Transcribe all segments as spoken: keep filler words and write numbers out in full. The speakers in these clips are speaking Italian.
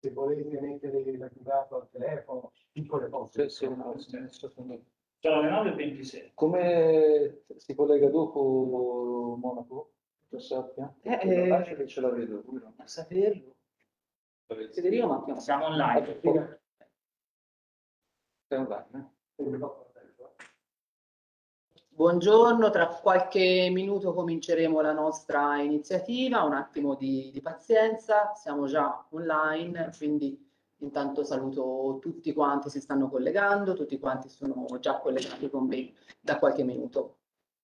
se volete mettere l'attivato al telefono, piccole cose. Sì, sì, no, sì, Sono le nove e ventisei. come si collega dopo Monaco? Lo sappia? Eh, Lo eh, lascio che ce la vedo. A saperlo. Federico Macchino. Siamo online. È online, Buongiorno, tra qualche minuto cominceremo la nostra iniziativa, un attimo di, di pazienza, siamo già online, quindi intanto saluto tutti quanti si stanno collegando, tutti quanti sono già collegati con me da qualche minuto.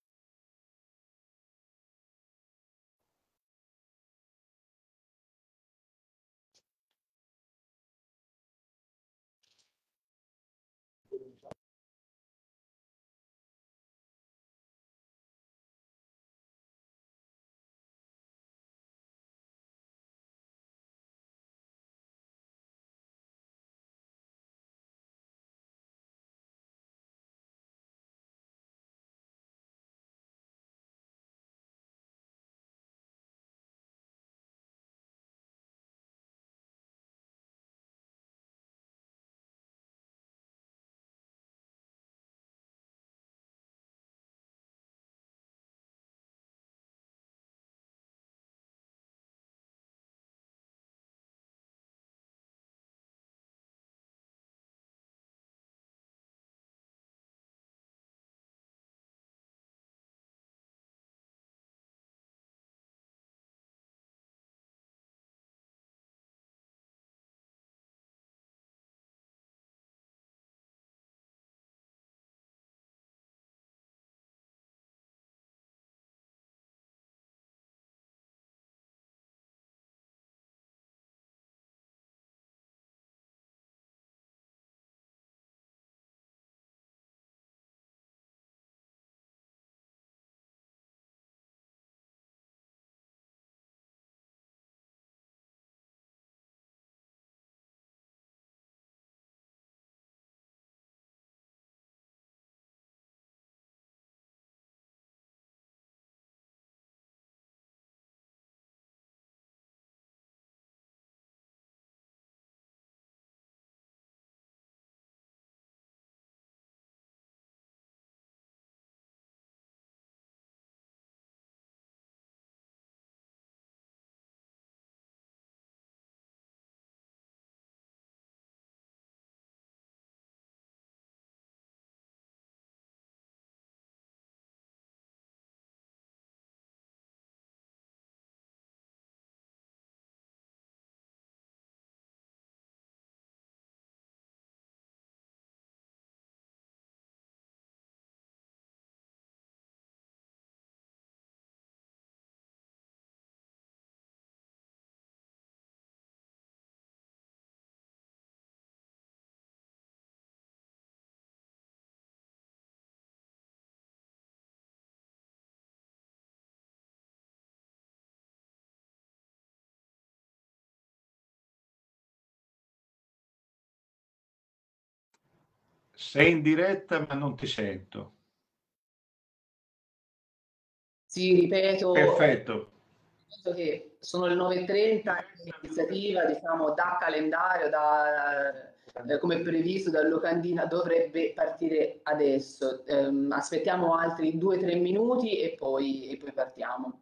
Sei in diretta ma non ti sento. Sì, ripeto, Perfetto. ripeto che sono le nove e trenta, l'iniziativa diciamo da calendario, da, eh, come previsto dal locandina dovrebbe partire adesso. Ehm, aspettiamo altri due tre minuti e poi, e poi partiamo.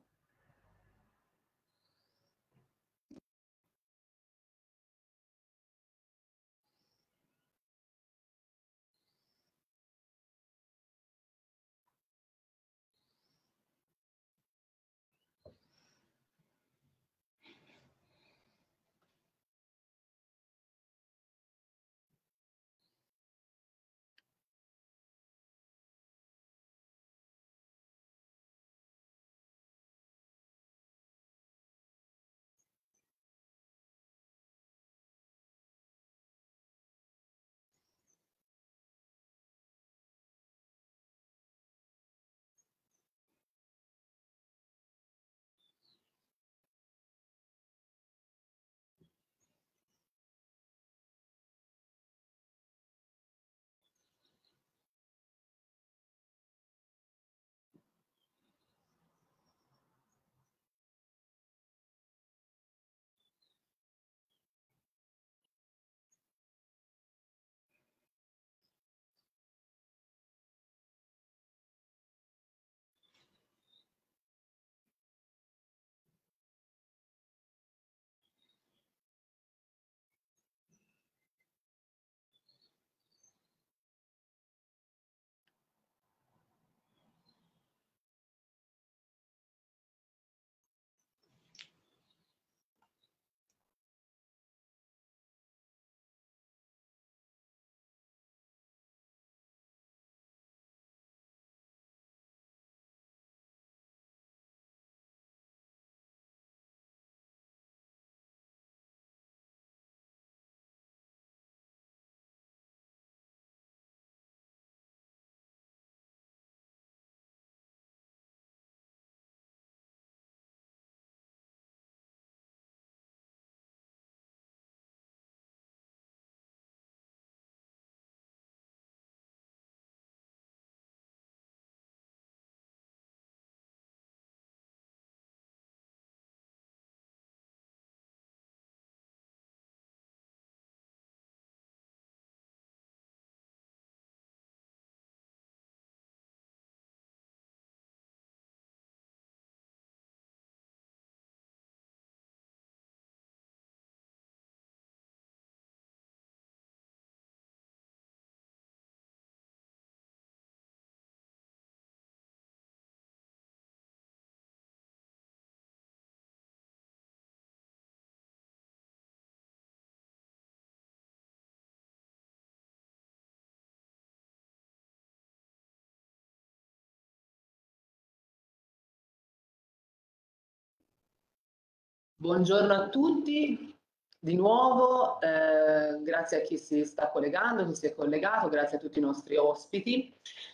Buongiorno a tutti, di nuovo, eh, grazie a chi si sta collegando, chi si è collegato, grazie a tutti i nostri ospiti.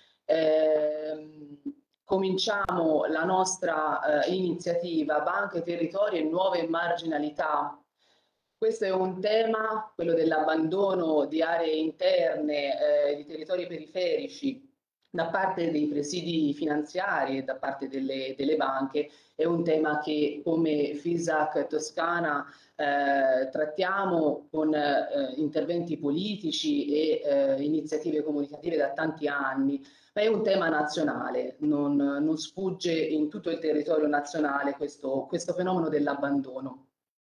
Eh, cominciamo la nostra eh, iniziativa Banche, Territori e Nuove Marginalità. Questo è un tema, quello dell'abbandono di aree interne, eh, di territori periferici da parte dei presidi finanziari e da parte delle, delle banche. È un tema che come FISAC Toscana eh, trattiamo con eh, interventi politici e eh, iniziative comunicative da tanti anni, ma è un tema nazionale, non, non sfugge in tutto il territorio nazionale questo, questo fenomeno dell'abbandono.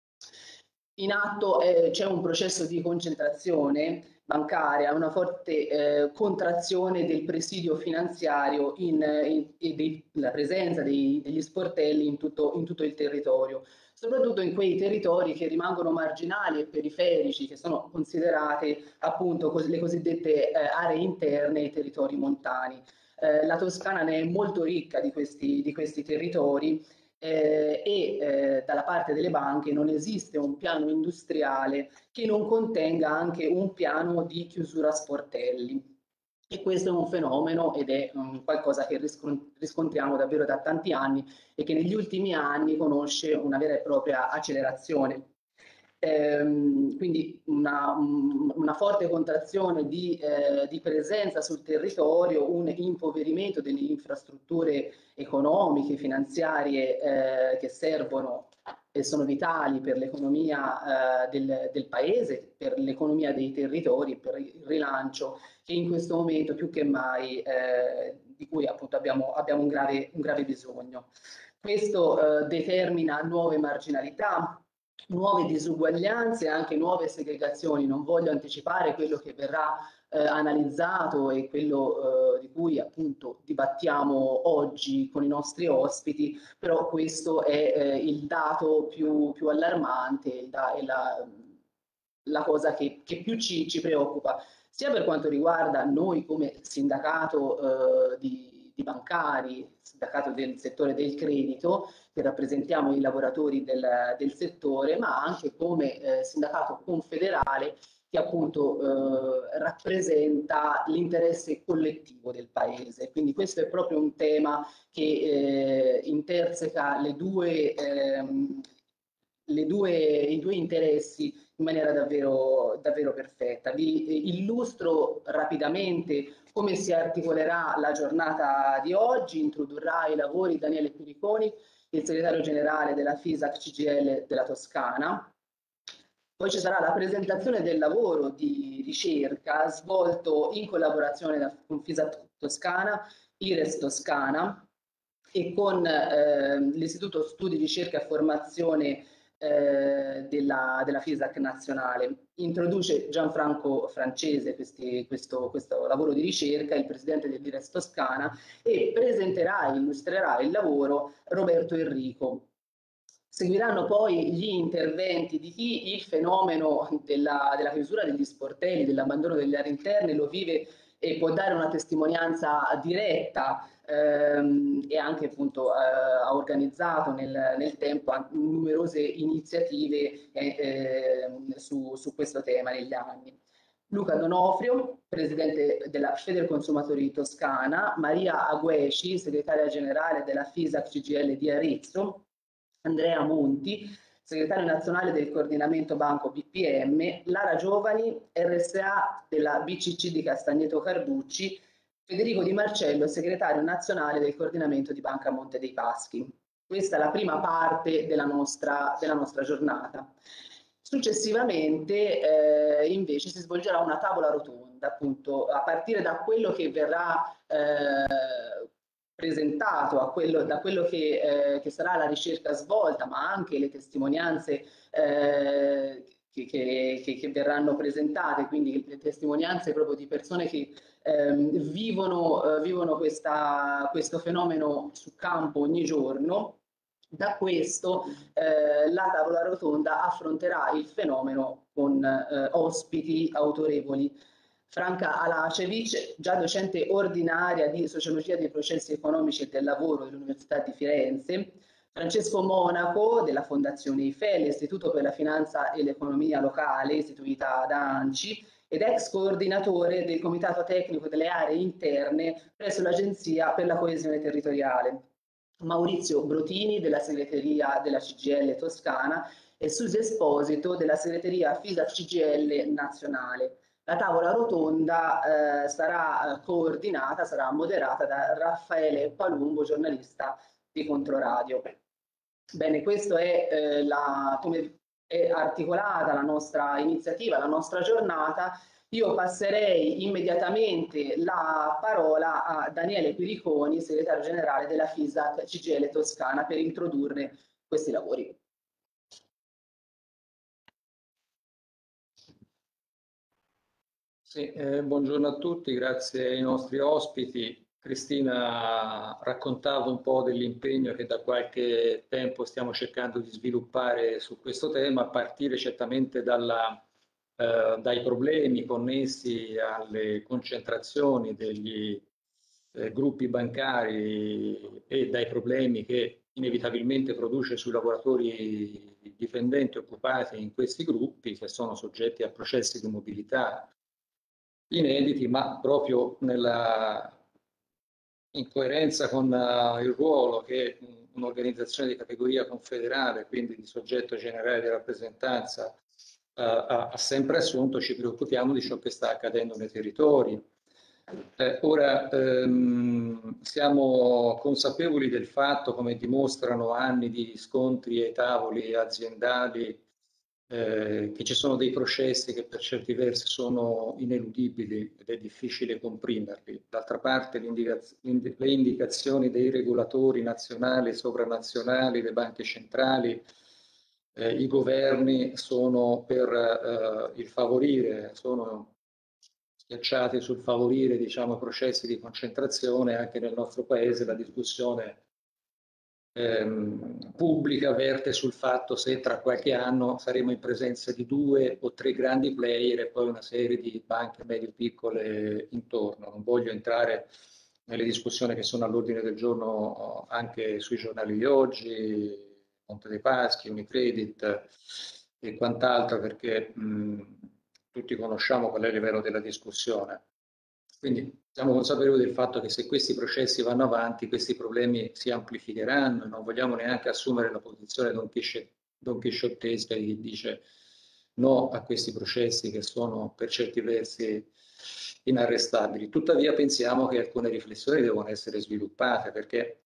In atto eh, c'è un processo di concentrazione bancaria, una forte eh, contrazione del presidio finanziario in, in, e dei, la presenza dei, degli sportelli in tutto, in tutto il territorio, soprattutto in quei territori che rimangono marginali e periferici, che sono considerate appunto le cosiddette eh, aree interne e i territori montani. Eh, la Toscana ne è molto ricca di questi, di questi territori. Eh, e eh, dalla parte delle banche non esiste un piano industriale che non contenga anche un piano di chiusura sportelli. E questo è un fenomeno ed è um, qualcosa che riscontriamo davvero da tanti anni e che negli ultimi anni conosce una vera e propria accelerazione. Ehm, quindi una, una forte contrazione di, eh, di presenza sul territorio, un impoverimento delle infrastrutture economiche, finanziarie eh, che servono e sono vitali per l'economia eh, del, del paese, per l'economia dei territori, per il rilancio che in questo momento più che mai eh, di cui appunto abbiamo, abbiamo un, grave, un grave bisogno. Questo eh, determina nuove marginalità, nuove disuguaglianze e anche nuove segregazioni. Non voglio anticipare quello che verrà eh, analizzato e quello eh, di cui appunto dibattiamo oggi con i nostri ospiti, però questo è eh, il dato più, più allarmante, il da, è la, la cosa che, che più ci, ci preoccupa, sia per quanto riguarda noi come sindacato eh, di, di bancari, sindacato del settore del credito, che rappresentiamo i lavoratori del, del settore, ma anche come eh, sindacato confederale che appunto eh, rappresenta l'interesse collettivo del paese. Quindi questo è proprio un tema che eh, interseca le due, ehm, le due, i due interessi in maniera davvero, davvero perfetta. Vi illustro rapidamente come si articolerà la giornata di oggi. Introdurrà i lavori Daniele Piriconi, il segretario generale della FISAC C G I L della Toscana. Poi ci sarà la presentazione del lavoro di ricerca svolto in collaborazione con FISAC Toscana, IRES Toscana e con eh, l'Istituto Studi, Ricerca e Formazione eh, della, della FISAC nazionale. Introduce Gianfranco Francese questi, questo, questo lavoro di ricerca, il presidente dell'IRES Toscana, e presenterà e illustrerà il lavoro Roberto Enrico. Seguiranno poi gli interventi di chi il fenomeno della, della chiusura degli sportelli, dell'abbandono delle aree interne lo vive e può dare una testimonianza diretta ehm, e anche appunto eh, ha organizzato nel, nel tempo numerose iniziative eh, eh, su, su questo tema negli anni. Luca Donofrio, presidente della Federconsumatori Toscana, Maria Agueci, segretaria generale della FISAC C G I L di Arezzo, Andrea Monti, segretario nazionale del coordinamento banco B P M, Lara Giovani, R S A della B C C di Castagneto Carducci, Federico Di Marcello, segretario nazionale del coordinamento di Banca Monte dei Paschi. Questa è la prima parte della nostra, della nostra giornata. Successivamente eh, invece si svolgerà una tavola rotonda, appunto a partire da quello che verrà eh, presentato, a quello, da quello che, eh, che sarà la ricerca svolta, ma anche le testimonianze eh, che, che, che, che verranno presentate, quindi le testimonianze proprio di persone che eh, vivono, eh, vivono questa, questo fenomeno su campo ogni giorno. Da questo eh, la tavola rotonda affronterà il fenomeno con eh, ospiti autorevoli. Franca Alacevic, già docente ordinaria di Sociologia dei processi economici e del lavoro dell'Università di Firenze, Francesco Monaco della Fondazione I F E, l'Istituto per la Finanza e l'Economia Locale, istituita da ANCI, ed ex coordinatore del Comitato Tecnico delle Aree Interne presso l'Agenzia per la Coesione Territoriale. Maurizio Brotini della segreteria della C G I L Toscana e Susi Esposito della segreteria FISA C G I L nazionale. La tavola rotonda eh, sarà coordinata, sarà moderata da Raffaele Palumbo, giornalista di Controradio. Bene, questo è eh, la, come è articolata la nostra iniziativa, la nostra giornata. Io passerei immediatamente la parola a Daniele Quiriconi, segretario generale della FISAC C G I L Toscana, per introdurre questi lavori. Sì, eh, buongiorno a tutti, grazie ai nostri ospiti. Cristina raccontava un po' dell'impegno che da qualche tempo stiamo cercando di sviluppare su questo tema, a partire certamente dalla, eh, dai problemi connessi alle concentrazioni degli eh, gruppi bancari e dai problemi che inevitabilmente produce sui lavoratori dipendenti occupati in questi gruppi, che sono soggetti a processi di mobilità inediti, ma proprio nella, in coerenza con uh, il ruolo che un'organizzazione di categoria confederale, quindi di soggetto generale di rappresentanza, uh, ha, ha sempre assunto, ci preoccupiamo di ciò che sta accadendo nei territori. Eh, ora ehm, siamo consapevoli del fatto, come dimostrano anni di scontri ai tavoli aziendali, eh, che ci sono dei processi che per certi versi sono ineludibili ed è difficile comprimerli. D'altra parte le indicazioni dei regolatori nazionali, sovranazionali, le banche centrali, eh, i governi sono per eh, il favorire, sono schiacciati sul favorire, diciamo, processi di concentrazione. Anche nel nostro paese la discussione ehm, pubblica verte sul fatto se tra qualche anno saremo in presenza di due o tre grandi player e poi una serie di banche medio-piccole intorno. Non voglio entrare nelle discussioni che sono all'ordine del giorno anche sui giornali di oggi, Monte dei Paschi, Unicredit e quant'altro, perché mh, tutti conosciamo qual è il livello della discussione. Quindi siamo consapevoli del fatto che se questi processi vanno avanti, questi problemi si amplificheranno, e non vogliamo neanche assumere la posizione don, Chisce, don chisciottesca di chi dice no a questi processi che sono per certi versi inarrestabili. Tuttavia pensiamo che alcune riflessioni devono essere sviluppate, perché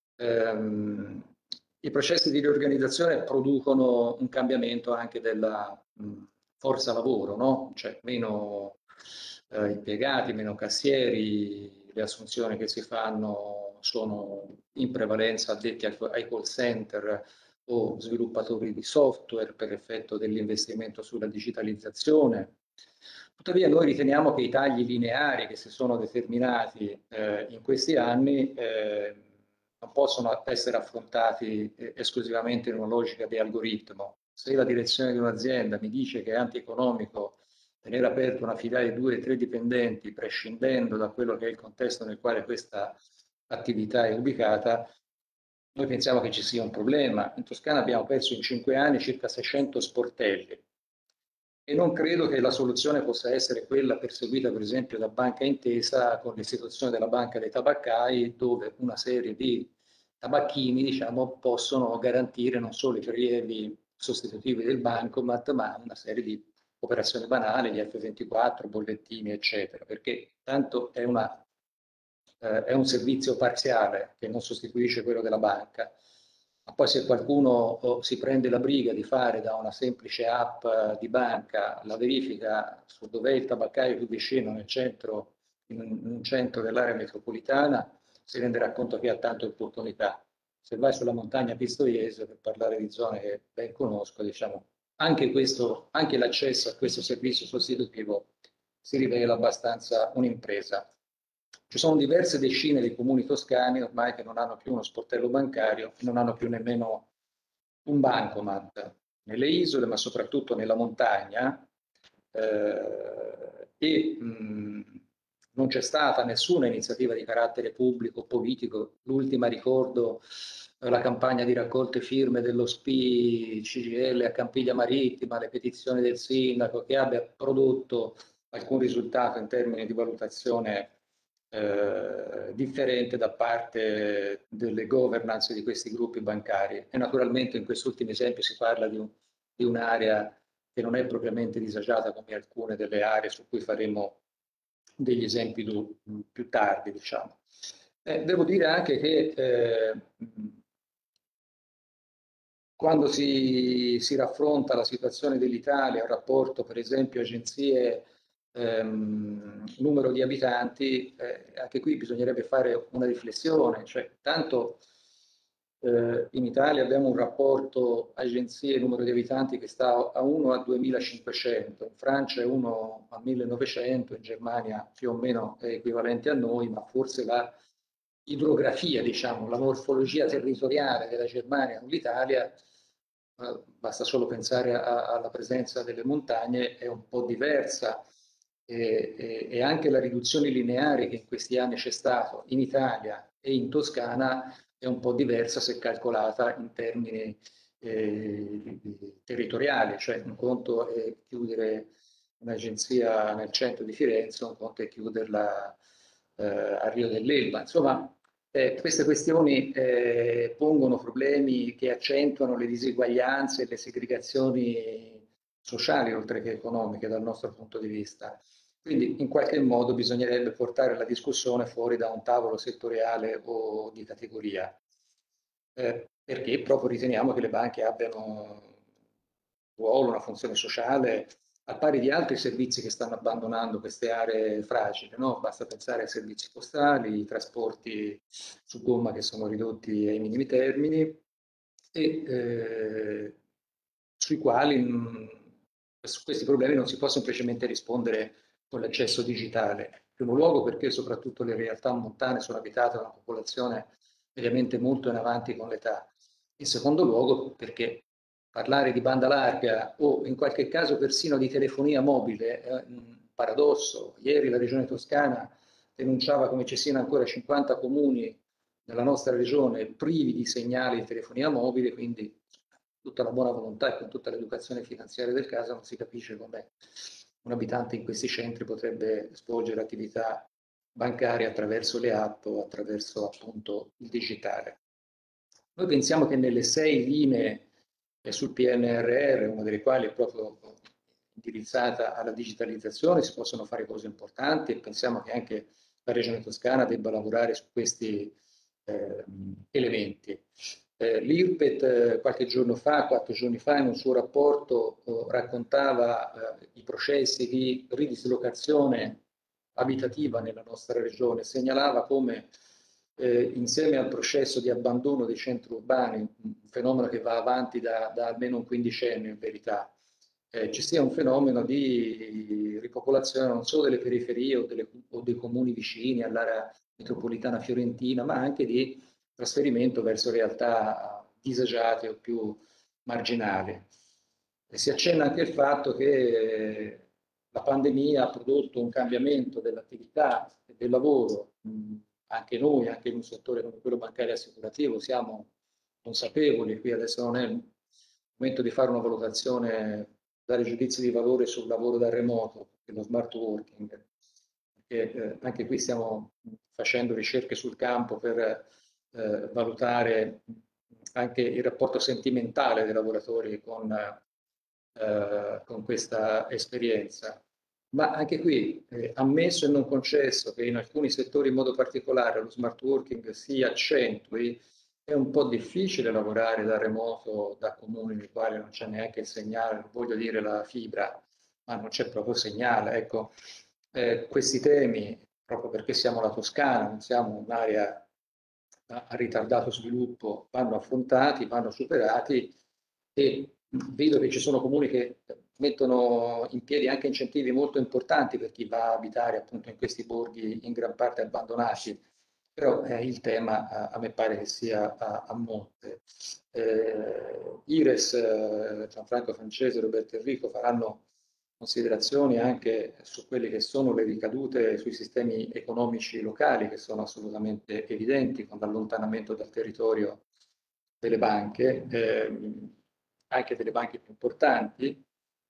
ehm, i processi di riorganizzazione producono un cambiamento anche della mh, forza lavoro, no? Cioè meno eh, impiegati, meno cassieri, le assunzioni che si fanno sono in prevalenza addetti ai call center o sviluppatori di software per effetto dell'investimento sulla digitalizzazione. Tuttavia noi riteniamo che i tagli lineari che si sono determinati eh, in questi anni eh, non possono essere affrontati eh, esclusivamente in una logica di algoritmo. Se la direzione di un'azienda mi dice che è antieconomico tenere aperto una filiale di due o tre dipendenti, prescindendo da quello che è il contesto nel quale questa attività è ubicata, noi pensiamo che ci sia un problema. In Toscana abbiamo perso in cinque anni circa seicento sportelli e non credo che la soluzione possa essere quella perseguita per esempio da Banca Intesa con l'istituzione della Banca dei Tabaccai, dove una serie di tabacchini, diciamo, possono garantire non solo i prelievi sostitutivi del bancomat, ma una serie di operazioni banali, gli F ventiquattro, bollettini, eccetera, perché tanto è, una, eh, è un servizio parziale che non sostituisce quello della banca. Ma poi se qualcuno oh, si prende la briga di fare da una semplice app eh, di banca la verifica su dov'è il tabaccaio più vicino nel centro, in un centro dell'area metropolitana, si renderà conto che ha tante opportunità. Se vai sulla montagna Pistoiese, per parlare di zone che ben conosco, diciamo, anche, questo, anche l'accesso a questo servizio sostitutivo si rivela abbastanza un'impresa. Ci sono diverse decine di comuni toscani ormai che non hanno più uno sportello bancario e non hanno più nemmeno un bancomat nelle isole, ma soprattutto nella montagna, eh, e mh, non c'è stata nessuna iniziativa di carattere pubblico o politico. L'ultima, ricordo, la campagna di raccolte firme dello S P I, C G I L a Campiglia Marittima, le petizioni del sindaco, che abbia prodotto alcun risultato in termini di valutazione eh, differente da parte delle governance di questi gruppi bancari. E naturalmente in quest'ultimo esempio si parla di, un, di un'area che non è propriamente disagiata come alcune delle aree su cui faremo degli esempi più, più tardi, diciamo. Eh, devo dire anche che eh, quando si, si raffronta la situazione dell'Italia, il rapporto per esempio agenzie, ehm, numero di abitanti, eh, anche qui bisognerebbe fare una riflessione, cioè tanto eh, in Italia abbiamo un rapporto agenzie numero di abitanti che sta a uno a duemilacinquecento, in Francia è uno a millenovecento, in Germania più o meno è equivalente a noi, ma forse la idrografia, diciamo, la morfologia territoriale della Germania con l'Italia, eh, basta solo pensare a, alla presenza delle montagne, è un po' diversa e, e, e anche la riduzione lineare che in questi anni c'è stato in Italia e in Toscana è un po' diversa se calcolata in termini eh, territoriali, cioè un conto è chiudere un'agenzia nel centro di Firenze, un conto è chiuderla eh, a Rio dell'Elba. Insomma, eh, queste questioni eh, pongono problemi che accentuano le diseguaglianze e le segregazioni sociali, oltre che economiche, dal nostro punto di vista. Quindi in qualche modo bisognerebbe portare la discussione fuori da un tavolo settoriale o di categoria, eh, perché proprio riteniamo che le banche abbiano un ruolo, una funzione sociale al pari di altri servizi che stanno abbandonando queste aree fragili, no? Basta pensare ai servizi postali, i trasporti su gomma che sono ridotti ai minimi termini e eh, sui quali mh, su questi problemi non si può semplicemente rispondere con l'accesso digitale. In primo luogo perché soprattutto le realtà montane sono abitate da una popolazione mediamente molto in avanti con l'età. In secondo luogo perché parlare di banda larga o in qualche caso persino di telefonia mobile è un paradosso. Ieri la regione toscana denunciava come ci siano ancora cinquanta comuni nella nostra regione privi di segnali di telefonia mobile, quindi tutta la buona volontà e con tutta l'educazione finanziaria del caso non si capisce come un abitante in questi centri potrebbe svolgere attività bancarie attraverso le app o attraverso appunto il digitale. Noi pensiamo che nelle sei linee sul P N R R, una delle quali è proprio indirizzata alla digitalizzazione, si possono fare cose importanti e pensiamo che anche la Regione Toscana debba lavorare su questi eh, elementi. Eh, L'I R P E T eh, qualche giorno fa, quattro giorni fa, in un suo rapporto eh, raccontava eh, i processi di ridislocazione abitativa nella nostra regione, segnalava come eh, insieme al processo di abbandono dei centri urbani, un fenomeno che va avanti da, da almeno un quindicennio in verità, eh, ci sia un fenomeno di ripopolazione non solo delle periferie o, delle, o dei comuni vicini all'area metropolitana fiorentina, ma anche di trasferimento verso realtà disagiate o più marginali. E si accenna anche il fatto che la pandemia ha prodotto un cambiamento dell'attività e del lavoro. Anche noi, anche in un settore come quello bancario e assicurativo, siamo consapevoli, qui adesso non è il momento di fare una valutazione, dare giudizi di valore sul lavoro da remoto, lo smart working, perché eh, anche qui stiamo facendo ricerche sul campo per eh, valutare anche il rapporto sentimentale dei lavoratori con, eh, con questa esperienza. Ma anche qui, eh, ammesso e non concesso che in alcuni settori in modo particolare lo smart working si accentui, è un po' difficile lavorare da remoto da comuni nei quali non c'è neanche il segnale, non voglio dire la fibra, ma non c'è proprio segnale. Ecco, eh, questi temi, proprio perché siamo la Toscana, non siamo un'area a ritardato sviluppo, vanno affrontati, vanno superati e vedo che ci sono comuni che mettono in piedi anche incentivi molto importanti per chi va a abitare appunto in questi borghi in gran parte abbandonati, però eh, il tema a, a me pare che sia a, a monte. Eh, Ires, eh, Gianfranco Francese, Roberto Enrico faranno considerazioni anche su quelle che sono le ricadute sui sistemi economici locali, che sono assolutamente evidenti con l'allontanamento dal territorio delle banche, ehm, anche delle banche più importanti.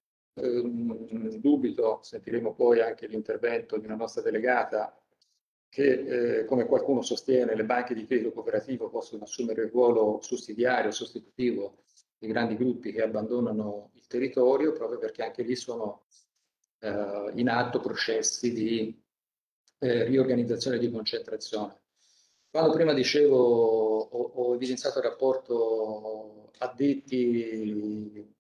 Ehm, dubito, sentiremo poi anche l'intervento di una nostra delegata, che eh, come qualcuno sostiene le banche di credito cooperativo possono assumere il ruolo sussidiario, sostitutivo di grandi gruppi che abbandonano il territorio, proprio perché anche lì sono eh, in atto processi di eh, riorganizzazione e di concentrazione. Quando prima dicevo, ho, ho evidenziato il rapporto addetti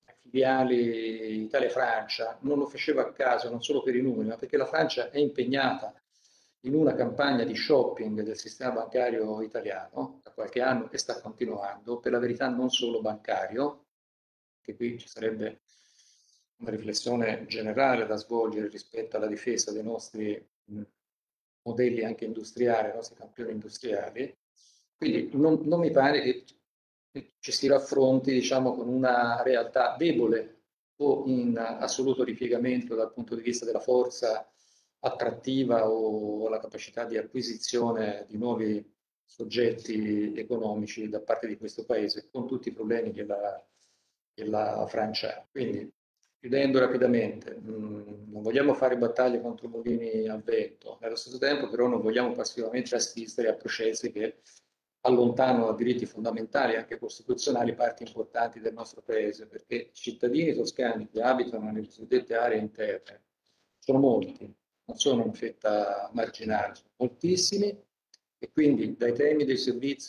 filiali Italia-Francia, non lo facevo a caso, non solo per i numeri, ma perché la Francia è impegnata in una campagna di shopping del sistema bancario italiano da qualche anno e sta continuando, per la verità non solo bancario, che qui ci sarebbe una riflessione generale da svolgere rispetto alla difesa dei nostri mh, modelli anche industriali, dei nostri campioni industriali. Quindi non, non mi pare che ci si raffronti, diciamo, con una realtà debole o in assoluto ripiegamento dal punto di vista della forza attrattiva o la capacità di acquisizione di nuovi soggetti economici da parte di questo paese, con tutti i problemi che la, che la Francia ha. Quindi, chiudendo rapidamente, mh, non vogliamo fare battaglie contro mulini al vento, nello stesso tempo però non vogliamo passivamente assistere a processi che allontanano da diritti fondamentali, anche costituzionali, parti importanti del nostro paese, perché i cittadini toscani che abitano nelle cosiddette aree interne sono molti, non sono una fetta marginale, sono moltissimi, e quindi dai temi dei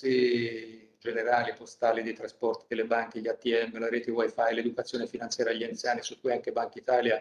servizi generali, postali, dei trasporti, delle banche, gli A T M, la rete wifi, l'educazione finanziaria agli anziani, su cui anche Banca Italia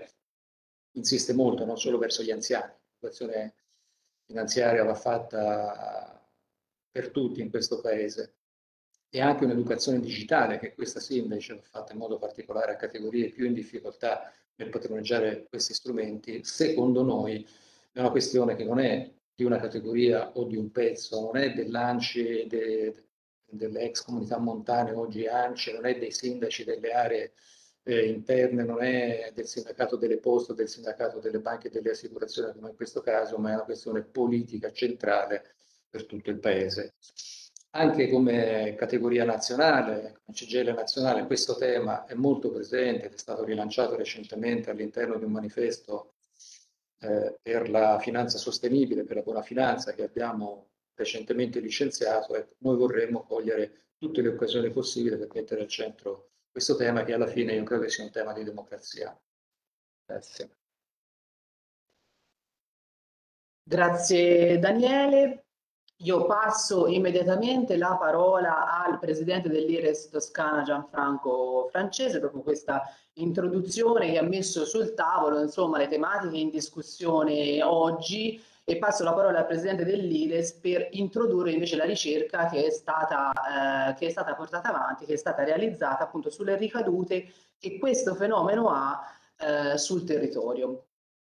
insiste molto, non solo verso gli anziani. L'educazione finanziaria va fatta per tutti in questo paese, e anche un'educazione digitale, che questa sì invece va fatta in modo particolare a categorie più in difficoltà nel padroneggiare questi strumenti. Secondo noi è una questione che non è di una categoria o di un pezzo, non è dell'A N C I, de, delle ex comunità montane, oggi A N C I, non è dei sindaci delle aree eh, interne, non è del sindacato delle poste, del sindacato delle banche e delle assicurazioni come in questo caso, ma è una questione politica centrale per tutto il paese. Anche come categoria nazionale, come C G I L nazionale, questo tema è molto presente ed è stato rilanciato recentemente all'interno di un manifesto eh, per la finanza sostenibile, per la buona finanza, che abbiamo recentemente licenziato. E noi vorremmo cogliere tutte le occasioni possibili per mettere al centro questo tema, che alla fine io credo che sia un tema di democrazia. Grazie. Grazie Daniele. Io passo immediatamente la parola al presidente dell'I R E S Toscana Gianfranco Francese, dopo questa introduzione che ha messo sul tavolo insomma le tematiche in discussione oggi, e passo la parola al presidente dell'I R E S per introdurre invece la ricerca che è stata, eh, che è stata portata avanti, che è stata realizzata appunto sulle ricadute che questo fenomeno ha eh, sul territorio.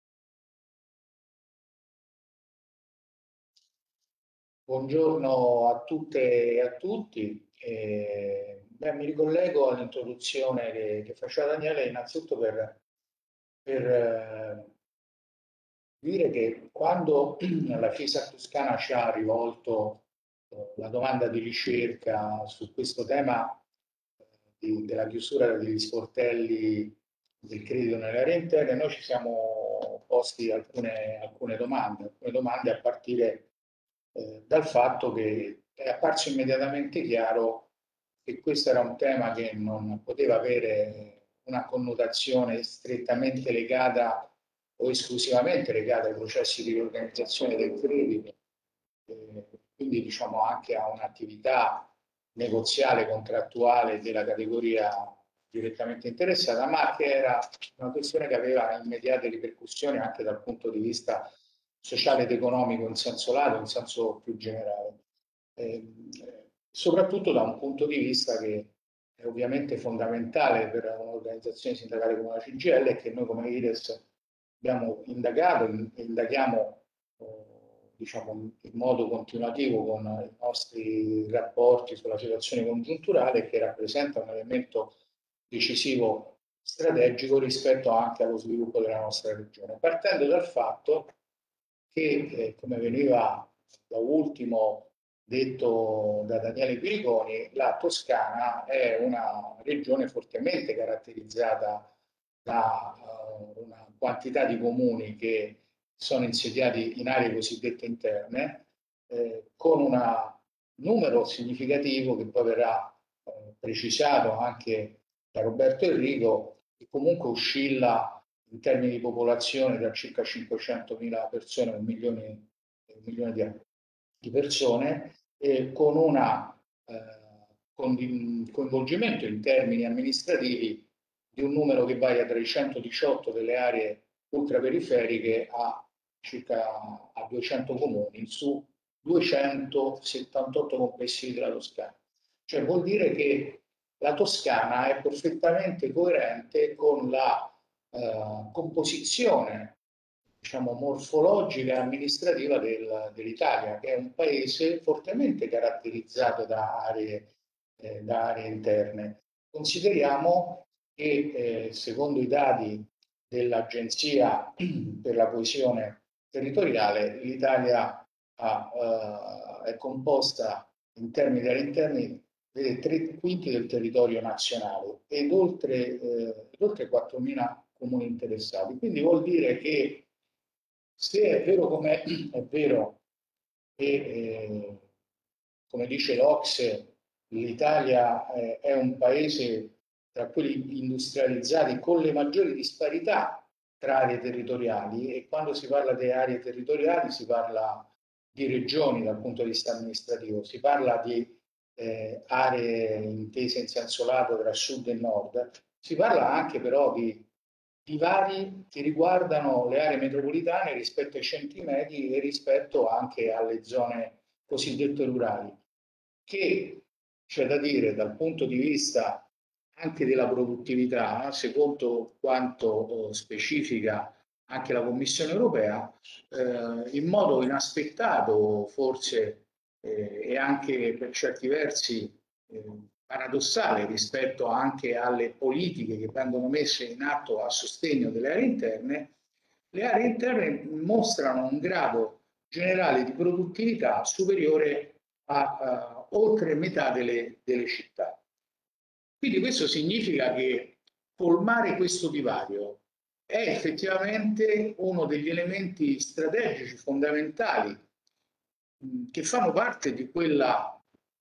Buongiorno a tutte e a tutti. Eh, beh, mi ricollego all'introduzione che, che faceva Daniele, innanzitutto per, per eh, dire che quando la FISAC Toscana ci ha rivolto eh, la domanda di ricerca su questo tema eh, di, della chiusura degli sportelli del credito nelle aree interne, noi ci siamo posti alcune, alcune domande, alcune domande a partire Eh, dal fatto che è apparso immediatamente chiaro che questo era un tema che non poteva avere una connotazione strettamente legata o esclusivamente legata ai processi di riorganizzazione del credito, eh, quindi diciamo anche a un'attività negoziale, contrattuale della categoria direttamente interessata, ma che era una questione che aveva immediate ripercussioni anche dal punto di vista sociale ed economico in senso lato, in senso più generale. Eh, soprattutto da un punto di vista che è ovviamente fondamentale per un'organizzazione sindacale come la C G I L, e che noi come I R E S abbiamo indagato e indaghiamo eh, diciamo, in modo continuativo con i nostri rapporti sulla situazione congiunturale, che rappresenta un elemento decisivo strategico rispetto anche allo sviluppo della nostra regione, partendo dal fatto che, eh, come veniva da ultimo detto da Daniele Piriconi, la Toscana è una regione fortemente caratterizzata da uh, una quantità di comuni che sono insediati in aree cosiddette interne, eh, con un numero significativo che poi verrà eh, precisato anche da Roberto Enrico, che comunque oscilla in termini di popolazione da circa cinquecentomila persone a un milione, un milione di, di persone, eh, con un eh, coinvolgimento in termini amministrativi di un numero che varia tra i centodiciotto delle aree ultraperiferiche a circa a duecento comuni su duecentosettantotto complessivi della Toscana. Cioè vuol dire che la Toscana è perfettamente coerente con la eh, composizione, diciamo, morfologica e amministrativa del, dell'Italia, che è un paese fortemente caratterizzato da aree, eh, da aree interne. Consideriamo che, eh, secondo i dati dell'Agenzia per la coesione territoriale, l'Italia ha, eh, è composta in termini di aree interne vede tre quinti del territorio nazionale ed oltre, eh, oltre quattromila comuni interessati. Quindi vuol dire che se è vero come è vero che, eh, come dice l'O C S E, l'Italia eh, è un paese tra quelli industrializzati con le maggiori disparità tra aree territoriali, e quando si parla di aree territoriali si parla di regioni dal punto di vista amministrativo, si parla di eh, aree intese in senso lato tra sud e nord, si parla anche però di divari che riguardano le aree metropolitane rispetto ai centri medi e rispetto anche alle zone cosiddette rurali, che c'è da dire dal punto di vista anche della produttività, secondo quanto eh, specifica anche la Commissione europea, eh, in modo inaspettato forse eh, e anche per certi versi eh, paradossale rispetto anche alle politiche che vengono messe in atto a sostegno delle aree interne, le aree interne mostrano un grado generale di produttività superiore a, a oltre metà delle, delle città. Quindi questo significa che colmare questo divario è effettivamente uno degli elementi strategici fondamentali mh, che fanno parte di quella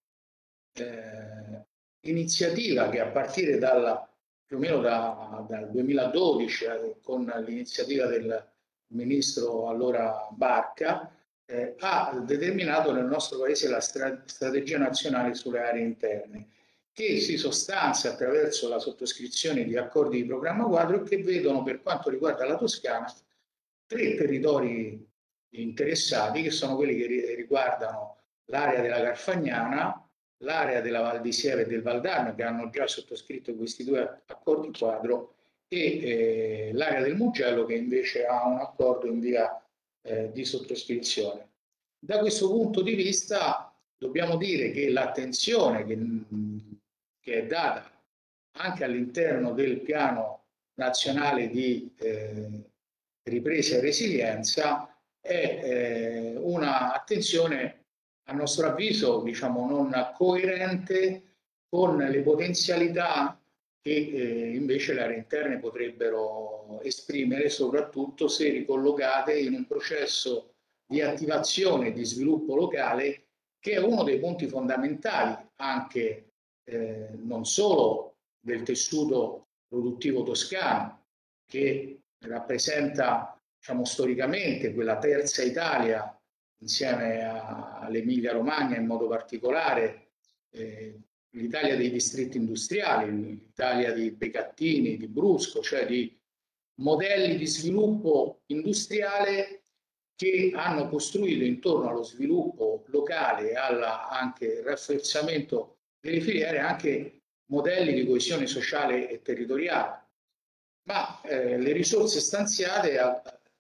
eh, iniziativa che a partire dalla, più o meno da, dal duemiladodici eh, con l'iniziativa del ministro allora Barca eh, ha determinato nel nostro paese la stra strategia nazionale sulle aree interne, che si sostanzia attraverso la sottoscrizione di accordi di programma quadro e che vedono, per quanto riguarda la Toscana, tre territori interessati, che sono quelli che riguardano l'area della Garfagnana, l'area della Val di Sieve e del Valdarno, che hanno già sottoscritto questi due accordi quadro, e eh, l'area del Mugello, che invece ha un accordo in via eh, di sottoscrizione. Da questo punto di vista dobbiamo dire che l'attenzione che, che è data anche all'interno del piano nazionale di eh, ripresa e resilienza è eh, una attenzione, a nostro avviso, diciamo, non coerente con le potenzialità che eh, invece le aree interne potrebbero esprimere, soprattutto se ricollocate in un processo di attivazione e di sviluppo locale, che è uno dei punti fondamentali anche eh, non solo del tessuto produttivo toscano, che rappresenta, diciamo, storicamente quella terza Italia insieme all'Emilia Romagna in modo particolare, eh, l'Italia dei distretti industriali, l'Italia di Becattini, di Brusco, cioè di modelli di sviluppo industriale che hanno costruito intorno allo sviluppo locale e al anche rafforzamento delle filiere anche modelli di coesione sociale e territoriale. Ma eh, le risorse stanziate a,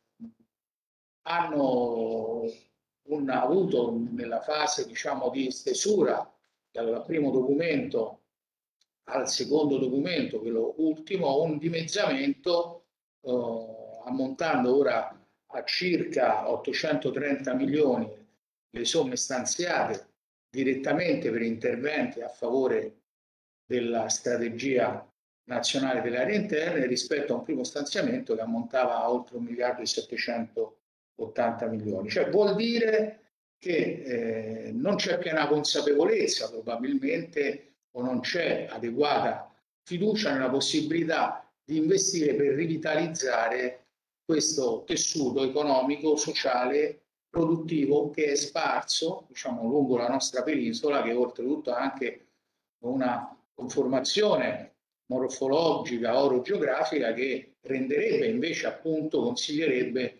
hanno un, avuto nella fase, diciamo, di stesura dal primo documento al secondo documento, quello ultimo, un dimezzamento eh, ammontando ora a circa ottocentotrenta milioni le somme stanziate direttamente per interventi a favore della strategia nazionale delle aree interne rispetto a un primo stanziamento che ammontava a oltre un miliardo e settecentottanta milioni. Cioè vuol dire che eh, non c'è piena consapevolezza probabilmente o non c'è adeguata fiducia nella possibilità di investire per rivitalizzare questo tessuto economico, sociale, produttivo che è sparso, diciamo, lungo la nostra penisola, che oltretutto ha anche una conformazione morfologica, orogeografica che renderebbe invece appunto, consiglierebbe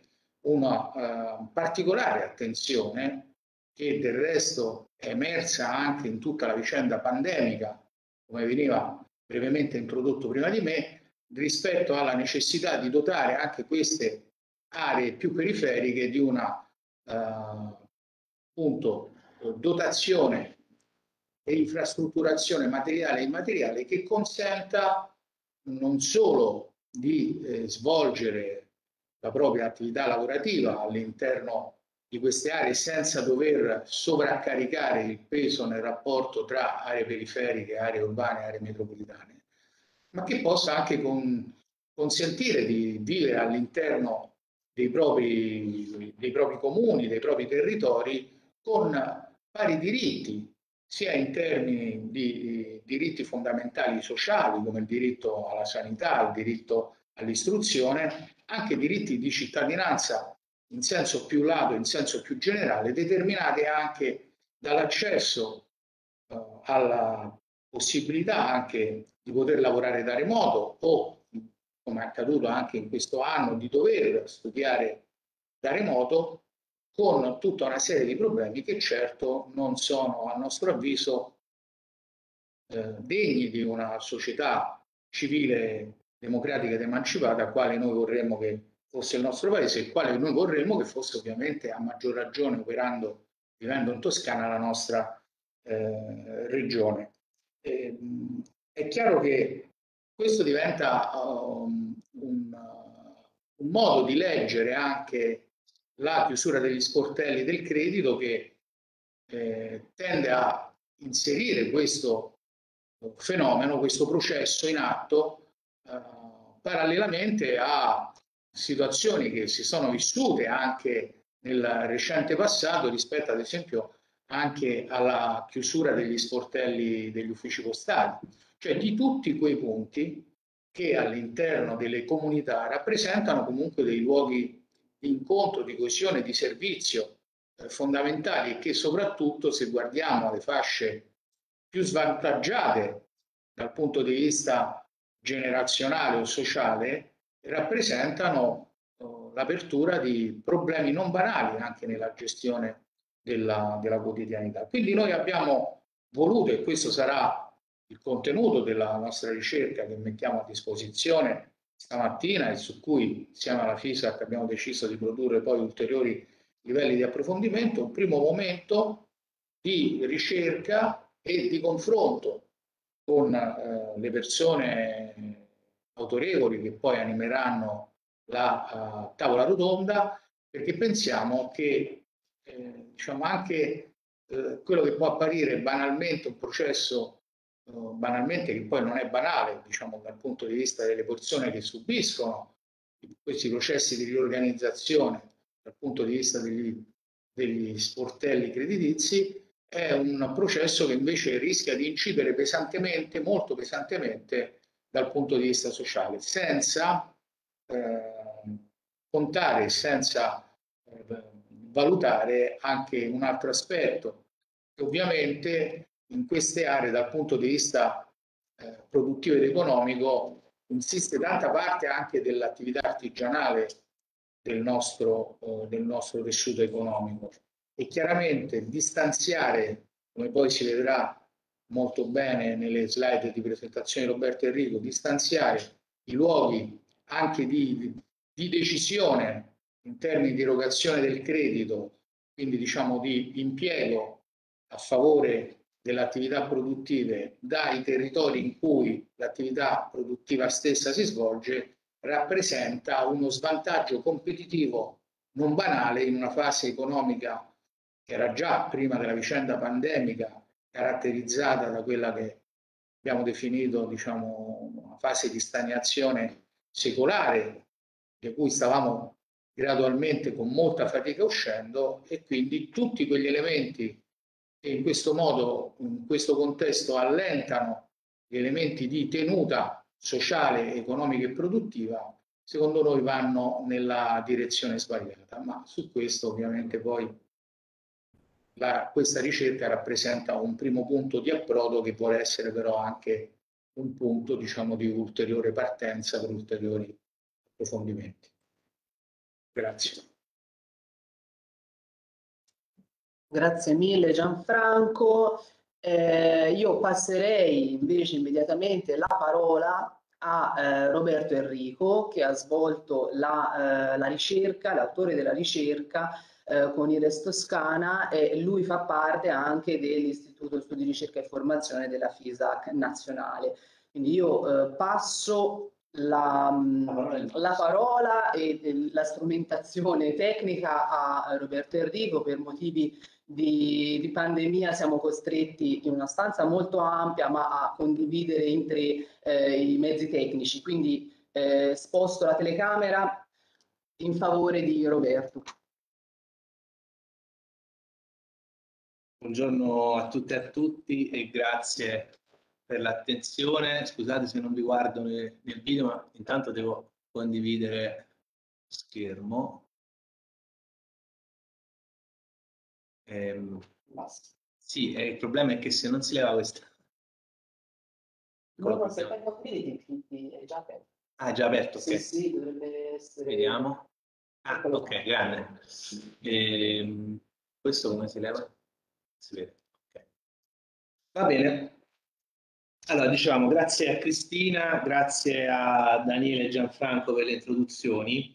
una uh, particolare attenzione che del resto è emersa anche in tutta la vicenda pandemica, come veniva brevemente introdotto prima di me, rispetto alla necessità di dotare anche queste aree più periferiche di una uh, appunto, dotazione e infrastrutturazione materiale e immateriale che consenta non solo di eh, svolgere la propria attività lavorativa all'interno di queste aree senza dover sovraccaricare il peso nel rapporto tra aree periferiche, aree urbane e aree metropolitane, ma che possa anche con, consentire di vivere all'interno dei propri, dei propri comuni, dei propri territori con pari diritti, sia in termini di diritti fondamentali sociali come il diritto alla sanità, il diritto all'istruzione, anche diritti di cittadinanza in senso più lato, in senso più generale, determinati anche dall'accesso eh, alla possibilità anche di poter lavorare da remoto o, come è accaduto anche in questo anno, di dover studiare da remoto, con tutta una serie di problemi che certo non sono, a nostro avviso, eh, degni di una società civile, democratica ed emancipata, quale noi vorremmo che fosse il nostro paese, il quale noi vorremmo che fosse ovviamente a maggior ragione operando, vivendo in Toscana, la nostra eh, regione. E, mh, è chiaro che questo diventa um, un, uh, un modo di leggere anche la chiusura degli sportelli del credito che eh, tende a inserire questo fenomeno, questo processo in atto eh, parallelamente a situazioni che si sono vissute anche nel recente passato rispetto ad esempio anche alla chiusura degli sportelli degli uffici postali, cioè di tutti quei punti che all'interno delle comunità rappresentano comunque dei luoghi di incontro, di coesione, di servizio eh, fondamentali e che soprattutto, se guardiamo le fasce più svantaggiate dal punto di vista generazionale o sociale, rappresentano oh, l'apertura di problemi non banali anche nella gestione della, della quotidianità. Quindi noi abbiamo voluto, e questo sarà il contenuto della nostra ricerca che mettiamo a disposizione stamattina e su cui insieme alla FISAC abbiamo deciso di produrre poi ulteriori livelli di approfondimento, un primo momento di ricerca e di confronto con eh, le persone autorevoli che poi animeranno la uh, tavola rotonda, perché pensiamo che eh, diciamo anche eh, quello che può apparire banalmente un processo banalmente, che poi non è banale, diciamo, dal punto di vista delle persone che subiscono questi processi di riorganizzazione dal punto di vista degli, degli sportelli creditizi, è un processo che invece rischia di incidere pesantemente, molto pesantemente dal punto di vista sociale, senza eh, contare, senza eh, valutare anche un altro aspetto, che ovviamente in queste aree dal punto di vista eh, produttivo ed economico insiste tanta parte anche dell'attività artigianale del nostro, eh, del nostro tessuto economico e chiaramente distanziare, come poi si vedrà molto bene nelle slide di presentazione di Roberto Enrico, distanziare i luoghi anche di, di decisione in termini di erogazione del credito, quindi diciamo di impiego a favore delle attività produttive dai territori in cui l'attività produttiva stessa si svolge, rappresenta uno svantaggio competitivo non banale in una fase economica che era già prima della vicenda pandemica caratterizzata da quella che abbiamo definito, diciamo, una fase di stagnazione secolare, di cui stavamo gradualmente con molta fatica uscendo, e quindi tutti quegli elementi che in questo modo, in questo contesto, allentano gli elementi di tenuta sociale, economica e produttiva, secondo noi vanno nella direzione sbagliata. Ma su questo ovviamente poi la, questa ricerca rappresenta un primo punto di approdo che vuole essere però anche un punto, diciamo, di ulteriore partenza per ulteriori approfondimenti. Grazie. Grazie mille Gianfranco. Eh, io passerei invece immediatamente la parola a eh, Roberto Enrico, che ha svolto la, eh, la ricerca, l'autore della ricerca eh, con Ires Toscana, e lui fa parte anche dell'Istituto Studi Ricerca e Formazione della FISAC nazionale. Quindi io eh, passo la, la parola e la strumentazione tecnica a Roberto Enrico. Per motivi Di, di pandemia siamo costretti in una stanza molto ampia, ma a condividere in tre eh, i mezzi tecnici, quindi eh, sposto la telecamera in favore di Roberto. Buongiorno a tutte e a tutti e grazie per l'attenzione. Scusate se non vi guardo nel, nel video, ma intanto devo condividere schermo. Eh, sì, eh, il problema è che se non si leva questa... No, no, se fai è già aperto. Ah, è già aperto, ok. Sì, sì, dovrebbe essere... Vediamo. Ah, ok, grande. Eh, questo come si leva? Si vede. Okay. Va bene. Allora, diciamo, grazie a Cristina, grazie a Daniele e Gianfranco per le introduzioni.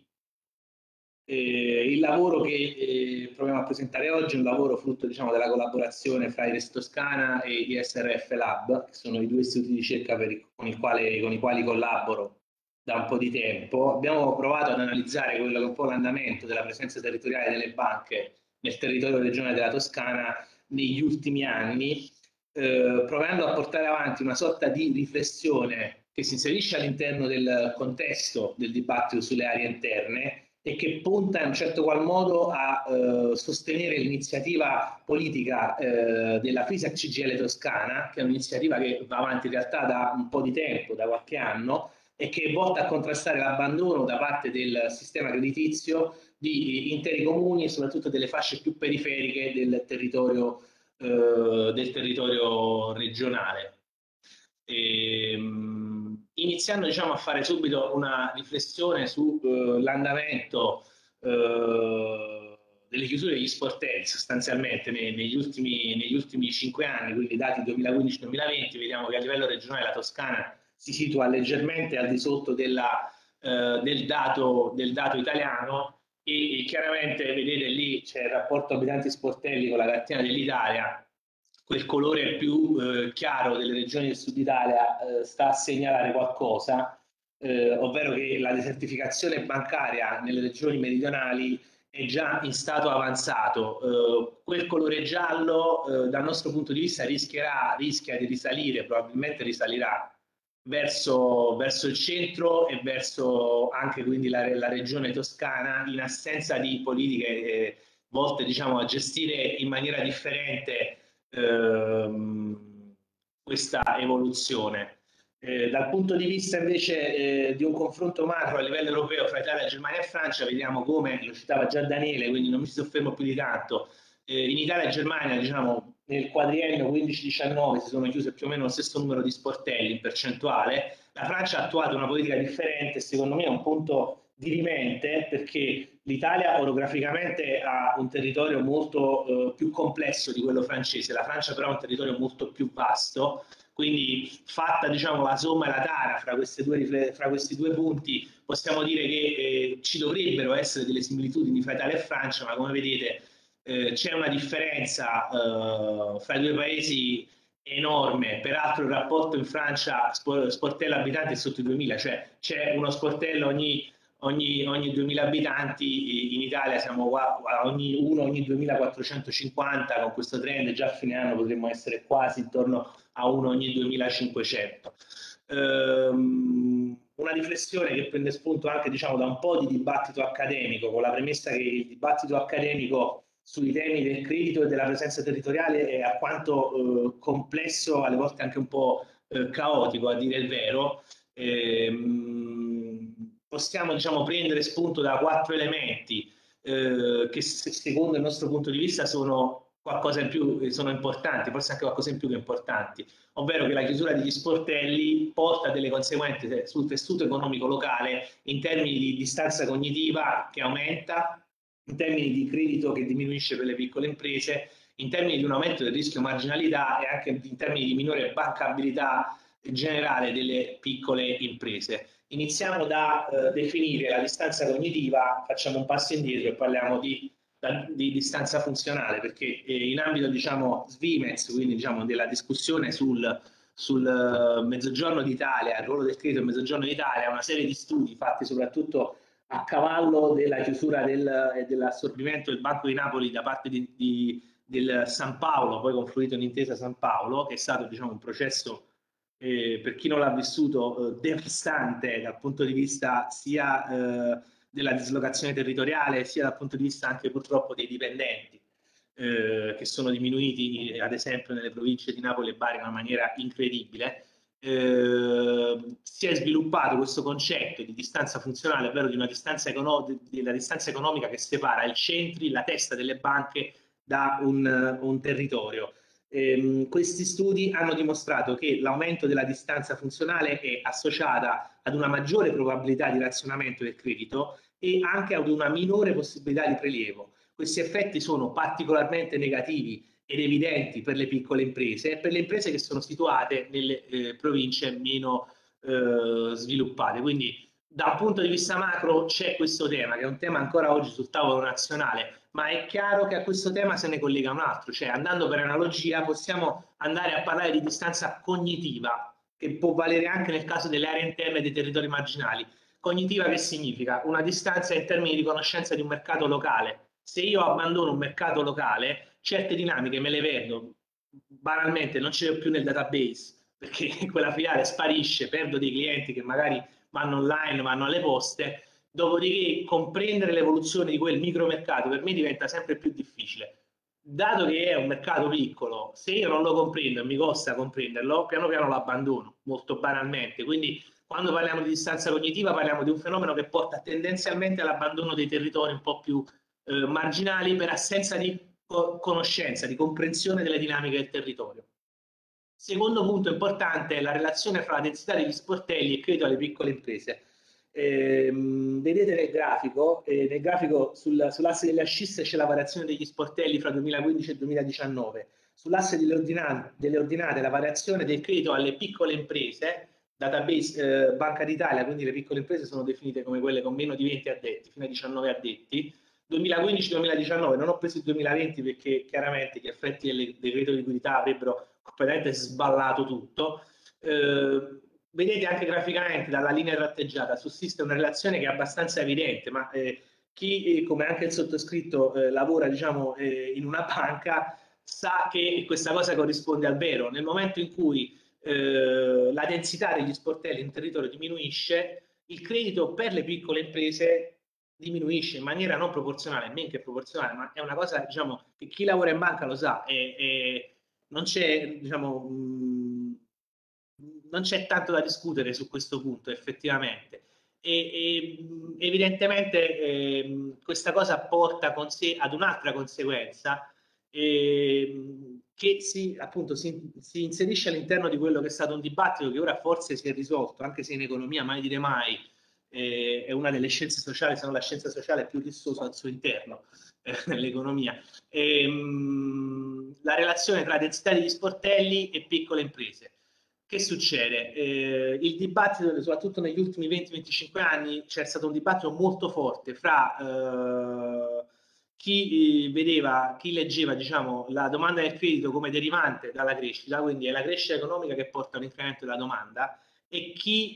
Eh, il lavoro che eh, proviamo a presentare oggi è un lavoro frutto, diciamo, della collaborazione fra Ires Toscana e I S R F Lab, che sono i due istituti di ricerca per il, con, il quale, con i quali collaboro da un po' di tempo. Abbiamo provato ad analizzare quello che è un po' l'andamento della presenza territoriale delle banche nel territorio regionale della Toscana negli ultimi anni, eh, provando a portare avanti una sorta di riflessione che si inserisce all'interno del contesto del dibattito sulle aree interne e che punta in un certo qual modo a eh, sostenere l'iniziativa politica eh, della FISAC C G I L Toscana, che è un'iniziativa che va avanti in realtà da un po' di tempo, da qualche anno, e che è volta a contrastare l'abbandono da parte del sistema creditizio di interi comuni e soprattutto delle fasce più periferiche del territorio, eh, del territorio regionale. E, iniziando, diciamo, a fare subito una riflessione sull'andamento uh, uh, delle chiusure degli sportelli sostanzialmente nei, negli, ultimi, negli ultimi cinque anni, quindi dati duemilaquindici duemilaventi, vediamo che a livello regionale la Toscana si situa leggermente al di sotto della, uh, del, dato, del dato italiano e, e chiaramente vedete lì c'è il rapporto abitanti sportelli con la cartina dell'Italia. Quel colore più eh, chiaro delle regioni del sud Italia eh, sta a segnalare qualcosa, eh, ovvero che la desertificazione bancaria nelle regioni meridionali è già in stato avanzato. Eh, quel colore giallo, eh, dal nostro punto di vista, rischierà, rischia di risalire, probabilmente risalirà verso, verso il centro e verso anche quindi la, la regione toscana, in assenza di politiche eh, volte, diciamo, a gestire in maniera differente Ehm, questa evoluzione. Eh, dal punto di vista invece eh, di un confronto macro a livello europeo fra Italia, Germania e Francia, vediamo come, lo citava già Daniele, quindi non mi soffermo più di tanto, eh, in Italia e Germania, diciamo, nel quadriennio quindici diciannove si sono chiuse più o meno lo stesso numero di sportelli in percentuale. La Francia ha attuato una politica differente, secondo me è un punto dirimente, perché l'Italia orograficamente ha un territorio molto eh, più complesso di quello francese, la Francia però ha un territorio molto più vasto, quindi fatta, diciamo, la somma e la tara fra, queste due, fra questi due punti possiamo dire che eh, ci dovrebbero essere delle similitudini fra Italia e Francia, ma come vedete eh, c'è una differenza eh, fra i due paesi enorme. Peraltro il rapporto in Francia sportello abitanti è sotto i duemila, cioè c'è uno sportello ogni ogni, ogni duemila abitanti, in Italia siamo qua, ogni uno ogni duemilaquattrocentocinquanta, con questo trend già a fine anno potremmo essere quasi intorno a uno ogni duemilacinquecento. Ehm, una riflessione che prende spunto anche, diciamo, da un po' di dibattito accademico, con la premessa che il dibattito accademico sui temi del credito e della presenza territoriale è alquanto eh, complesso, alle volte anche un po' eh, caotico, a dire il vero. Ehm, possiamo, diciamo, prendere spunto da quattro elementi eh, che secondo il nostro punto di vista sono qualcosa in più, sono importanti, forse anche qualcosa in più che importanti, ovvero che la chiusura degli sportelli porta delle conseguenze sul tessuto economico locale in termini di distanza cognitiva che aumenta, in termini di credito che diminuisce per le piccole imprese, in termini di un aumento del rischio marginalità e anche in termini di minore bancabilità generale delle piccole imprese. Iniziamo da eh, definire la distanza cognitiva, facciamo un passo indietro e parliamo di, da, di distanza funzionale, perché eh, in ambito, diciamo, Svimez, quindi diciamo della discussione sul, sul uh, Mezzogiorno d'Italia, il ruolo del credito nel Mezzogiorno d'Italia, una serie di studi fatti soprattutto a cavallo della chiusura del, e dell'assorbimento del Banco di Napoli da parte di, di, del San Paolo, poi confluito in Intesa San Paolo, che è stato, diciamo, un processo Eh, per chi non l'ha vissuto, eh, devastante dal punto di vista sia eh, della dislocazione territoriale, sia dal punto di vista anche purtroppo dei dipendenti, eh, che sono diminuiti ad esempio nelle province di Napoli e Bari in una maniera incredibile. Eh, si è sviluppato questo concetto di distanza funzionale, ovvero di una distanza, della distanza economica che separa il centri, la testa delle banche da un, un territorio. Eh, questi studi hanno dimostrato che l'aumento della distanza funzionale è associata ad una maggiore probabilità di razionamento del credito e anche ad una minore possibilità di prelievo. Questi effetti sono particolarmente negativi ed evidenti per le piccole imprese e per le imprese che sono situate nelle eh, province meno eh, sviluppate. Quindi da un punto di vista macro c'è questo tema, che è un tema ancora oggi sul tavolo nazionale, ma è chiaro che a questo tema se ne collega un altro, cioè andando per analogia possiamo andare a parlare di distanza cognitiva, che può valere anche nel caso delle aree interne e dei territori marginali. Cognitiva che significa? Una distanza in termini di conoscenza di un mercato locale. Se io abbandono un mercato locale, certe dinamiche me le perdo, banalmente non ce le ho più nel database, perché quella filiale sparisce, perdo dei clienti che magari vanno online, vanno alle poste. Dopodiché comprendere l'evoluzione di quel micromercato per me diventa sempre più difficile. Dato che è un mercato piccolo, se io non lo comprendo e mi costa comprenderlo, piano piano lo abbandono, molto banalmente. Quindi quando parliamo di distanza cognitiva parliamo di un fenomeno che porta tendenzialmente all'abbandono dei territori un po' più eh, marginali per assenza di co conoscenza, di comprensione delle dinamiche del territorio. Secondo punto importante è la relazione fra la densità degli sportelli e credito alle piccole imprese. Eh, vedete nel grafico, eh, nel grafico sul, sull'asse delle ascisse c'è la variazione degli sportelli fra duemilaquindici e duemiladiciannove, sull'asse delle, ordinate, delle ordinate la variazione del credito alle piccole imprese, database eh, Banca d'Italia, quindi le piccole imprese sono definite come quelle con meno di venti addetti, fino a diciannove addetti, duemilaquindici duemiladiciannove, non ho preso il duemilaventi perché chiaramente gli effetti del decreto di liquidità avrebbero completamente sballato tutto. Eh, vedete anche graficamente dalla linea tratteggiata sussiste una relazione che è abbastanza evidente, ma eh, chi eh, come anche il sottoscritto eh, lavora, diciamo, eh, in una banca sa che questa cosa corrisponde al vero. Nel momento in cui eh, la densità degli sportelli in territorio diminuisce, il credito per le piccole imprese diminuisce in maniera non proporzionale, men che proporzionale, ma è una cosa, diciamo, che chi lavora in banca lo sa e, e non c'è, diciamo, mh, non c'è tanto da discutere su questo punto effettivamente. E, e evidentemente eh, questa cosa porta con sé ad un'altra conseguenza eh, che si, appunto, si, si inserisce all'interno di quello che è stato un dibattito che ora forse si è risolto, anche se in economia mai dire mai eh, è una delle scienze sociali, se non la scienza sociale più rissosa al suo interno, eh, l'economia. Ehm, la relazione tra densità degli sportelli e piccole imprese. Che succede? Eh, il dibattito, soprattutto negli ultimi venti venticinque anni, c'è stato un dibattito molto forte fra eh, chi eh, vedeva, chi leggeva, diciamo, la domanda del credito come derivante dalla crescita, quindi è la crescita economica che porta a un incremento della domanda, e chi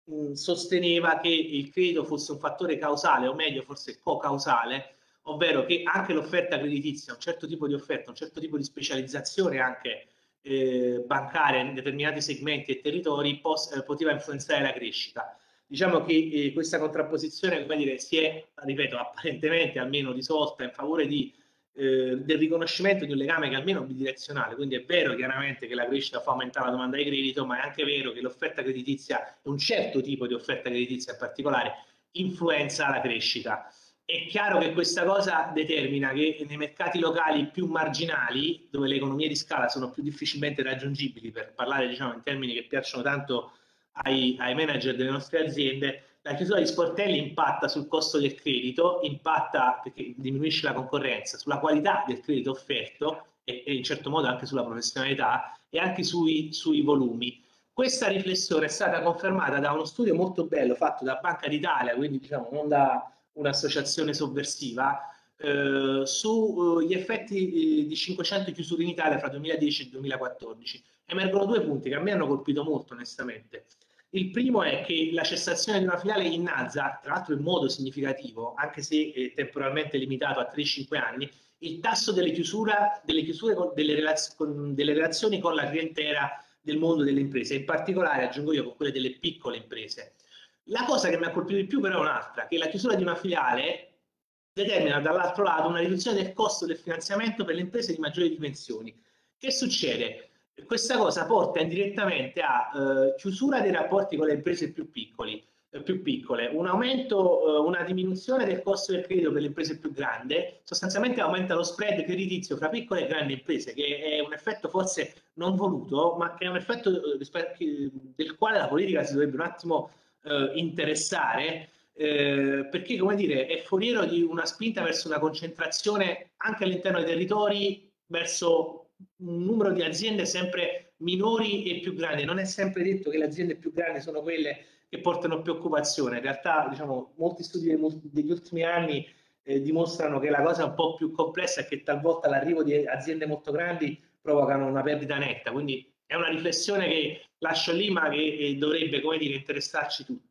mh, sosteneva che il credito fosse un fattore causale, o meglio forse co-causale, ovvero che anche l'offerta creditizia, un certo tipo di offerta, un certo tipo di specializzazione anche eh, bancaria in determinati segmenti e territori pos- eh, poteva influenzare la crescita. Diciamo che eh, questa contrapposizione, come dire, si è, ripeto, apparentemente almeno risolta in favore di, eh, del riconoscimento di un legame che è almeno bidirezionale. Quindi è vero chiaramente che la crescita fa aumentare la domanda di credito, ma è anche vero che l'offerta creditizia, un certo tipo di offerta creditizia in particolare, influenza la crescita. È chiaro che questa cosa determina che nei mercati locali più marginali, dove le economie di scala sono più difficilmente raggiungibili, per parlare diciamo in termini che piacciono tanto ai, ai manager delle nostre aziende, la chiusura di sportelli impatta sul costo del credito, impatta perché diminuisce la concorrenza, sulla qualità del credito offerto e, e in certo modo anche sulla professionalità e anche sui, sui volumi. Questa riflessione è stata confermata da uno studio molto bello fatto da Banca d'Italia, quindi diciamo non da un'associazione sovversiva, eh, sugli effetti eh, di cinquecento chiusure in Italia fra duemiladieci e duemilaquattordici. Emergono due punti che a me hanno colpito molto onestamente. Il primo è che la cessazione di una filiale innalza, tra l'altro in modo significativo, anche se eh, temporalmente limitato a tre cinque anni, il tasso delle chiusure, delle, chiusure con, delle, relaz con, delle relazioni con la clientela del mondo delle imprese, in particolare, aggiungo io, con quelle delle piccole imprese. La cosa che mi ha colpito di più però è un'altra, che la chiusura di una filiale determina dall'altro lato una riduzione del costo del finanziamento per le imprese di maggiori dimensioni. Che succede? Questa cosa porta indirettamente a eh, chiusura dei rapporti con le imprese più, piccoli, eh, più piccole, un aumento, eh, una diminuzione del costo del credito per le imprese più grandi, sostanzialmente aumenta lo spread creditizio fra piccole e grandi imprese, che è un effetto forse non voluto, ma che è un effetto eh, del quale la politica si dovrebbe un attimo eh, interessare, eh, perché come dire è foriero di una spinta verso una concentrazione anche all'interno dei territori verso un numero di aziende sempre minori e più grandi. Non è sempre detto che le aziende più grandi sono quelle che portano più occupazione. In realtà, diciamo, molti studi degli ultimi anni eh, dimostrano che la cosa è un po' più complessa e che talvolta l'arrivo di aziende molto grandi provocano una perdita netta. Quindi è una riflessione che lascio lì, ma che eh, dovrebbe, come dire, interessarci tutti.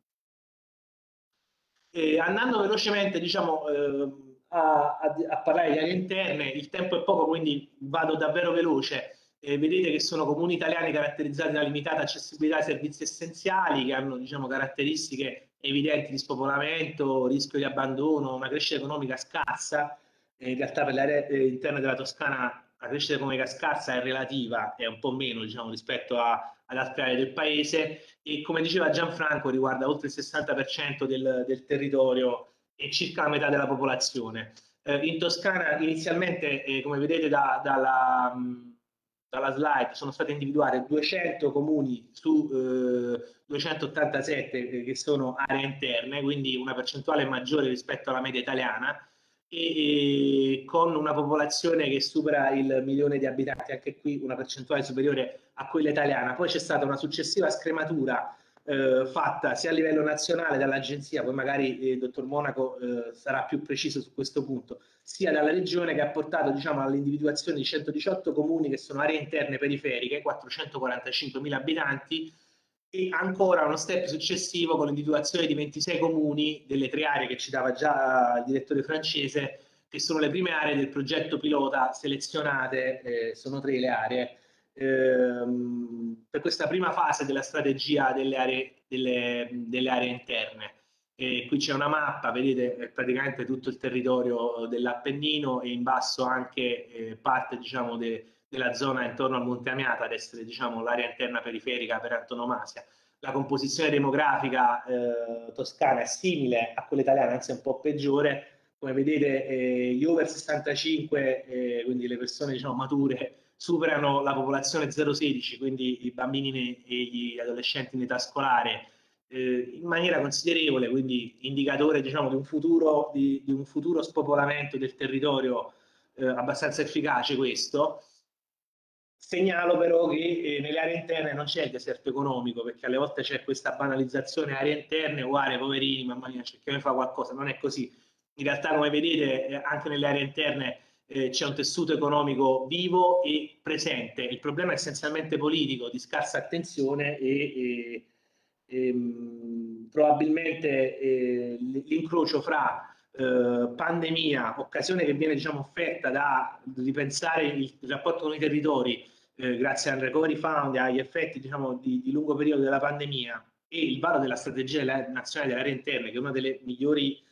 Eh, andando velocemente, diciamo, eh, a, a, a parlare di aree interne, il tempo è poco, quindi vado davvero veloce. Eh, vedete che sono comuni italiani caratterizzati da limitata accessibilità ai servizi essenziali, che hanno diciamo, caratteristiche evidenti di spopolamento, rischio di abbandono, una crescita economica scarsa. Eh, in realtà per le aree eh, interne della Toscana la crescita economica scarsa è relativa, è un po' meno diciamo, rispetto a, ad altre aree del paese e come diceva Gianfranco riguarda oltre il sessanta per cento del, del territorio e circa la metà della popolazione. Eh, in Toscana inizialmente, eh, come vedete da, dalla, mh, dalla slide, sono state individuate duecento comuni su eh, duecentottantasette eh, che sono aree interne, quindi una percentuale maggiore rispetto alla media italiana e, e con una popolazione che supera il milione di abitanti, anche qui una percentuale superiore a quella italiana. Poi c'è stata una successiva scrematura eh, fatta sia a livello nazionale dall'agenzia, poi magari il dottor Monaco eh, sarà più preciso su questo punto, sia dalla regione che ha portato diciamo, all'individuazione di centodiciotto comuni che sono aree interne periferiche, quattrocentoquarantacinquemila abitanti, e ancora uno step successivo con l'individuazione di ventisei comuni delle tre aree che citava già il direttore francese, che sono le prime aree del progetto pilota selezionate, eh, sono tre le aree, ehm, per questa prima fase della strategia delle aree, delle, delle aree interne. E qui c'è una mappa, vedete praticamente tutto il territorio dell'Appennino e in basso anche eh, parte diciamo, de, della zona intorno al Monte Amiata, ad essere diciamo, l'area interna periferica per antonomasia. La composizione demografica eh, toscana è simile a quella italiana, anzi è un po' peggiore. Come vedete eh, gli over sessantacinque, eh, quindi le persone diciamo, mature, superano la popolazione zero sedici, quindi i bambini e gli adolescenti in età scolare, eh, in maniera considerevole, quindi indicatore diciamo, di, un futuro, di, di un futuro spopolamento del territorio eh, abbastanza efficace questo. Segnalo però che eh, nelle aree interne non c'è il deserto economico, perché alle volte c'è questa banalizzazione aree interne o aree poverini, mamma mia cerchiamo di fare qualcosa, non è così. In realtà come vedete eh, anche nelle aree interne eh, c'è un tessuto economico vivo e presente. Il problema è essenzialmente politico, di scarsa attenzione e, e, ehm, probabilmente eh, l'incrocio fra eh, pandemia, occasione che viene diciamo, offerta da ripensare il rapporto con i territori eh, grazie al Recovery Fund e agli effetti diciamo, di, di lungo periodo della pandemia, e il varo della strategia nazionale delle aree interne, che è una delle migliori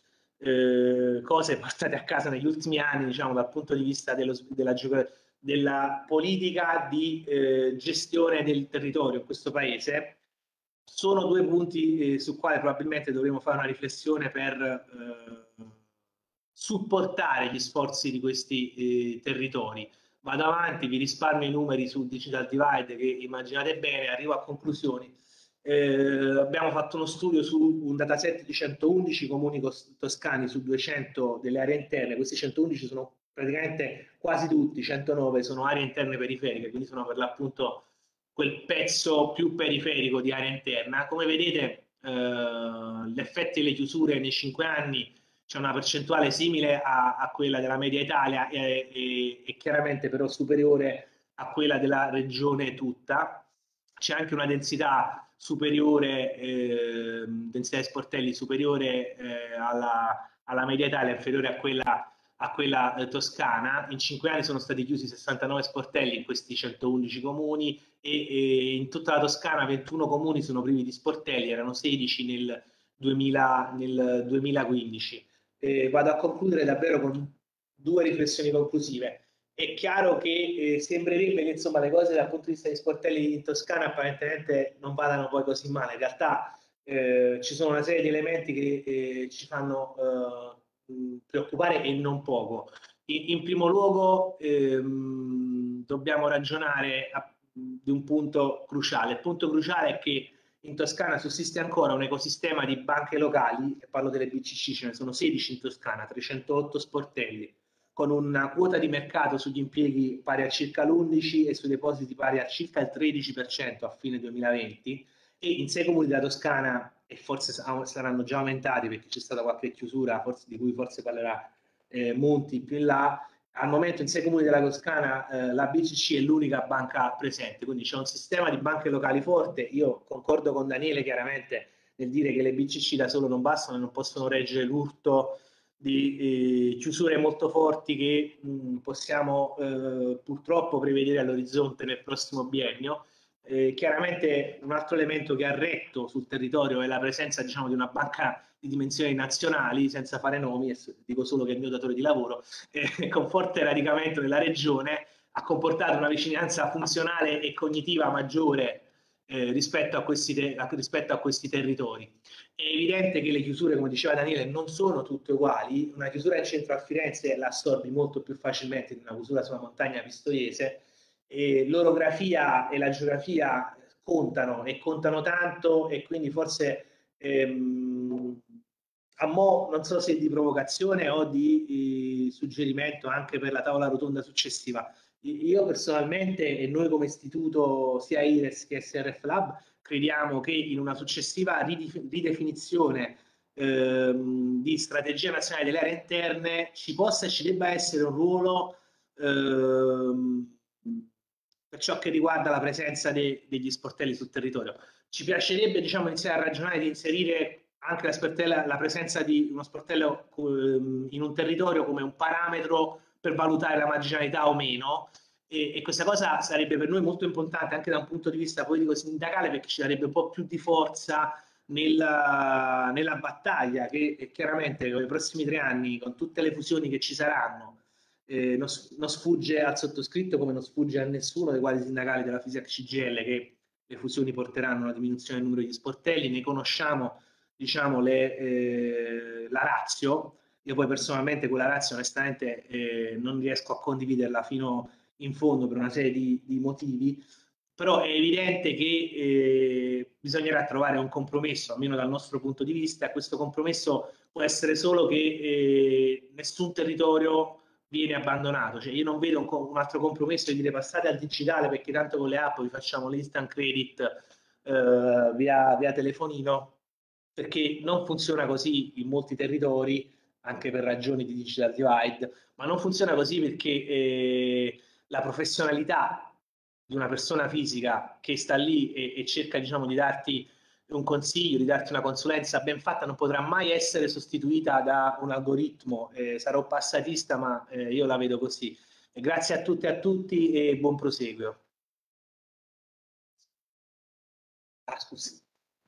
eh, cose portate a casa negli ultimi anni, diciamo, dal punto di vista dello, della, della politica di eh, gestione del territorio in questo paese, sono due punti eh, su quali probabilmente dovremo fare una riflessione per eh, supportare gli sforzi di questi eh, territori. Vado avanti, vi risparmio i numeri sul Digital Divide che immaginate bene, arrivo a conclusioni. Eh, abbiamo fatto uno studio su un dataset di centoundici comuni toscani su duecento delle aree interne. Questi centoundici sono praticamente quasi tutti, centonove sono aree interne periferiche, quindi sono per l'appunto quel pezzo più periferico di area interna. Come vedete eh, gli effetti delle chiusure nei cinque anni c'è una percentuale simile a, a quella della media Italia e, e, e chiaramente però superiore a quella della regione tutta. C'è anche una densità superiore, eh, densità di sportelli superiore eh, alla, alla media Italia, inferiore a quella, a quella eh, toscana. In cinque anni sono stati chiusi sessantanove sportelli in questi centoundici comuni e, e in tutta la Toscana ventuno comuni sono privi di sportelli, erano sedici nel, duemila, nel duemilaquindici. Eh, vado a concludere davvero con due riflessioni conclusive. È chiaro che eh, sembrerebbe che insomma, le cose dal punto di vista dei sportelli in Toscana apparentemente non vadano poi così male. In realtà eh, ci sono una serie di elementi che eh, ci fanno eh, preoccupare e non poco. In, in primo luogo ehm, dobbiamo ragionare a, di un punto cruciale. Il punto cruciale è che in Toscana sussiste ancora un ecosistema di banche locali, e parlo delle B C C, ce ne sono sedici in Toscana, trecentotto sportelli, con una quota di mercato sugli impieghi pari a circa l'undici e sui depositi pari a circa il tredici per cento a fine duemilaventi, e in sei comuni della Toscana, e forse saranno già aumentati perché c'è stata qualche chiusura forse, di cui forse parlerà eh, Monti più in là. Al momento in sei comuni della Toscana eh, la B C C è l'unica banca presente, quindi c'è un sistema di banche locali forte. Io concordo con Daniele chiaramente nel dire che le B C C da solo non bastano e non possono reggere l'urto di eh, chiusure molto forti che mh, possiamo eh, purtroppo prevedere all'orizzonte nel prossimo biennio. Eh, chiaramente un altro elemento che ha retto sul territorio è la presenza diciamo, di una banca di dimensioni nazionali, senza fare nomi, dico solo che è il mio datore di lavoro, eh, con forte radicamento nella regione, ha comportato una vicinanza funzionale e cognitiva maggiore eh, rispetto, a questi rispetto a questi territori. È evidente che le chiusure, come diceva Daniele, non sono tutte uguali. Una chiusura in centro a Firenze la assorbi molto più facilmente di una chiusura sulla montagna pistoiese. E l'orografia e la geografia contano e contano tanto, e quindi forse ehm, a mo' non so se di provocazione o di eh, suggerimento anche per la tavola rotonda successiva. Io personalmente e noi come istituto sia I R E S che S R F Lab crediamo che in una successiva ridefinizione ehm, di strategia nazionale delle aree interne ci possa e ci debba essere un ruolo ehm, per ciò che riguarda la presenza de, degli sportelli sul territorio. Ci piacerebbe diciamo, iniziare a ragionare di inserire anche la, sportella, la presenza di uno sportello ehm, in un territorio come un parametro per valutare la marginalità o meno, e, e questa cosa sarebbe per noi molto importante anche da un punto di vista politico-sindacale, perché ci darebbe un po' più di forza nella, nella battaglia che chiaramente con i prossimi tre anni, con tutte le fusioni che ci saranno, eh, non, non sfugge al sottoscritto come non sfugge a nessuno dei quadri sindacali della FISAC C G I L che le fusioni porteranno a una diminuzione del numero di sportelli. Ne conosciamo diciamo, le, eh, la ratio. Io poi personalmente quella razza onestamente eh, non riesco a condividerla fino in fondo per una serie di, di motivi, però è evidente che eh, bisognerà trovare un compromesso, almeno dal nostro punto di vista. Questo compromesso può essere solo che eh, nessun territorio viene abbandonato. Cioè, io non vedo un, un altro compromesso di dire passate al digitale perché tanto con le app vi facciamo l'instant credit eh, via, via telefonino, perché non funziona così in molti territori, anche per ragioni di digital divide, ma non funziona così perché eh, la professionalità di una persona fisica che sta lì e, e cerca diciamo, di darti un consiglio, di darti una consulenza ben fatta, non potrà mai essere sostituita da un algoritmo. Eh, sarò passatista, ma eh, io la vedo così. E grazie a tutte e a tutti e buon proseguio. Ah, scusi.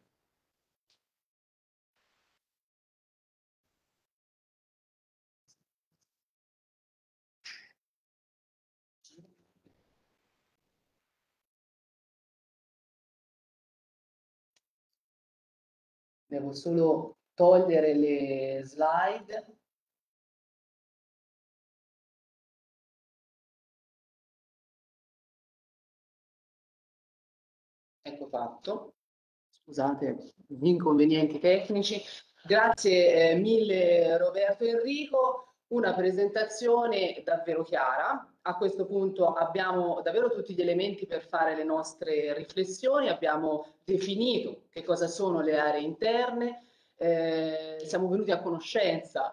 Devo solo togliere le slide. Ecco fatto. Scusate gli inconvenienti tecnici. Grazie eh, mille Roberto Enrico. Una presentazione davvero chiara. A questo punto abbiamo davvero tutti gli elementi per fare le nostre riflessioni. Abbiamo definito che cosa sono le aree interne. Eh, siamo venuti a conoscenza,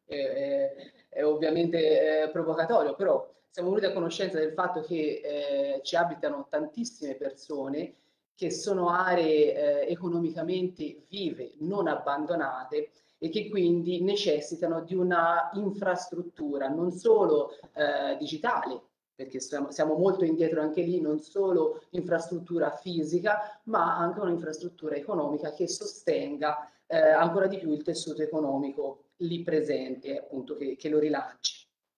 eh, è ovviamente eh, provocatorio, però siamo venuti a conoscenza del fatto che eh, ci abitano tantissime persone, che sono aree eh, economicamente vive, non abbandonate, e che quindi necessitano di una infrastruttura non solo eh, digitale, perché siamo, siamo molto indietro anche lì, non solo infrastruttura fisica, ma anche un'infrastruttura economica che sostenga eh, ancora di più il tessuto economico lì presente, appunto, che, che lo rilanci.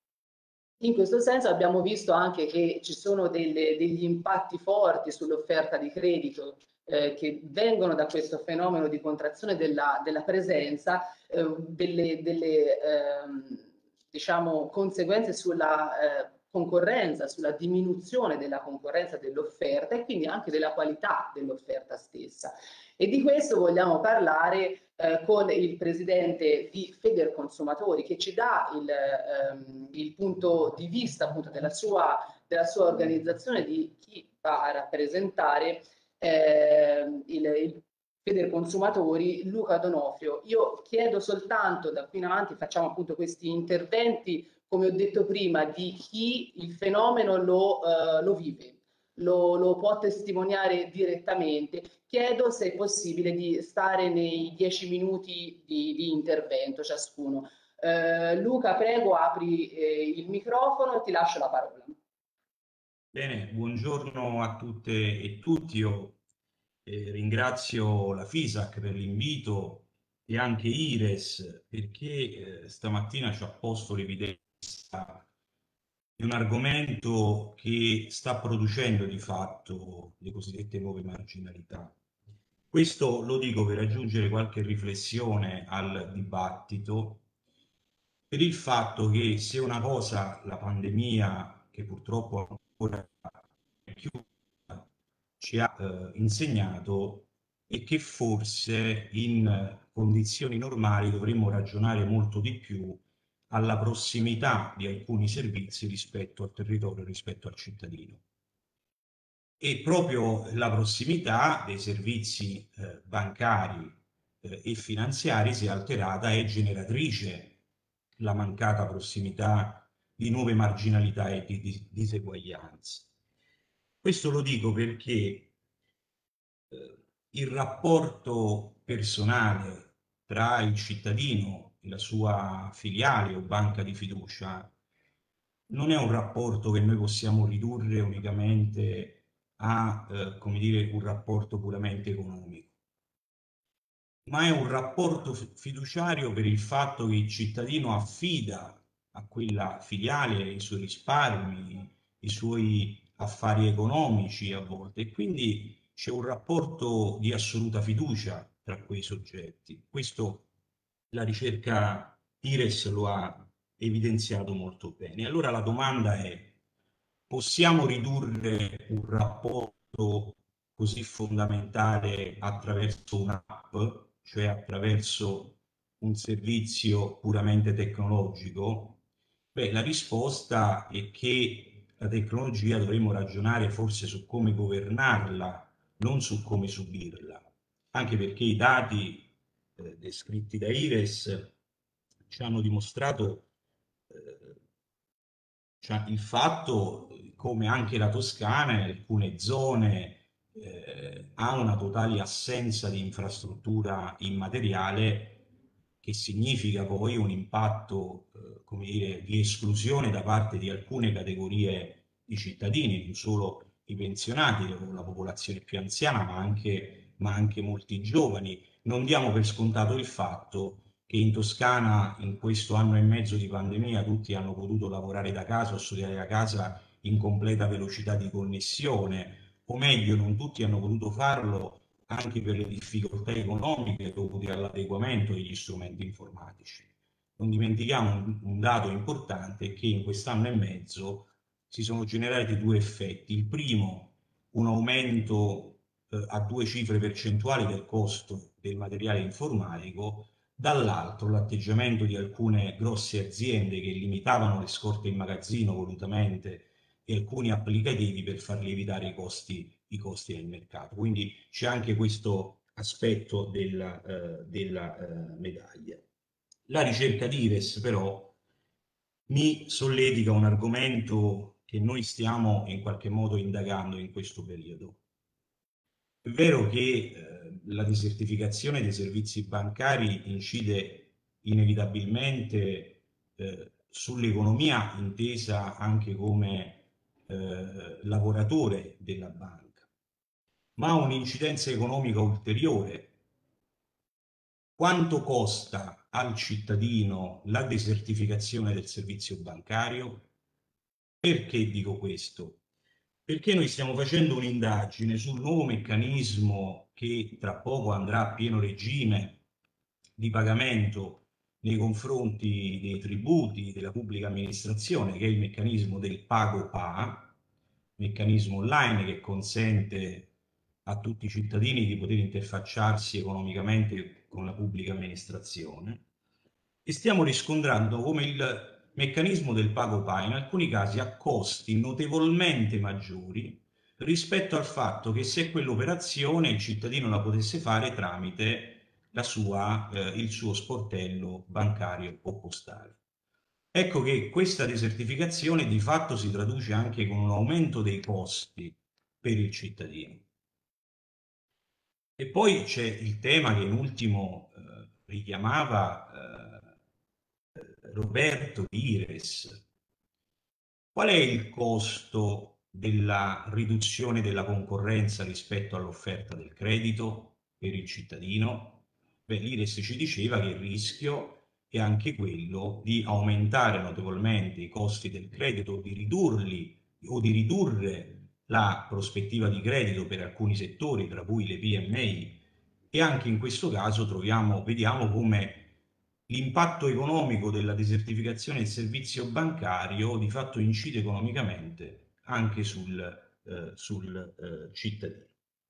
In questo senso abbiamo visto anche che ci sono delle, degli impatti forti sull'offerta di credito eh, che vengono da questo fenomeno di contrazione della, della presenza, eh, delle, delle ehm, diciamo, conseguenze sulla eh, concorrenza, sulla diminuzione della concorrenza dell'offerta e quindi anche della qualità dell'offerta stessa. E di questo vogliamo parlare eh, con il presidente di Federconsumatori, che ci dà il, ehm, il punto di vista appunto della sua, della sua organizzazione, di chi va a rappresentare eh, il, il Federconsumatori, Luca Donofrio. Io chiedo soltanto, da qui in avanti facciamo appunto questi interventi, come ho detto prima, di chi il fenomeno lo, uh, lo vive, lo, lo può testimoniare direttamente. Chiedo se è possibile di stare nei dieci minuti di, di intervento ciascuno. Uh, Luca, prego, apri eh, il microfono e ti lascio la parola. Bene, buongiorno a tutte e tutti. Io eh, ringrazio la FISAC per l'invito e anche IRES perché eh, stamattina ci ha posto l'evidenza di un argomento che sta producendo di fatto le cosiddette nuove marginalità. Questo lo dico per aggiungere qualche riflessione al dibattito, per il fatto che se una cosa la pandemia, che purtroppo ancora è chiusa, ci ha eh, insegnato, e che forse in condizioni normali dovremmo ragionare molto di più alla prossimità di alcuni servizi rispetto al territorio, rispetto al cittadino. E proprio la prossimità dei servizi eh, bancari eh, e finanziari si è alterata e generatrice la mancata prossimità di nuove marginalità e di, di diseguaglianze. Questo lo dico perché eh, il rapporto personale tra il cittadino e la sua filiale o banca di fiducia non è un rapporto che noi possiamo ridurre unicamente a, eh, come dire, un rapporto puramente economico, ma è un rapporto fiduciario per il fatto che il cittadino affida a quella filiale i suoi risparmi, i suoi affari economici a volte, e quindi c'è un rapporto di assoluta fiducia tra quei soggetti. Questo la ricerca IRES lo ha evidenziato molto bene. Allora la domanda è: possiamo ridurre un rapporto così fondamentale attraverso un'app, cioè attraverso un servizio puramente tecnologico? Beh, la risposta è che la tecnologia dovremmo ragionare forse su come governarla, non su come subirla, anche perché i dati eh, descritti da IRES ci hanno dimostrato eh, cioè il fatto come anche la Toscana in alcune zone eh, ha una totale assenza di infrastruttura immateriale, che significa poi un impatto eh, come dire, di esclusione da parte di alcune categorie di cittadini, non solo i pensionati, la popolazione più anziana, ma anche, ma anche molti giovani. Non diamo per scontato il fatto che in Toscana, in questo anno e mezzo di pandemia, tutti hanno potuto lavorare da casa o studiare da casa in completa velocità di connessione, o meglio, non tutti hanno potuto farlo anche per le difficoltà economiche dovute all'adeguamento degli strumenti informatici. Non dimentichiamo un, un dato importante, che in quest'anno e mezzo si sono generati due effetti. Il primo, un aumento eh, a due cifre percentuali del costo del materiale informatico, dall'altro l'atteggiamento di alcune grosse aziende che limitavano le scorte in magazzino volutamente e alcuni applicativi per far lievitare i costi, i costi del mercato. Quindi c'è anche questo aspetto della, eh, della eh, medaglia. La ricerca di IRES però mi solletica un argomento che noi stiamo in qualche modo indagando in questo periodo. È vero che eh, la desertificazione dei servizi bancari incide inevitabilmente eh, sull'economia intesa anche come eh, lavoratore della banca, ma ha un'incidenza economica ulteriore. Quanto costa al cittadino la desertificazione del servizio bancario? Perché dico questo? Perché noi stiamo facendo un'indagine sul nuovo meccanismo che tra poco andrà a pieno regime di pagamento nei confronti dei tributi della pubblica amministrazione, che è il meccanismo del Pago P A, meccanismo online che consente a tutti i cittadini di poter interfacciarsi economicamente con la pubblica amministrazione, e stiamo riscontrando come il meccanismo del Pago P A in alcuni casi ha costi notevolmente maggiori rispetto al fatto che se quell'operazione il cittadino la potesse fare tramite la sua, eh, il suo sportello bancario o postale. Ecco che questa desertificazione di fatto si traduce anche con un aumento dei costi per il cittadino. E poi c'è il tema che in ultimo eh, richiamava eh, Roberto IRES. Qual è il costo della riduzione della concorrenza rispetto all'offerta del credito per il cittadino? Beh, l'IRES ci diceva che il rischio è anche quello di aumentare notevolmente i costi del credito o di ridurli o di ridurre la prospettiva di credito per alcuni settori, tra cui le P M I, e anche in questo caso troviamo, vediamo come l'impatto economico della desertificazione del servizio bancario di fatto incide economicamente anche sul, eh, sul eh, cittadino.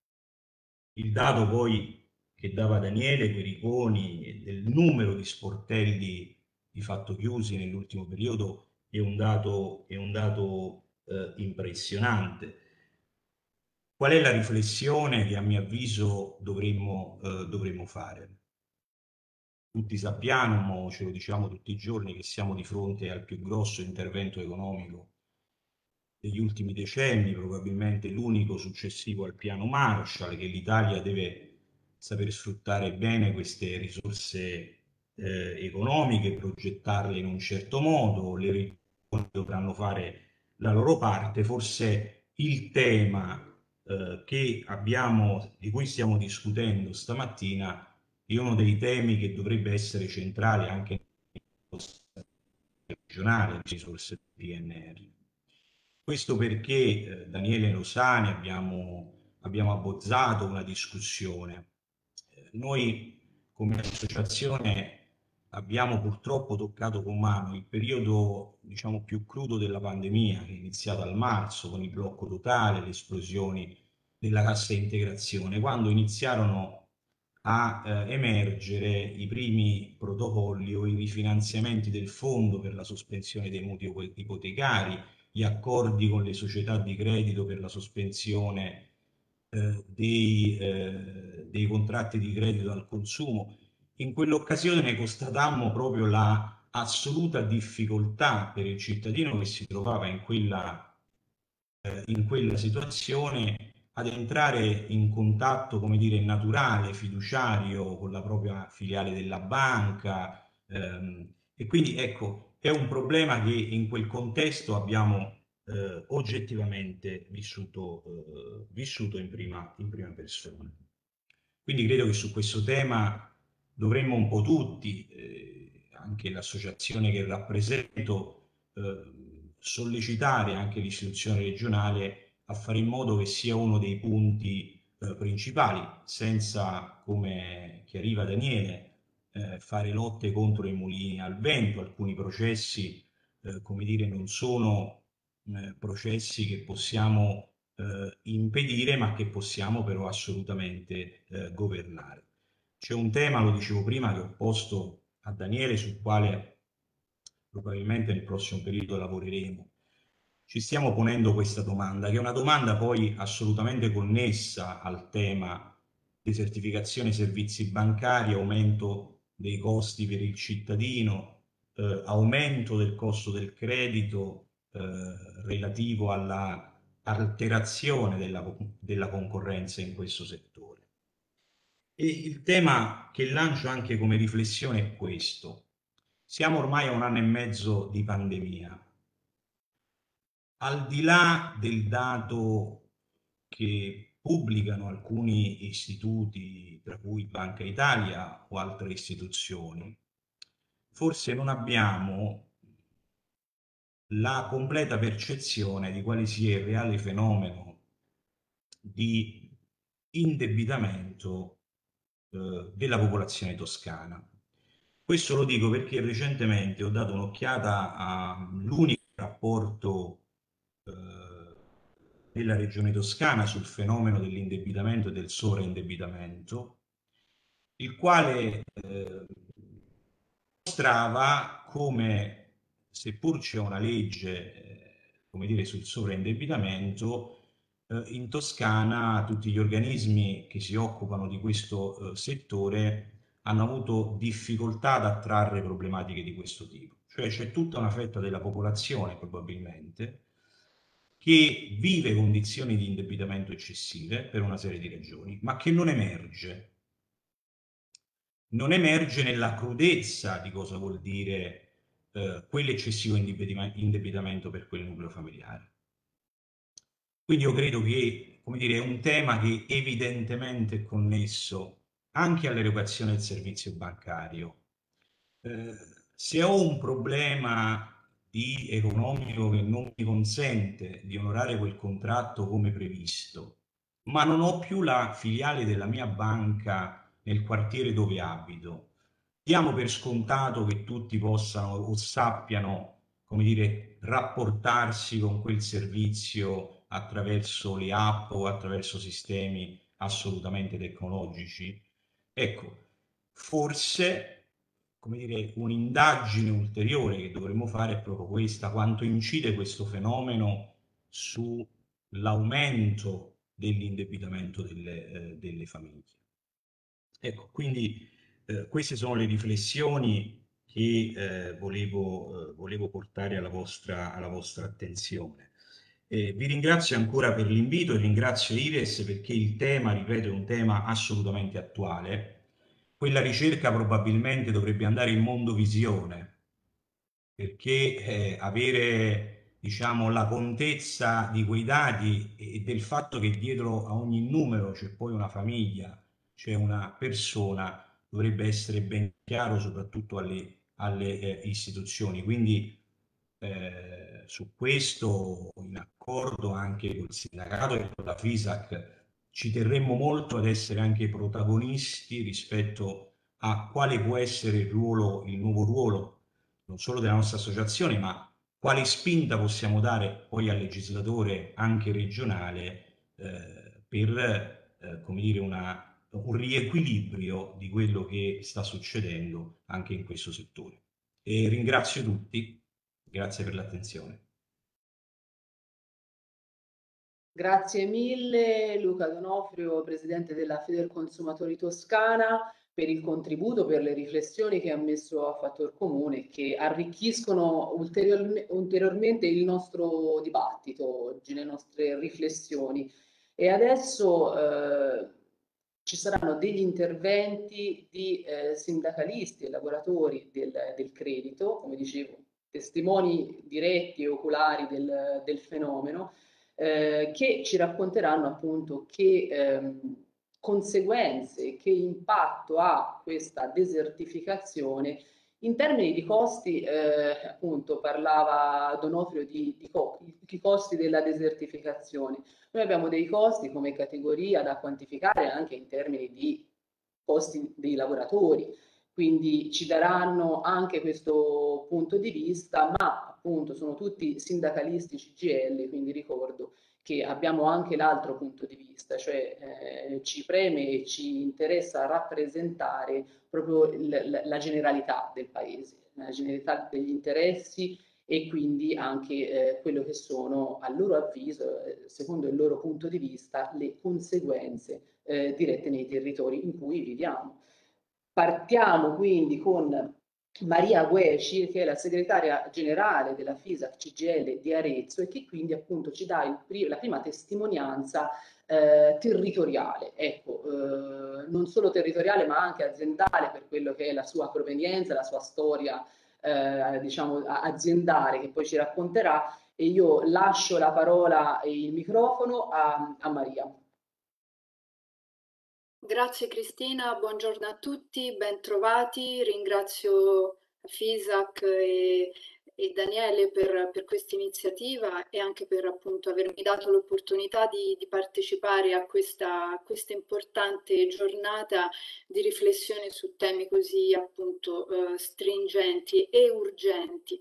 Il dato poi che dava Daniele Quericoni del numero di sportelli di fatto chiusi nell'ultimo periodo è un dato, è un dato eh, impressionante. Qual è la riflessione che a mio avviso dovremmo, eh, dovremmo fare? Tutti sappiamo, ce lo diciamo tutti i giorni, che siamo di fronte al più grosso intervento economico degli ultimi decenni, probabilmente l'unico successivo al piano Marshall, che l'Italia deve saper sfruttare bene queste risorse eh, economiche, progettarle in un certo modo, le regioni dovranno fare la loro parte. Forse il tema eh, che abbiamo, di cui stiamo discutendo stamattina, è uno dei temi che dovrebbe essere centrale anche nel regionale di risorse del P N R. Questo perché eh, Daniele lo sa, ne abbiamo, abbiamo abbozzato una discussione. Eh, noi come associazione abbiamo purtroppo toccato con mano il periodo, diciamo, più crudo della pandemia, che è iniziato al marzo con il blocco totale, le esplosioni della cassa integrazione, quando iniziarono a eh, emergere i primi protocolli o i rifinanziamenti del fondo per la sospensione dei mutui ipotecari, gli accordi con le società di credito per la sospensione eh, dei, eh, dei contratti di credito al consumo. In quell'occasione ne constatammo proprio la assoluta difficoltà per il cittadino che si trovava in quella, eh, in quella situazione ad entrare in contatto, come dire, naturale, fiduciario con la propria filiale della banca. Ehm, e quindi ecco, è un problema che in quel contesto abbiamo eh, oggettivamente vissuto, eh, vissuto in prima, in prima persona. Quindi credo che su questo tema dovremmo un po' tutti, eh, anche l'associazione che rappresento, eh, sollecitare anche l'istituzione regionale a fare in modo che sia uno dei punti eh, principali, senza, come chiariva Daniele, eh, fare lotte contro i mulini al vento. Alcuni processi, eh, come dire, non sono eh, processi che possiamo eh, impedire, ma che possiamo però assolutamente eh, governare. C'è un tema, lo dicevo prima, che ho posto a Daniele, sul quale probabilmente nel prossimo periodo lavoreremo. Ci stiamo ponendo questa domanda, che è una domanda poi assolutamente connessa al tema desertificazione servizi bancari, aumento dei costi per il cittadino, eh, aumento del costo del credito eh, relativo alla alterazione della, della concorrenza in questo settore. E il tema che lancio anche come riflessione è questo. Siamo ormai a un anno e mezzo di pandemia. Al di là del dato che pubblicano alcuni istituti, tra cui Banca Italia o altre istituzioni, forse non abbiamo la completa percezione di quale sia il reale fenomeno di indebitamento eh, della popolazione toscana. Questo lo dico perché recentemente ho dato un'occhiata all'unico rapporto eh, della Regione Toscana sul fenomeno dell'indebitamento e del sovraindebitamento, il quale eh, mostrava come, seppur c'è una legge eh, come dire, sul sovraindebitamento, eh, in Toscana tutti gli organismi che si occupano di questo eh, settore hanno avuto difficoltà ad attrarre problematiche di questo tipo. Cioè c'è tutta una fetta della popolazione probabilmente che vive condizioni di indebitamento eccessive per una serie di ragioni, ma che non emerge. Non emerge nella crudezza di cosa vuol dire eh, quell'eccessivo indebitamento per quel nucleo familiare. Quindi io credo che, come dire, è un tema che evidentemente è connesso anche all'erogazione del servizio bancario. Eh, se ho un problema di economico che non mi consente di onorare quel contratto come previsto, ma non ho più la filiale della mia banca nel quartiere dove abito, diamo per scontato che tutti possano o sappiano, come dire, rapportarsi con quel servizio attraverso le app o attraverso sistemi assolutamente tecnologici. Ecco, forse, come dire, un'indagine ulteriore che dovremmo fare è proprio questa: quanto incide questo fenomeno sull'aumento dell'indebitamento delle, eh, delle famiglie. Ecco, quindi eh, queste sono le riflessioni che eh, volevo, eh, volevo portare alla vostra, alla vostra attenzione. Eh, vi ringrazio ancora per l'invito e ringrazio Ires perché il tema, ripeto, è un tema assolutamente attuale. Quella ricerca probabilmente dovrebbe andare in mondovisione, perché eh, avere, diciamo, la contezza di quei dati e del fatto che dietro a ogni numero c'è poi una famiglia, c'è una persona, dovrebbe essere ben chiaro soprattutto alle, alle eh, istituzioni. Quindi eh, su questo, in accordo anche col sindacato e con la FISAC, ci terremmo molto ad essere anche protagonisti rispetto a quale può essere il ruolo, il nuovo ruolo, non solo della nostra associazione, ma quale spinta possiamo dare poi al legislatore anche regionale eh, per, eh, come dire, una, un riequilibrio di quello che sta succedendo anche in questo settore. E ringrazio tutti, grazie per l'attenzione. Grazie mille Luca Donofrio, Presidente della Federconsumatori Toscana, per il contributo, per le riflessioni che ha messo a fattor comune e che arricchiscono ulteriormente il nostro dibattito oggi, le nostre riflessioni. E adesso eh, ci saranno degli interventi di eh, sindacalisti e lavoratori del, del credito, come dicevo, testimoni diretti e oculari del, del fenomeno, eh, che ci racconteranno appunto che ehm, conseguenze, che impatto ha questa desertificazione in termini di costi. Eh, appunto parlava Donofrio di, di, co di costi della desertificazione. Noi abbiamo dei costi come categoria da quantificare anche in termini di costi dei lavoratori, quindi ci daranno anche questo punto di vista, ma appunto sono tutti sindacalisti C G I L, quindi ricordo che abbiamo anche l'altro punto di vista, cioè eh, ci preme e ci interessa rappresentare proprio il, la generalità del paese, la generalità degli interessi e quindi anche eh, quello che sono, a loro avviso, eh, secondo il loro punto di vista, le conseguenze eh, dirette nei territori in cui viviamo. Partiamo quindi con Maria Gueci, che è la segretaria generale della FISAC C G I L di Arezzo e che quindi appunto ci dà il, la prima testimonianza eh, territoriale, ecco, eh, non solo territoriale ma anche aziendale per quello che è la sua provenienza, la sua storia eh, diciamo aziendale che poi ci racconterà, e io lascio la parola e il microfono a, a Maria. Grazie Cristina, buongiorno a tutti, ben trovati, ringrazio FISAC e, e Daniele per, per questa iniziativa e anche per appunto avermi dato l'opportunità di, di partecipare a questa, a questa importante giornata di riflessione su temi così appunto eh, stringenti e urgenti.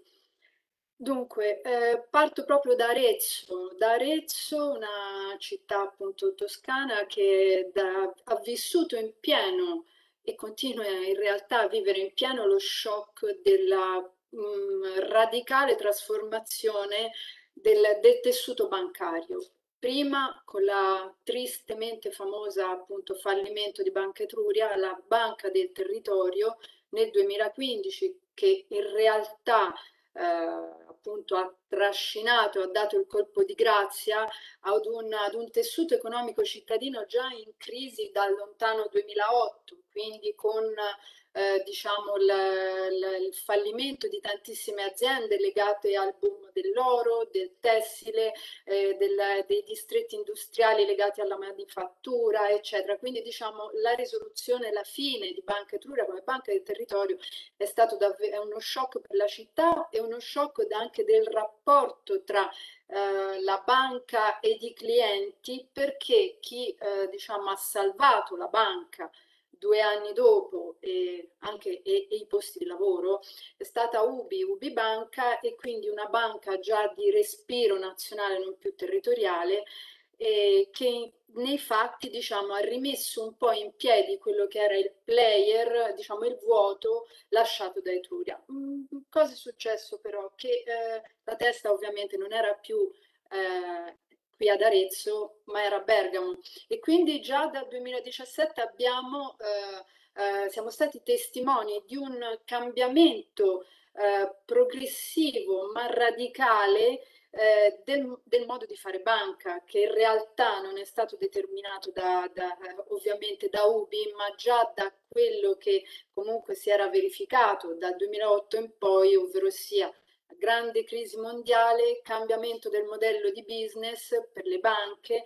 Dunque, eh, parto proprio da Arezzo, da Arezzo, una città appunto toscana che da, ha vissuto in pieno e continua in realtà a vivere in pieno lo shock della mh, radicale trasformazione del, del tessuto bancario. Prima, con la tristemente famosa appunto fallimento di Banca Etruria, la Banca del Territorio nel duemilaquindici, che in realtà Eh, appunto ha trascinato, ha dato il colpo di grazia ad un, ad un tessuto economico cittadino già in crisi dal lontano duemilaotto, quindi con eh, diciamo il, il, il fallimento di tantissime aziende legate al boom dell'oro, del tessile, eh, del, dei distretti industriali legati alla manifattura, eccetera. Quindi diciamo la risoluzione, la fine di Banca Etruria come Banca del Territorio è stato davvero uno shock per la città e uno shock anche del rapporto tra eh, la banca ed i clienti, perché chi eh, diciamo ha salvato la banca due anni dopo e anche e, e i posti di lavoro è stata Ubi, Ubi Banca, e quindi una banca già di respiro nazionale non più territoriale, eh, che nei fatti diciamo ha rimesso un po' in piedi quello che era il player, diciamo il vuoto lasciato da Etruria. Mm, cosa è successo però? Che eh, la testa ovviamente non era più eh, qui ad Arezzo, ma era a Bergamo, e quindi già dal duemiladiciassette abbiamo, eh, eh, siamo stati testimoni di un cambiamento eh, progressivo ma radicale eh, del, del modo di fare banca, che in realtà non è stato determinato da, da, ovviamente da Ubi, ma già da quello che comunque si era verificato dal duemilaotto in poi, ovvero sia grande crisi mondiale, cambiamento del modello di business per le banche,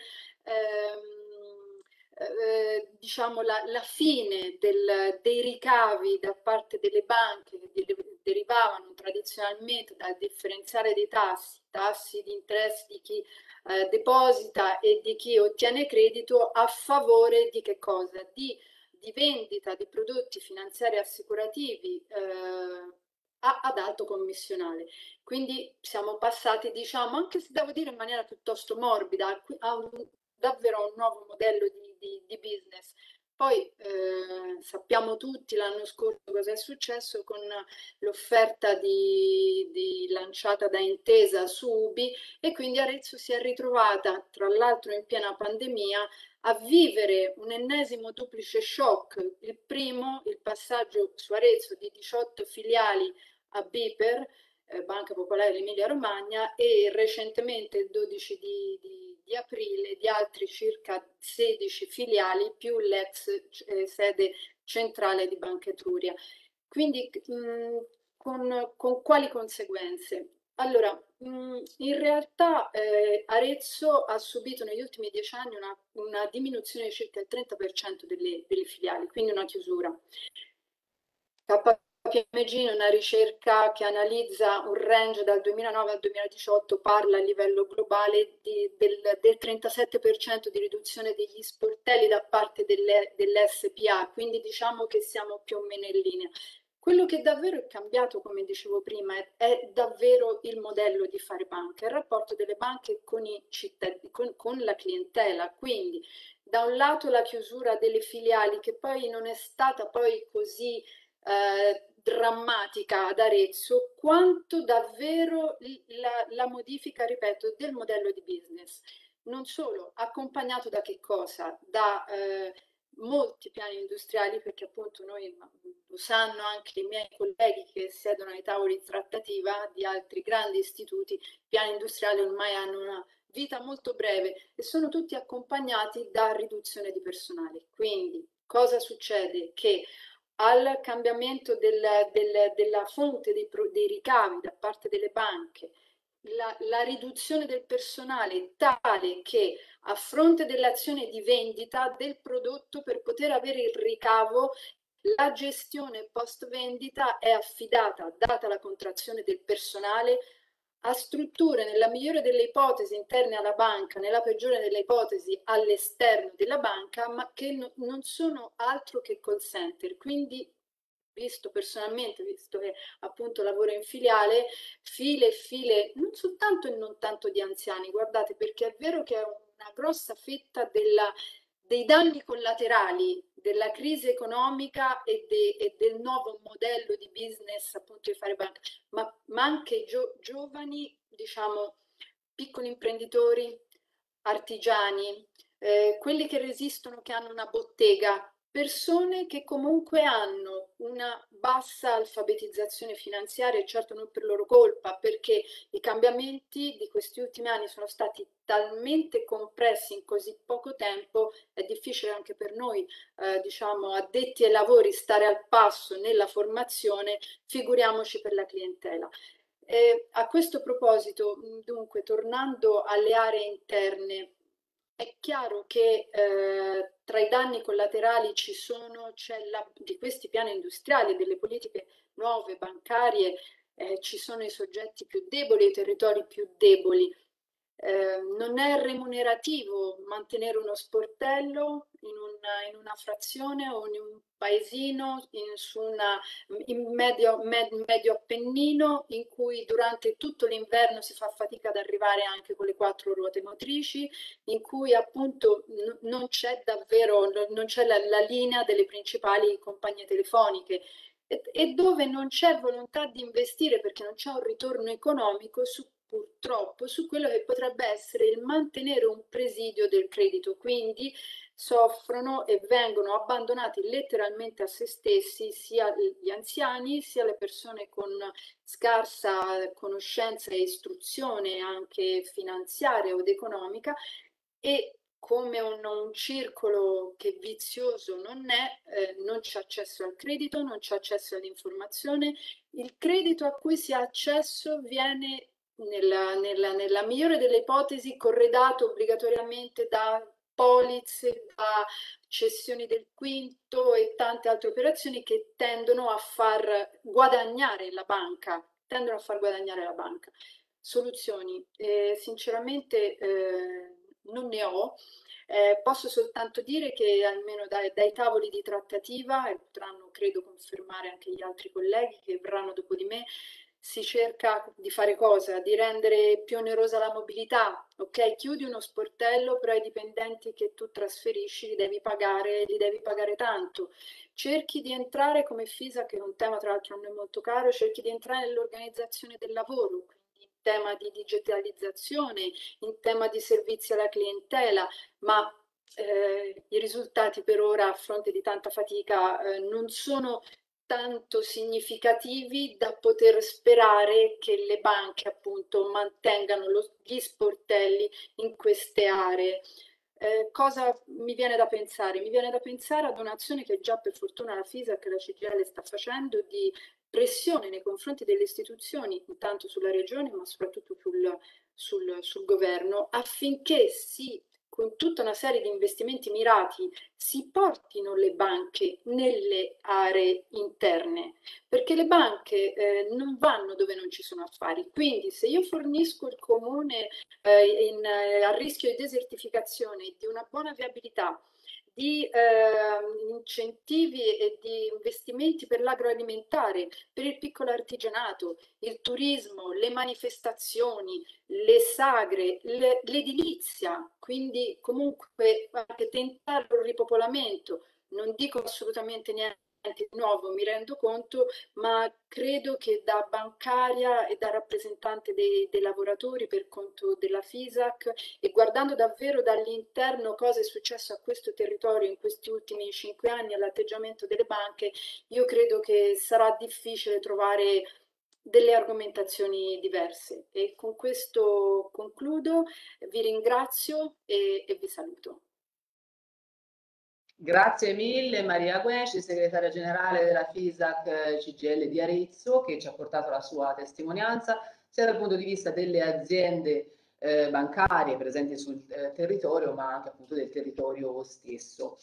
ehm, eh, diciamo la, la fine del, dei ricavi da parte delle banche che derivavano tradizionalmente dal differenziale dei tassi, tassi di interesse di chi eh, deposita e di chi ottiene credito, a favore di che cosa? Di, di vendita di prodotti finanziari assicurativi eh, ad alto commissionale. Quindi siamo passati, diciamo, anche se devo dire in maniera piuttosto morbida, a un, davvero a un nuovo modello di, di, di business. Poi eh, sappiamo tutti l'anno scorso cosa è successo con l'offerta di, di lanciata da Intesa su Ubi, e quindi Arezzo si è ritrovata, tra l'altro in piena pandemia, a vivere un ennesimo duplice shock. Il primo, il passaggio su Arezzo di diciotto filiali a Biper, eh, Banca Popolare dell'Emilia Romagna, e recentemente il dodici di, di, di aprile di altri circa sedici filiali più l'ex eh, sede centrale di Banca Etruria. Quindi mh, con, con quali conseguenze? Allora, mh, in realtà eh, Arezzo ha subito negli ultimi dieci anni una, una diminuzione di circa il trenta per cento delle, delle filiali, quindi una chiusura. K P M G, in una ricerca che analizza un range dal duemilanove al duemiladiciotto, parla a livello globale di, del, del trentasette per cento di riduzione degli sportelli da parte delle, dell'S P A, quindi diciamo che siamo più o meno in linea. Quello che davvero è cambiato, come dicevo prima, è, è davvero il modello di fare banca, il rapporto delle banche con, i cittadini, con, con la clientela. Quindi da un lato la chiusura delle filiali, che poi non è stata poi così eh, drammatica ad Arezzo, quanto davvero la, la modifica, ripeto, del modello di business. Non solo, accompagnato da che cosa? Da eh, molti piani industriali, perché appunto noi, lo sanno anche i miei colleghi che siedono ai tavoli di trattativa di altri grandi istituti, i piani industriali ormai hanno una vita molto breve e sono tutti accompagnati da riduzione di personale. Quindi cosa succede? Che al cambiamento del, del, della fonte dei, dei ricavi da parte delle banche, la, la riduzione del personale tale che a fronte dell'azione di vendita del prodotto, per poter avere il ricavo, la gestione post vendita è affidata, data la contrazione del personale, a strutture nella migliore delle ipotesi interne alla banca, nella peggiore delle ipotesi all'esterno della banca, ma che no, non sono altro che call center. Quindi, visto personalmente, visto che appunto lavoro in filiale, file e file, non soltanto e non tanto di anziani, guardate, perché è vero che è una grossa fetta della, dei danni collaterali della crisi economica e, de, e del nuovo modello di business appunto di fare banca, ma, ma anche gio, giovani, diciamo, piccoli imprenditori, artigiani, eh, quelli che resistono, che hanno una bottega, persone che comunque hanno una bassa alfabetizzazione finanziaria, e certo non per loro colpa, perché i cambiamenti di questi ultimi anni sono stati talmente compressi in così poco tempo, è difficile anche per noi, eh, diciamo, addetti ai lavori stare al passo nella formazione, figuriamoci per la clientela. Eh, a questo proposito, dunque, tornando alle aree interne, è chiaro che eh, tra i danni collaterali ci sono, c'è la, di questi piani industriali e delle politiche nuove bancarie, eh, ci sono i soggetti più deboli e i territori più deboli. Eh, non è remunerativo mantenere uno sportello in una, in una frazione o in un paesino in, su una, in medio, med, medio Appennino, in cui durante tutto l'inverno si fa fatica ad arrivare anche con le quattro ruote motrici, in cui appunto n- non c'è davvero, non c'è la, la linea delle principali compagnie telefoniche e, e dove non c'è volontà di investire perché non c'è un ritorno economico su purtroppo su quello che potrebbe essere il mantenere un presidio del credito, quindi soffrono e vengono abbandonati letteralmente a se stessi sia gli anziani sia le persone con scarsa conoscenza e istruzione anche finanziaria o economica, e come un, un circolo che vizioso non è, eh, non c'è accesso al credito, non c'è accesso all'informazione, il credito a cui si ha accesso viene Nella, nella, nella migliore delle ipotesi corredato obbligatoriamente da polizze, da cessioni del quinto e tante altre operazioni che tendono a far guadagnare la banca, tendono a far guadagnare la banca. Soluzioni, eh, sinceramente eh, non ne ho. Eh, posso soltanto dire che almeno dai, dai tavoli di trattativa, e potranno credo confermare anche gli altri colleghi che verranno dopo di me, si cerca di fare cosa? Di rendere più onerosa la mobilità, ok? Chiudi uno sportello, però ai dipendenti che tu trasferisci li devi pagare, li devi pagare tanto. Cerchi di entrare come FISA, che è un tema tra l'altro a noi molto caro, cerchi di entrare nell'organizzazione del lavoro, quindi in tema di digitalizzazione, in tema di servizi alla clientela, ma eh, i risultati per ora, a fronte di tanta fatica, eh, non sono tanto significativi da poter sperare che le banche appunto mantengano lo- gli sportelli in queste aree. Eh, cosa mi viene da pensare? Mi viene da pensare ad un'azione che già per fortuna la FISAC e la C G I L sta facendo di pressione nei confronti delle istituzioni, intanto sulla regione, ma soprattutto sul, sul, sul governo, affinché si, con tutta una serie di investimenti mirati, si portino le banche nelle aree interne, perché le banche eh, non vanno dove non ci sono affari. Quindi se io fornisco il comune eh, in, eh, a rischio di desertificazione, di una buona viabilità, di eh, incentivi e di investimenti per l'agroalimentare, per il piccolo artigianato, il turismo, le manifestazioni, le sagre, le- l'edilizia, quindi comunque anche tentare un ripopolamento. Non dico assolutamente niente di nuovo, mi rendo conto, ma credo che da bancaria e da rappresentante dei, dei lavoratori per conto della FISAC e guardando davvero dall'interno cosa è successo a questo territorio in questi ultimi cinque anni, all'atteggiamento delle banche, io credo che sarà difficile trovare delle argomentazioni diverse. E con questo concludo, vi ringrazio e, e vi saluto. Grazie mille Maria Guenci, segretaria generale della FISAC C G I L di Arezzo, che ci ha portato la sua testimonianza, sia dal punto di vista delle aziende eh, bancarie presenti sul eh, territorio, ma anche appunto del territorio stesso.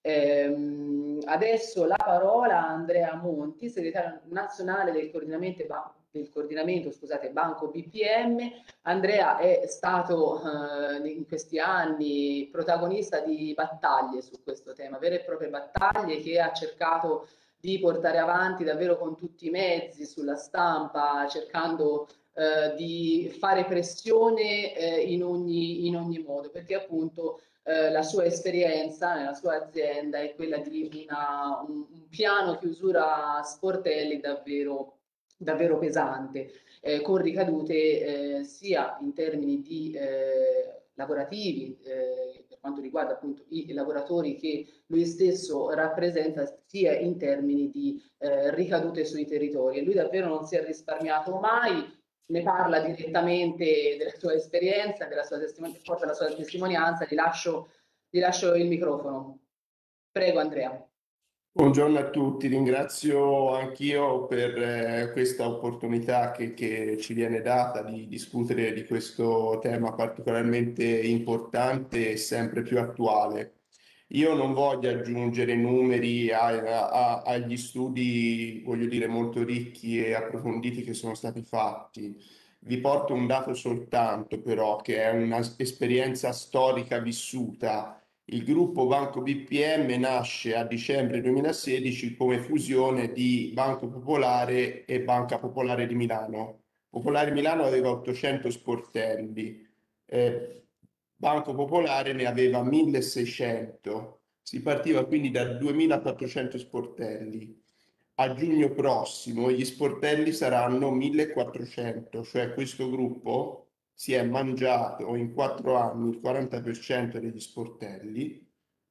Ehm, adesso la parola a Andrea Monti, segretario nazionale del coordinamento, del coordinamento scusate, Banco B P M. Andrea è stato eh, in questi anni protagonista di battaglie su questo tema, vere e proprie battaglie che ha cercato di portare avanti davvero con tutti i mezzi sulla stampa, cercando eh, di fare pressione eh, in, ogni, in ogni modo, perché appunto eh, la sua esperienza nella sua azienda è quella di una, un, un piano chiusura sportelli davvero, davvero pesante. Eh, con ricadute eh, sia in termini di eh, lavorativi eh, per quanto riguarda appunto i lavoratori che lui stesso rappresenta, sia in termini di eh, ricadute sui territori. E lui davvero non si è risparmiato mai, ne parla direttamente della sua esperienza, della sua testimonianza, porta la sua testimonianza. Gli lascio, gli lascio il microfono. Prego Andrea. Buongiorno a tutti, ringrazio anch'io per eh, questa opportunità che, che ci viene data di discutere di questo tema particolarmente importante e sempre più attuale. Io non voglio aggiungere numeri a, a, agli studi, voglio dire, molto ricchi e approfonditi che sono stati fatti. Vi porto un dato soltanto, però, che è un'esperienza storica vissuta. Il gruppo Banco B P M nasce a dicembre duemilasedici come fusione di Banco Popolare e Banca Popolare di Milano. Popolare Milano aveva ottocento sportelli, eh, Banco Popolare ne aveva milleseicento. Si partiva quindi da duemilaquattrocento sportelli. A giugno prossimo gli sportelli saranno millequattrocento, cioè questo gruppo si è mangiato in quattro anni il quaranta per cento degli sportelli,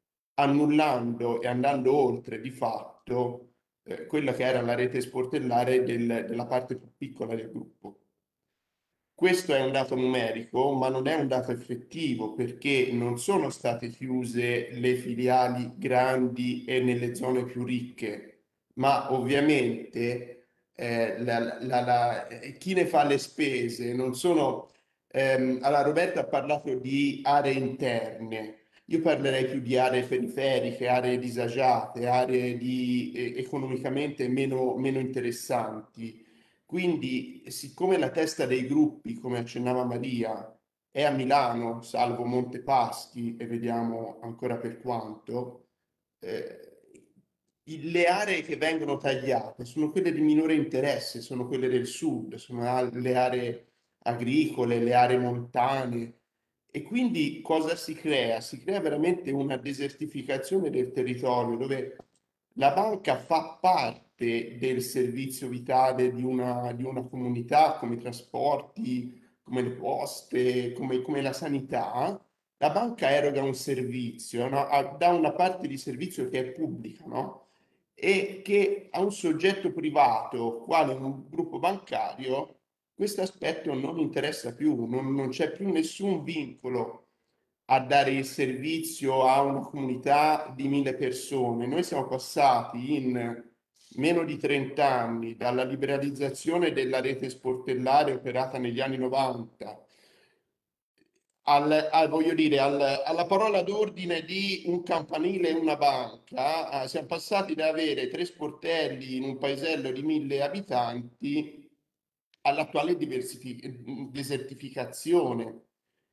annullando e andando oltre di fatto eh, quella che era la rete sportellare del, della parte più piccola del gruppo. Questo è un dato numerico, ma non è un dato effettivo, perché non sono state chiuse le filiali grandi e nelle zone più ricche, ma ovviamente eh, la, la, la, chi ne fa le spese non sono... Ehm, allora, Roberta ha parlato di aree interne, io parlerei più di aree periferiche, aree disagiate, aree di, eh, economicamente meno, meno interessanti. Quindi, siccome la testa dei gruppi, come accennava Maria, è a Milano, salvo Montepaschi, e vediamo ancora per quanto, eh, le aree che vengono tagliate sono quelle di minore interesse, sono quelle del sud, sono le aree agricole, le aree montane. E quindi cosa si crea? Si crea veramente una desertificazione del territorio dove la banca fa parte del servizio vitale di una, di una comunità, come i trasporti, come le poste, come, come la sanità. La banca eroga un servizio, no? Ha- dà una parte di servizio che è pubblica, no? e che a un soggetto privato, quale un gruppo bancario, questo aspetto non interessa più, non, non c'è più nessun vincolo a dare il servizio a una comunità di mille persone. Noi siamo passati in meno di trenta anni dalla liberalizzazione della rete sportellare operata negli anni novanta al, al- voglio dire, al- alla parola d'ordine di un campanile e una banca, eh, siamo passati da avere tre sportelli in un paesello di mille abitanti all'attuale diversifi- desertificazione.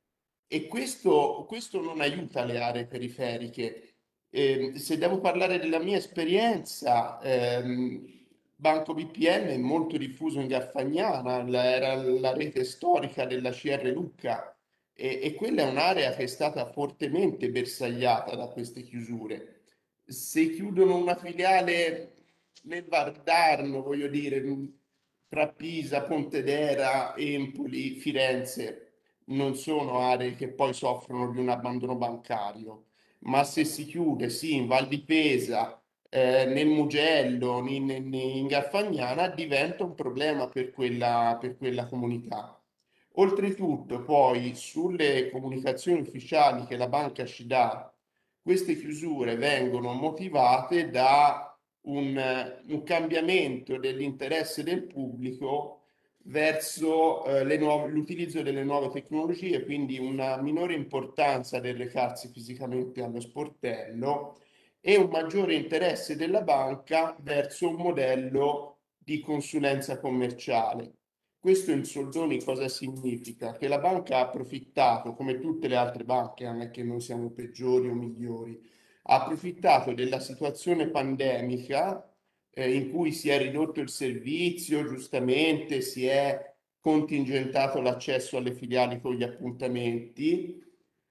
E questo, questo non aiuta le aree periferiche. Eh, se devo parlare della mia esperienza, ehm, Banco B P M è molto diffuso in Garfagnana, la- era la rete storica della C R Lucca e, e quella è un'area che è stata fortemente bersagliata da queste chiusure. Se chiudono una filiale nel Vardarno, voglio dire, tra Pisa, Pontedera, Empoli, Firenze, non sono aree che poi soffrono di un abbandono bancario, ma se si chiude, sì, in Val di Pesa, eh, nel Mugello, in, in- in Garfagnana, diventa un problema per quella, per quella comunità. Oltretutto, poi, sulle comunicazioni ufficiali che la banca ci dà, queste chiusure vengono motivate da un, un cambiamento dell'interesse del pubblico verso eh, le nuove- l'utilizzo delle nuove tecnologie, quindi una minore importanza del recarsi fisicamente allo sportello e un maggiore interesse della banca verso un modello di consulenza commerciale. Questo in soldoni cosa significa? Che la banca ha approfittato, come tutte le altre banche, non è che noi siamo peggiori o migliori, ha approfittato della situazione pandemica eh, in cui si è ridotto il servizio, giustamente si è contingentato l'accesso alle filiali con gli appuntamenti,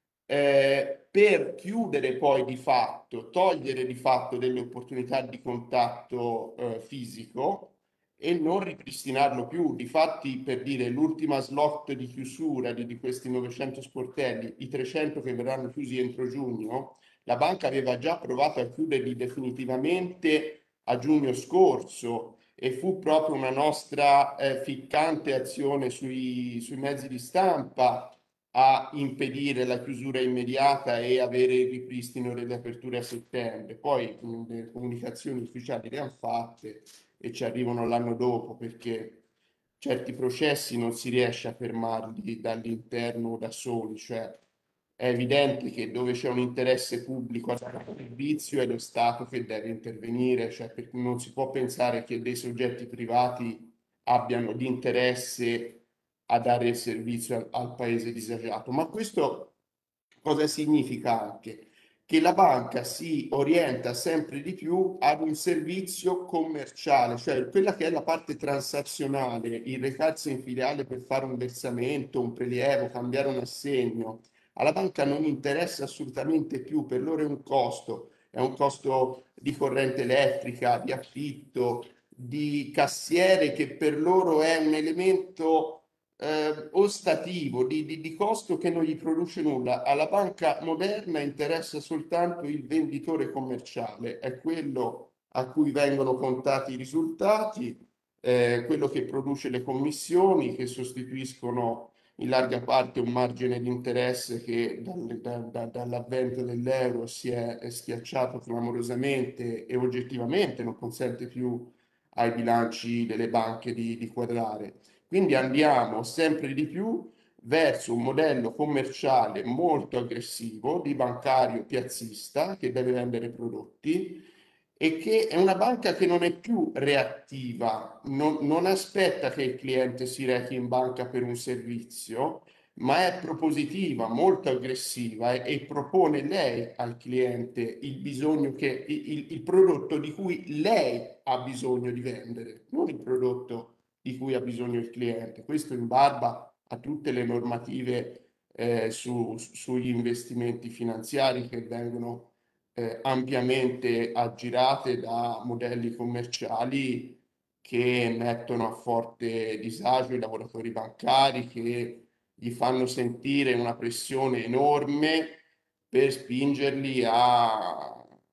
eh, per chiudere poi di fatto, togliere di fatto delle opportunità di contatto eh, fisico e non ripristinarlo più. Difatti, per dire, l'ultima slot di chiusura di, di questi novecento sportelli, i trecento che verranno chiusi entro giugno, la banca aveva già provato a chiuderli definitivamente a giugno scorso e fu proprio una nostra eh, ficcante azione sui, sui mezzi di stampa a impedire la chiusura immediata e avere il ripristino delle aperture a settembre. Poi mh, le comunicazioni ufficiali le hanno fatte e ci arrivano l'anno dopo perché certi processi non si riesce a fermarli dall'interno da soli, cioè è evidente che dove c'è un interesse pubblico a dare servizio è lo Stato che deve intervenire, cioè perché non si può pensare che dei soggetti privati abbiano l'interesse a dare il servizio al, al paese disagiato. Ma questo cosa significa anche? Che la banca si orienta sempre di più ad un servizio commerciale, cioè quella che è la parte transazionale, il recarsi in filiale per fare un versamento, un prelievo, cambiare un assegno. Alla banca non interessa assolutamente più, per loro è un costo, è un costo di corrente elettrica, di affitto, di cassiere che per loro è un elemento eh, ostativo, di, di, di costo che non gli produce nulla. Alla banca moderna interessa soltanto il venditore commerciale, è quello a cui vengono contati i risultati, eh, quello che produce le commissioni che sostituiscono in larga parte un margine di interesse che dal- da- da- dall'avvento dell'euro si è, è schiacciato clamorosamente e oggettivamente non consente più ai bilanci delle banche di, di quadrare. Quindi andiamo sempre di più verso un modello commerciale molto aggressivo di bancario piazzista che deve vendere prodotti e che è una banca che non è più reattiva, non, non aspetta che il cliente si rechi in banca per un servizio, ma è propositiva, molto aggressiva e, e propone lei al cliente il bisogno che, il, il prodotto di cui lei ha bisogno di vendere, non il prodotto di cui ha bisogno il cliente. Questo in barba a tutte le normative eh, su, sugli investimenti finanziari che vengono eh, ampiamente aggirate da modelli commerciali che mettono a forte disagio i lavoratori bancari, che gli fanno sentire una pressione enorme per spingerli a,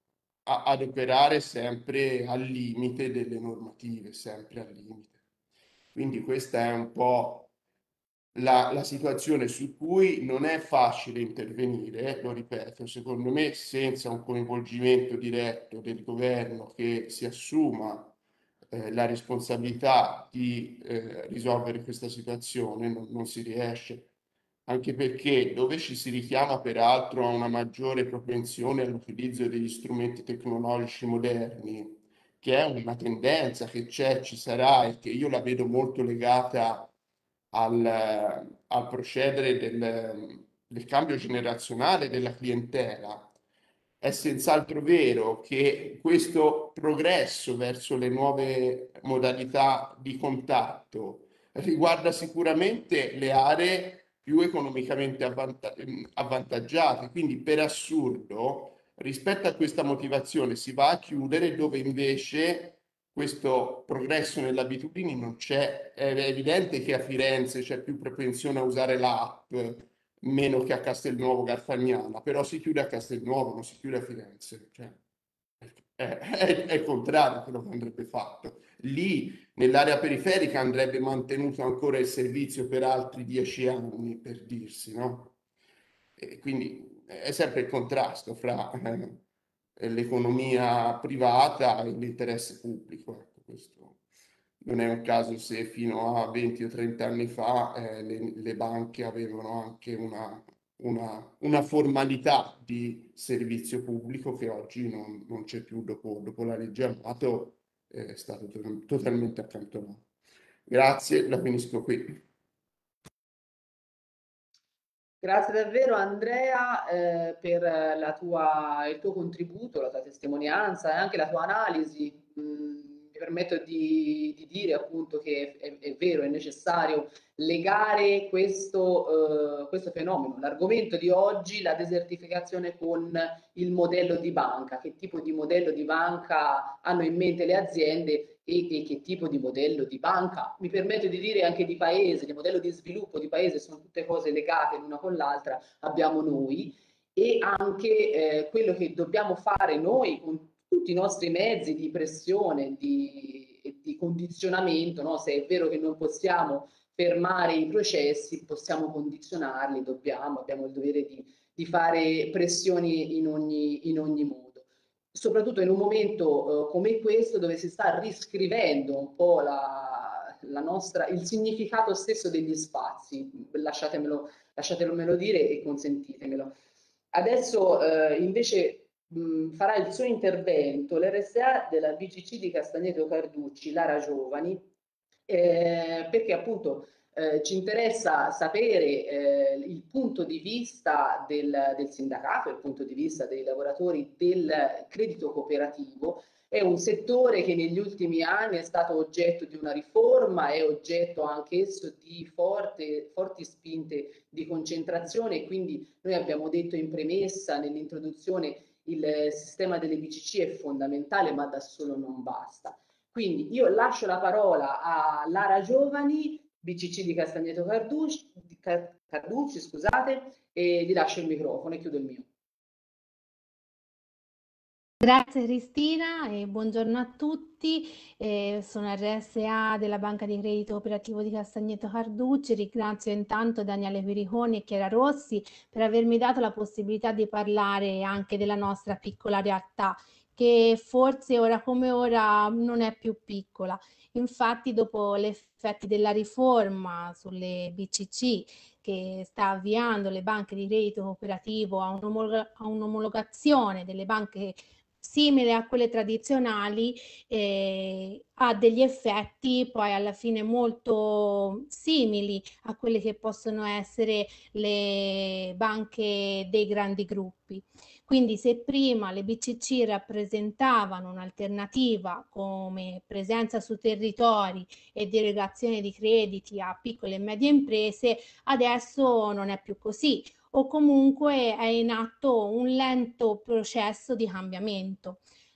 a- ad operare sempre al limite delle normative, sempre al limite. Quindi questa è un po' la, la situazione su cui non è facile intervenire, lo ripeto, secondo me senza un coinvolgimento diretto del governo che si assuma eh, la responsabilità di eh, risolvere questa situazione non, non si riesce, anche perché dove ci si richiama peraltro a una maggiore propensione all'utilizzo degli strumenti tecnologici moderni, che è una tendenza che c'è, ci sarà e che io la vedo molto legata al, al procedere del, del cambio generazionale della clientela. È senz'altro vero che questo progresso verso le nuove modalità di contatto riguarda sicuramente le aree più economicamente avvanta- avvantaggiate, quindi per assurdo rispetto a questa motivazione si va a chiudere dove invece questo progresso nelle abitudini non c'è. È evidente che a Firenze c'è più propensione a usare l'app meno che a Castelnuovo Garfagnana, però si chiude a Castelnuovo, non si chiude a Firenze. Cioè, è, è- è il contrario quello che andrebbe fatto. Lì, nell'area periferica, andrebbe mantenuto ancora il servizio per altri dieci anni, per dirsi, no? E quindi è sempre il contrasto fra eh, l'economia privata e l'interesse pubblico. Ecco, questo non è un caso se fino a venti o trenta anni fa eh, le, le banche avevano anche una, una, una formalità di servizio pubblico che oggi non, non c'è più dopo, dopo la legge Amato, eh, è stato to- totalmente accantonato. Grazie, la finisco qui. Grazie davvero Andrea eh, per la tua, il tuo contributo, la tua testimonianza e anche la tua analisi. Mm, mi permetto di, di dire appunto che è, è vero, è necessario legare questo, eh, questo fenomeno, l'argomento di oggi, la desertificazione, con il modello di banca. Che tipo di modello di banca hanno in mente le aziende e, e che tipo di modello di banca, mi permetto di dire anche di paese, di modello di sviluppo di paese, sono tutte cose legate l'una con l'altra, abbiamo noi, e anche eh, quello che dobbiamo fare noi con tutti i nostri mezzi di pressione, di, di condizionamento, no? Se è vero che non possiamo fermare i processi, possiamo condizionarli, dobbiamo, abbiamo il dovere di, di fare pressioni in ogni, in ogni modo. Soprattutto in un momento eh, come questo, dove si sta riscrivendo un po' la, la nostra, il significato stesso degli spazi, lasciatemelo, lasciatemelo dire e consentitemelo. Adesso eh, invece mh, farà il suo intervento l'R S A della B C C di Castagneto Carducci, Lara Giovani, eh, perché appunto eh, ci interessa sapere eh, il punto di vista del, del sindacato, il punto di vista dei lavoratori del credito cooperativo. È un settore che negli ultimi anni è stato oggetto di una riforma, è oggetto anch'esso di forte, forti spinte di concentrazione, e quindi noi abbiamo detto in premessa, nell'introduzione, il sistema delle B C C è fondamentale, ma da solo non basta. Quindi io lascio la parola a Lara Giovani, B C C di Castagneto Carducci, Carducci, scusate, e gli lascio il microfono e chiudo il mio. Grazie Cristina e buongiorno a tutti. Eh, sono R S A della Banca di Credito Cooperativo di Castagneto Carducci. Ringrazio intanto Daniele Periconi e Chiara Rossi per avermi dato la possibilità di parlare anche della nostra piccola realtà, che forse ora come ora non è più piccola. Infatti, dopo gli effetti della riforma sulle B C C, che sta avviando le banche di credito cooperativo a un'omologazione delle banche simile a quelle tradizionali, eh, ha degli effetti poi alla fine molto simili a quelle che possono essere le banche dei grandi gruppi. Quindi se prima le B C C rappresentavano un'alternativa come presenza su territori e delegazione di crediti a piccole e medie imprese, adesso non è più così, o comunque è in atto un lento processo di cambiamento.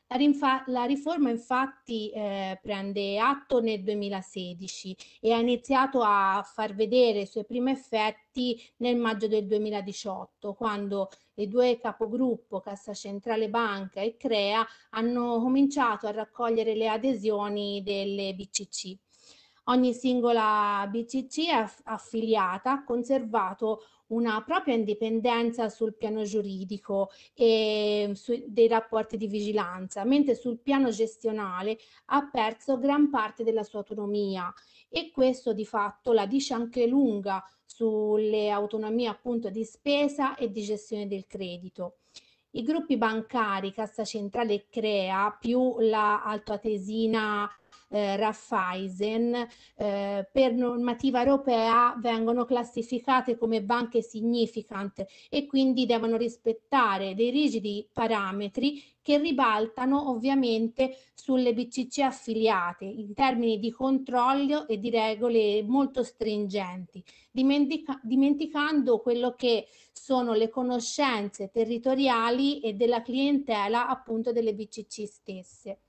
La, rinfa- la riforma infatti eh, prende atto nel duemilasedici e ha iniziato a far vedere i suoi primi effetti nel maggio del duemiladiciotto, quando le due capogruppo, Cassa Centrale Banca e Crea, hanno cominciato a raccogliere le adesioni delle B C C. Ogni singola B C C aff- affiliata ha conservato una propria indipendenza sul piano giuridico e su, dei rapporti di vigilanza, mentre sul piano gestionale ha perso gran parte della sua autonomia, e questo di fatto la dice anche lunga sulle autonomie appunto di spesa e di gestione del credito. I gruppi bancari, Cassa Centrale e Crea, più la altoatesina eh, Raiffeisen, eh, per normativa europea vengono classificate come banche significant e quindi devono rispettare dei rigidi parametri che ribaltano ovviamente sulle B C C affiliate in termini di controllo e di regole molto stringenti, dimentica- dimenticando quello che sono le conoscenze territoriali e della clientela appunto delle B C C stesse.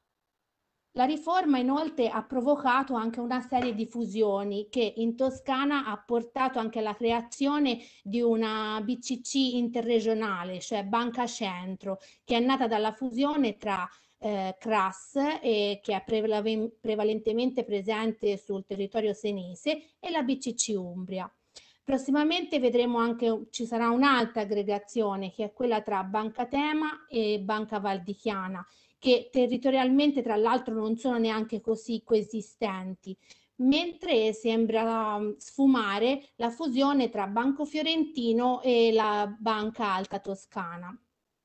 La riforma inoltre ha provocato anche una serie di fusioni che in Toscana ha portato anche alla creazione di una B C C interregionale, cioè Banca Centro, che è nata dalla fusione tra eh, C R A S, eh, che è prevalen- prevalentemente presente sul territorio senese, e la B C C Umbria. Prossimamente vedremo anche, ci sarà un'altra aggregazione che è quella tra Banca Tema e Banca Valdichiana, che territorialmente tra l'altro non sono neanche così coesistenti, mentre sembra sfumare la fusione tra Banco Fiorentino e la Banca Alta Toscana.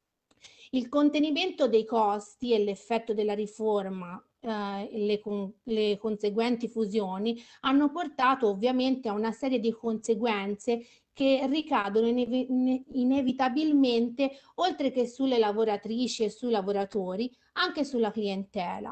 Il contenimento dei costi e l'effetto della riforma, eh, le, con, le conseguenti fusioni hanno portato ovviamente a una serie di conseguenze che ricadono inev- inevitabilmente, oltre che sulle lavoratrici e sui lavoratori, anche sulla clientela.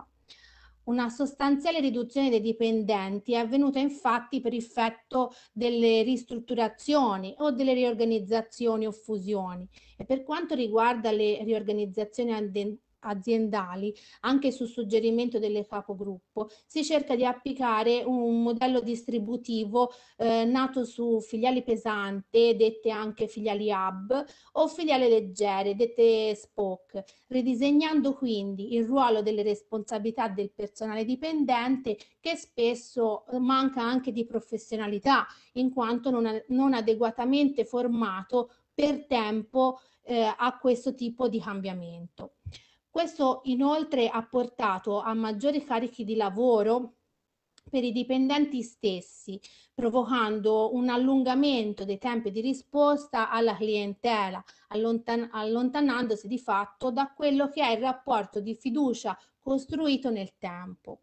Una sostanziale riduzione dei dipendenti è avvenuta infatti per effetto delle ristrutturazioni o delle riorganizzazioni o fusioni, e per quanto riguarda le riorganizzazioni aziendali, anche su suggerimento delle capogruppo, si cerca di applicare un modello distributivo eh, nato su filiali pesanti, dette anche filiali hub, o filiali leggere, dette spoke, ridisegnando quindi il ruolo delle responsabilità del personale dipendente, che spesso manca anche di professionalità, in quanto non, non adeguatamente formato per tempo eh, a questo tipo di cambiamento. Questo inoltre ha portato a maggiori carichi di lavoro per i dipendenti stessi, provocando un allungamento dei tempi di risposta alla clientela, allontan- allontanandosi di fatto da quello che è il rapporto di fiducia costruito nel tempo.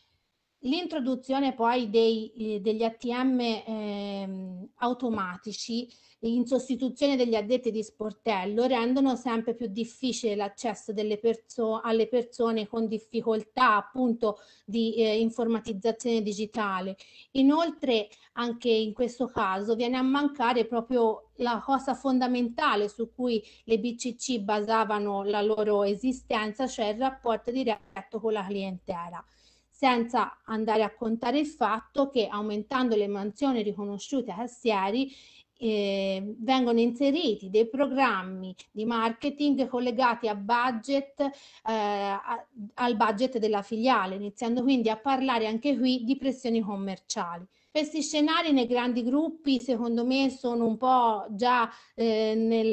L'introduzione poi dei, eh, degli A T M eh, automatici in sostituzione degli addetti di sportello rendono sempre più difficile l'accesso delle perso- alle persone con difficoltà appunto di eh, informatizzazione digitale. Inoltre anche in questo caso viene a mancare proprio la cosa fondamentale su cui le B C C basavano la loro esistenza, cioè il rapporto diretto con la clientela, senza andare a contare il fatto che aumentando le mansioni riconosciute ai cassieri eh, vengono inseriti dei programmi di marketing collegati a budget, eh, a, al budget della filiale, iniziando quindi a parlare anche qui di pressioni commerciali. Questi scenari nei grandi gruppi secondo me sono un po' già eh, nel,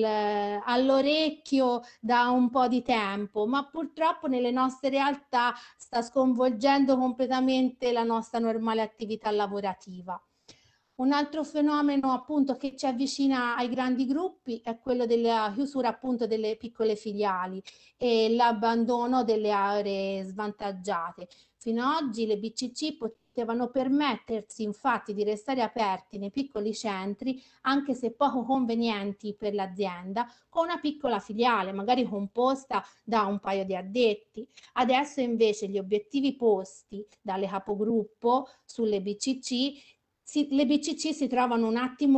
all'orecchio da un po' di tempo, ma purtroppo nelle nostre realtà sta sconvolgendo completamente la nostra normale attività lavorativa. Un altro fenomeno appunto che ci avvicina ai grandi gruppi è quello della chiusura appunto delle piccole filiali e l'abbandono delle aree svantaggiate. Fino ad oggi le B C C potevano permettersi infatti di restare aperti nei piccoli centri, anche se poco convenienti per l'azienda, con una piccola filiale, magari composta da un paio di addetti. Adesso invece gli obiettivi posti dalle capogruppo sulle B C C Si, le B C C si trovano un attimo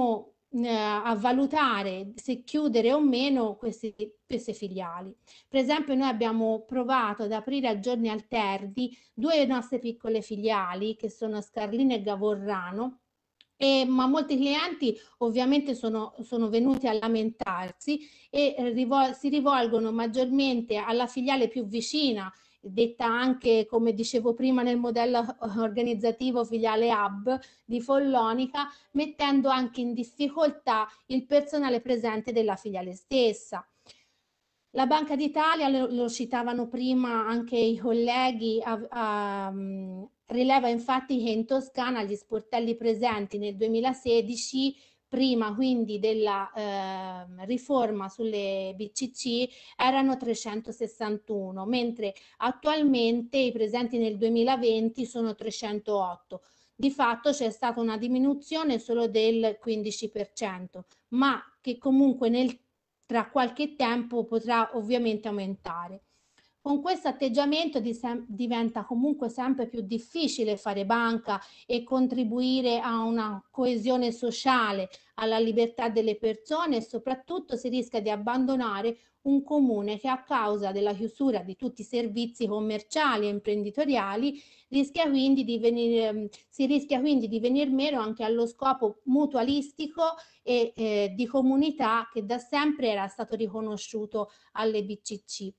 eh, a valutare se chiudere o meno queste, queste filiali. Per esempio noi abbiamo provato ad aprire a giorni alterni due nostre piccole filiali che sono Scarlino e Gavorrano, e, ma molti clienti ovviamente sono, sono venuti a lamentarsi e eh, rivol- si rivolgono maggiormente alla filiale più vicina, detta anche, come dicevo prima, nel modello organizzativo filiale hub di Follonica, mettendo anche in difficoltà il personale presente della filiale stessa. La Banca d'Italia, lo, lo citavano prima anche i colleghi, a, a, um, rileva infatti che in Toscana gli sportelli presenti nel duemilasedici, prima quindi della eh, riforma sulle B C C, erano trecentosessantuno, mentre attualmente i presenti nel duemilaventi sono trecentootto. Di fatto c'è stata una diminuzione solo del quindici per cento, ma che comunque nel tra qualche tempo potrà ovviamente aumentare. Con questo atteggiamento diventa comunque sempre più difficile fare banca e contribuire a una coesione sociale, alla libertà delle persone, e soprattutto si rischia di abbandonare un comune che, a causa della chiusura di tutti i servizi commerciali e imprenditoriali, rischia quindi di venire, si rischia quindi di venir meno anche allo scopo mutualistico e eh, di comunità che da sempre era stato riconosciuto alle B C C.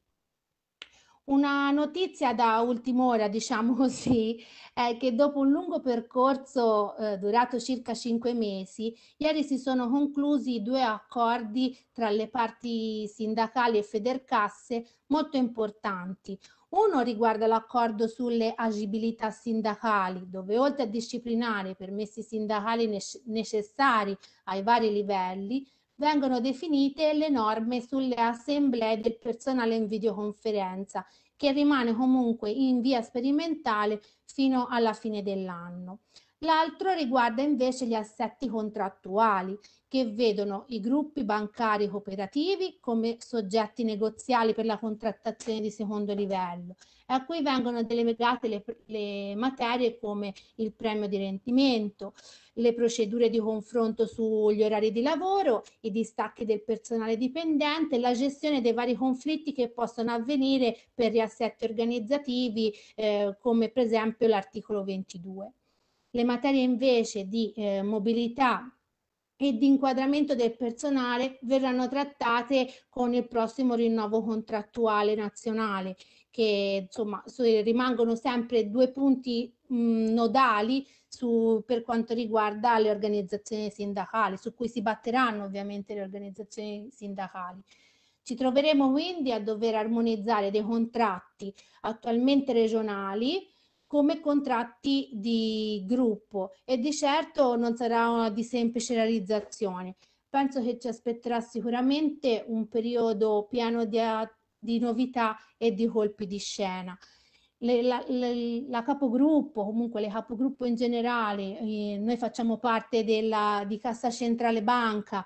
Una notizia da ultim'ora, diciamo così, è che dopo un lungo percorso eh, durato circa cinque mesi, ieri si sono conclusi due accordi tra le parti sindacali e Federcasse molto importanti. Uno riguarda l'accordo sulle agibilità sindacali, dove oltre a disciplinare i permessi sindacali nec- necessari ai vari livelli, vengono definite le norme sulle assemblee del personale in videoconferenza, che rimane comunque in via sperimentale fino alla fine dell'anno. L'altro riguarda invece gli assetti contrattuali, che vedono i gruppi bancari cooperativi come soggetti negoziali per la contrattazione di secondo livello, a cui vengono delegate le, le materie come il premio di rendimento, le procedure di confronto sugli orari di lavoro, i distacchi del personale dipendente, la gestione dei vari conflitti che possono avvenire per gli assetti organizzativi, eh, come per esempio l'articolo ventidue. Le materie invece di eh, mobilità e di inquadramento del personale verranno trattate con il prossimo rinnovo contrattuale nazionale, che insomma rimangono sempre due punti mh, nodali su, per quanto riguarda le organizzazioni sindacali, su cui si batteranno ovviamente le organizzazioni sindacali. Ci troveremo quindi a dover armonizzare dei contratti attualmente regionali come contratti di gruppo, e di certo non sarà una di semplice realizzazione. Penso che ci aspetterà sicuramente un periodo pieno di, di novità e di colpi di scena. Le, la, le, la capogruppo, comunque le capogruppo in generale, eh, noi facciamo parte della, di Cassa Centrale Banca,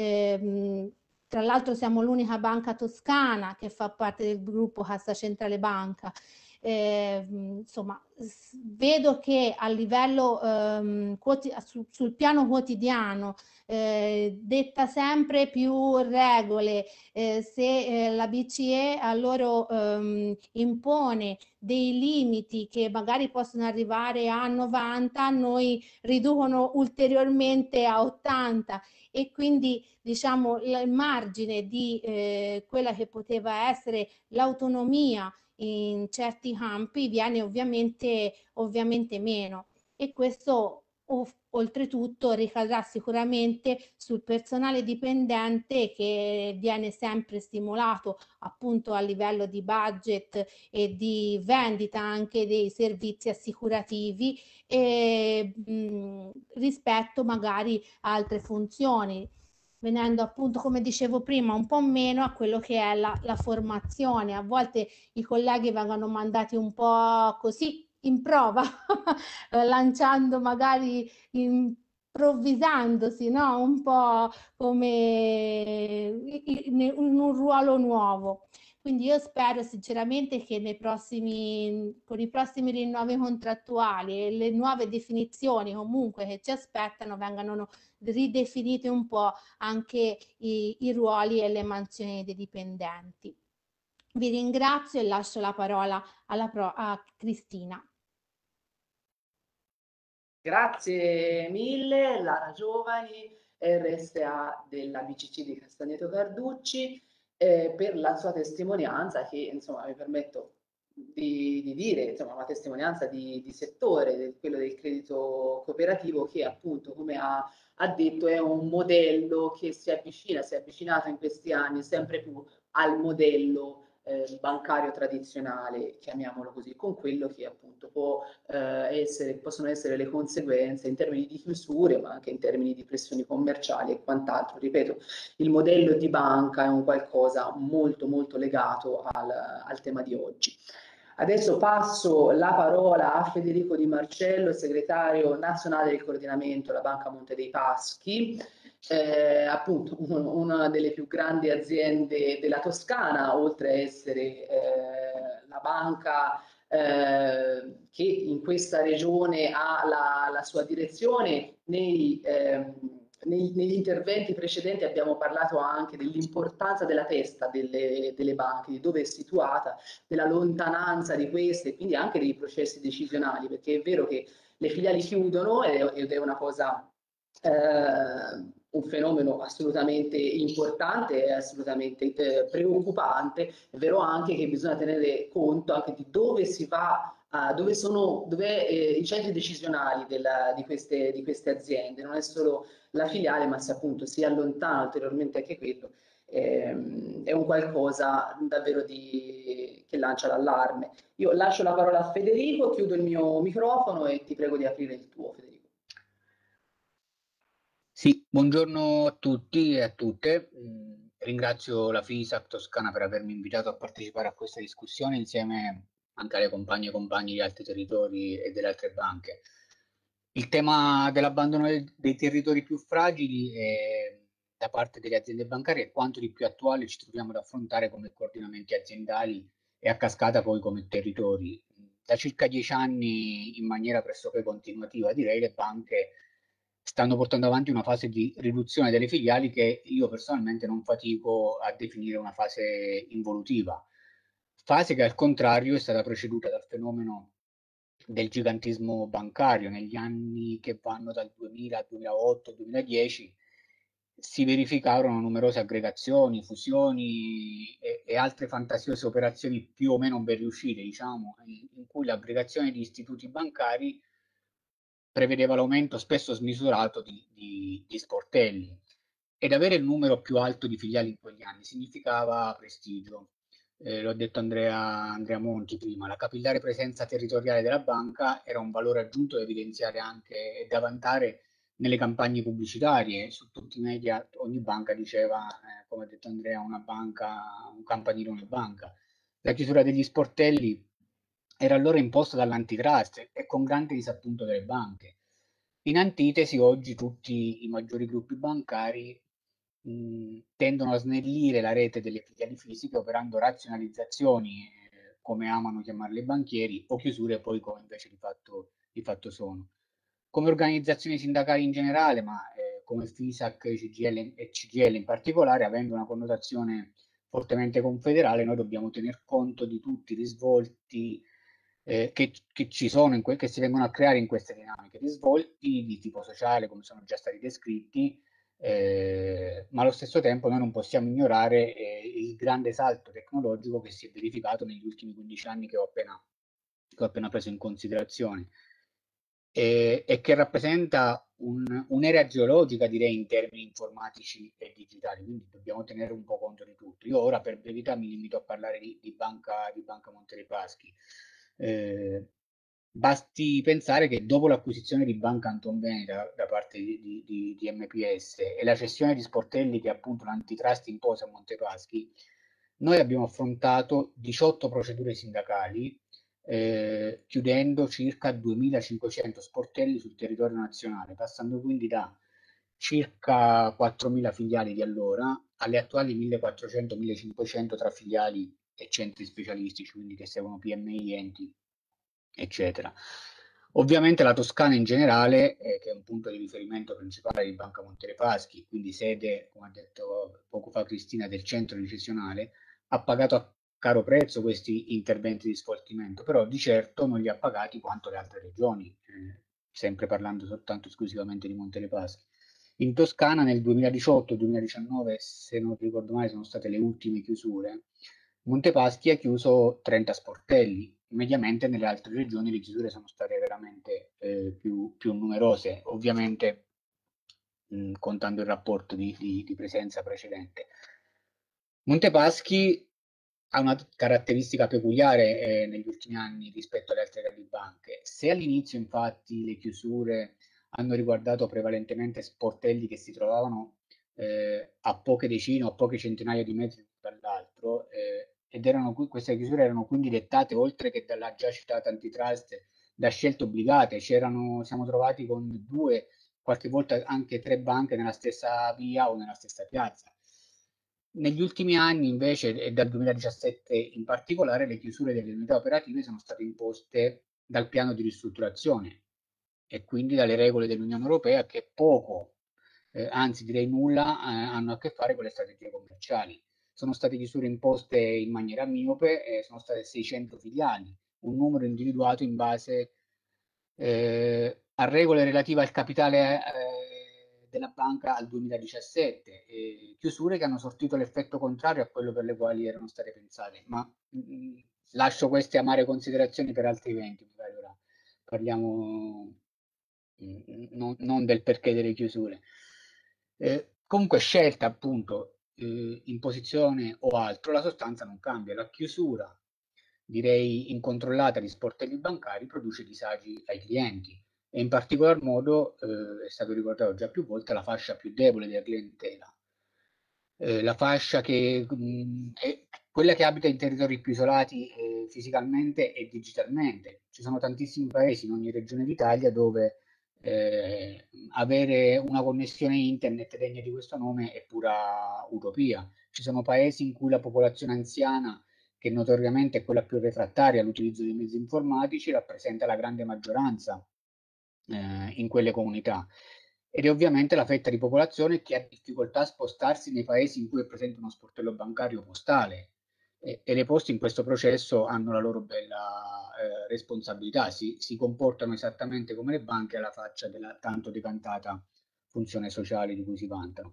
eh, tra l'altro siamo l'unica banca toscana che fa parte del gruppo Cassa Centrale Banca. Eh, insomma, vedo che a livello ehm, su, sul piano quotidiano eh, detta sempre più regole, eh, se eh, la B C E a loro ehm, impone dei limiti che magari possono arrivare a novanta, noi riducono ulteriormente a ottanta, e quindi diciamo il margine di eh, quella che poteva essere l'autonomia in certi campi viene ovviamente, ovviamente meno, e questo oltretutto ricadrà sicuramente sul personale dipendente, che viene sempre stimolato appunto a livello di budget e di vendita anche dei servizi assicurativi, e, mh, rispetto magari a altre funzioni, venendo appunto, come dicevo prima, un po' meno a quello che è la, la formazione. A volte i colleghi vengono mandati un po' così in prova, lanciando magari, improvvisandosi, no? Un po' come in un ruolo nuovo. Quindi io spero sinceramente che nei prossimi, con i prossimi rinnovi contrattuali e le nuove definizioni comunque che ci aspettano vengano ridefiniti un po' anche i, i ruoli e le mansioni dei dipendenti. Vi ringrazio e lascio la parola alla pro, a Cristina. Grazie mille, Lara Giovani, R S A della B C C di Castagneto Carducci, eh, per la sua testimonianza che insomma mi permetto di, di dire, insomma una testimonianza di, di settore, del, quello del credito cooperativo che appunto come ha, ha detto è un modello che si avvicina, si è avvicinato in questi anni sempre più al modello eh, bancario tradizionale, chiamiamolo così, con quello che appunto può eh, essere, possono essere le conseguenze in termini di chiusure, ma anche in termini di pressioni commerciali e quant'altro. Ripeto, il modello di banca è un qualcosa molto molto legato al, al tema di oggi. Adesso passo la parola a Federico Di Marcello, segretario nazionale del coordinamento della Banca Monte dei Paschi, eh, appunto un, una delle più grandi aziende della Toscana, oltre a essere eh, la banca eh, che in questa regione ha la, la sua direzione. Nei, eh, nei, negli interventi precedenti abbiamo parlato anche dell'importanza della testa delle, delle banche, di dove è situata, della lontananza di queste, quindi anche dei processi decisionali, perché è vero che le filiali chiudono ed è una cosa, eh, un fenomeno assolutamente importante e assolutamente eh, preoccupante. È vero anche che bisogna tenere conto anche di dove si va, uh, dove sono dove, eh, i centri decisionali della, di, queste, di queste aziende. Non è solo la filiale, ma se appunto si allontana ulteriormente anche quello, ehm, è un qualcosa davvero di, che lancia l'allarme. Io lascio la parola a Federico, chiudo il mio microfono e ti prego di aprire il tuo, Federico. Sì, buongiorno a tutti e a tutte. Mm, ringrazio la FISAC Toscana per avermi invitato a partecipare a questa discussione insieme anche alle compagne e compagni di altri territori e delle altre banche. Il tema dell'abbandono dei, dei territori più fragili è, da parte delle aziende bancarie è quanto di più attuale ci troviamo ad affrontare come coordinamenti aziendali e a cascata poi come territori. Da circa dieci anni, in maniera pressoché continuativa, direi, le banche stanno portando avanti una fase di riduzione delle filiali che io personalmente non fatico a definire una fase involutiva, fase che al contrario è stata preceduta dal fenomeno del gigantismo bancario. Negli anni che vanno dal duemila al duemilaotto duemiladieci si verificarono numerose aggregazioni, fusioni e, e altre fantasiose operazioni più o meno ben riuscite, diciamo, in, in cui l'aggregazione di istituti bancari prevedeva l'aumento spesso smisurato di, di, di sportelli, ed avere il numero più alto di filiali in quegli anni significava prestigio. Eh, l'ho detto Andrea, Andrea Monti prima, la capillare presenza territoriale della banca era un valore aggiunto da evidenziare anche e da vantare nelle campagne pubblicitarie. Su tutti i media ogni banca diceva, eh, come ha detto Andrea, una banca, un campanile, una banca. La chiusura degli sportelli era allora imposta dall'antitrust e con grande disappunto delle banche. In antitesi, oggi tutti i maggiori gruppi bancari mh, tendono a snellire la rete delle filiali fisiche operando razionalizzazioni, eh, come amano chiamarle i banchieri, o chiusure poi come invece di fatto, di fatto sono. Come organizzazioni sindacali in generale, ma eh, come FISAC, C G I L e C G I L in particolare, avendo una connotazione fortemente confederale, noi dobbiamo tener conto di tutti i risvolti eh, che, che ci sono, in que- che si vengono a creare in queste dinamiche, risvolti di tipo sociale, come sono già stati descritti, eh, ma allo stesso tempo noi non possiamo ignorare eh, il grande salto tecnologico che si è verificato negli ultimi quindici anni che ho appena, che ho appena preso in considerazione. E, e che rappresenta un, un'era geologica, direi, in termini informatici e digitali, quindi dobbiamo tenere un po' conto di tutto. Io ora per brevità mi limito a parlare di, di, banca, di banca Monte dei Paschi. Eh, basti pensare che dopo l'acquisizione di Banca Antonveneta da, da parte di, di, di, di M P S e la cessione di sportelli che appunto l'antitrust impose a Montepaschi, noi abbiamo affrontato diciotto procedure sindacali, eh, chiudendo circa duemilacinquecento sportelli sul territorio nazionale, passando quindi da circa quattromila filiali di allora alle attuali millequattrocento millecinquecento tra filiali e centri specialistici, quindi che seguono P M I, enti, eccetera. Ovviamente la Toscana in generale, eh, che è un punto di riferimento principale di Banca Monte dei Paschi, quindi sede, come ha detto poco fa Cristina, del centro decisionale, ha pagato a caro prezzo questi interventi di sfoltimento, però di certo non li ha pagati quanto le altre regioni, eh, sempre parlando soltanto esclusivamente di Monte dei Paschi. In Toscana nel duemiladiciotto duemiladiciannove, se non ricordo male, sono state le ultime chiusure. Montepaschi ha chiuso trenta sportelli, mediamente nelle altre regioni le chiusure sono state veramente eh, più, più numerose, ovviamente mh, contando il rapporto di, di, di presenza precedente. Montepaschi ha una caratteristica peculiare eh, negli ultimi anni rispetto alle altre grandi banche. Se all'inizio infatti le chiusure hanno riguardato prevalentemente sportelli che si trovavano eh, a poche decine o a poche centinaia di metri dall'altro, eh, ed erano queste chiusure erano quindi dettate, oltre che dalla già citata antitrust, da scelte obbligate. C'erano, siamo trovati con due, qualche volta anche tre banche nella stessa via o nella stessa piazza. Negli ultimi anni invece, e dal duemiladiciassette in particolare, le chiusure delle unità operative sono state imposte dal piano di ristrutturazione e quindi dalle regole dell'Unione Europea che poco, eh, anzi direi nulla, eh, hanno a che fare con le strategie commerciali. Sono state chiusure imposte in maniera miope, eh, sono state seicento filiali, un numero individuato in base eh, a regole relative al capitale eh, della banca al duemiladiciassette, eh, chiusure che hanno sortito l'effetto contrario a quello per le quali erano state pensate, ma mh, lascio queste amare considerazioni per altri eventi, magari ora parliamo mh, non, non del perché delle chiusure. Eh, comunque scelta appunto eh, in posizione o altro, la sostanza non cambia, la chiusura direi incontrollata di sportelli bancari produce disagi ai clienti e in particolar modo eh, è stato ricordato già più volte la fascia più debole della clientela, eh, la fascia che mh, è quella che abita in territori più isolati eh, fisicamente e digitalmente. Ci sono tantissimi paesi in ogni regione d'Italia dove eh, avere una connessione internet degna di questo nome è pura utopia. Ci sono paesi in cui la popolazione anziana, che notoriamente è quella più refrattaria all'utilizzo dei mezzi informatici, rappresenta la grande maggioranza eh, in quelle comunità. Ed è ovviamente la fetta di popolazione che ha difficoltà a spostarsi nei paesi in cui è presente uno sportello bancario postale. E, e le poste in questo processo hanno la loro bella eh, responsabilità, si, si comportano esattamente come le banche alla faccia della tanto decantata funzione sociale di cui si vantano.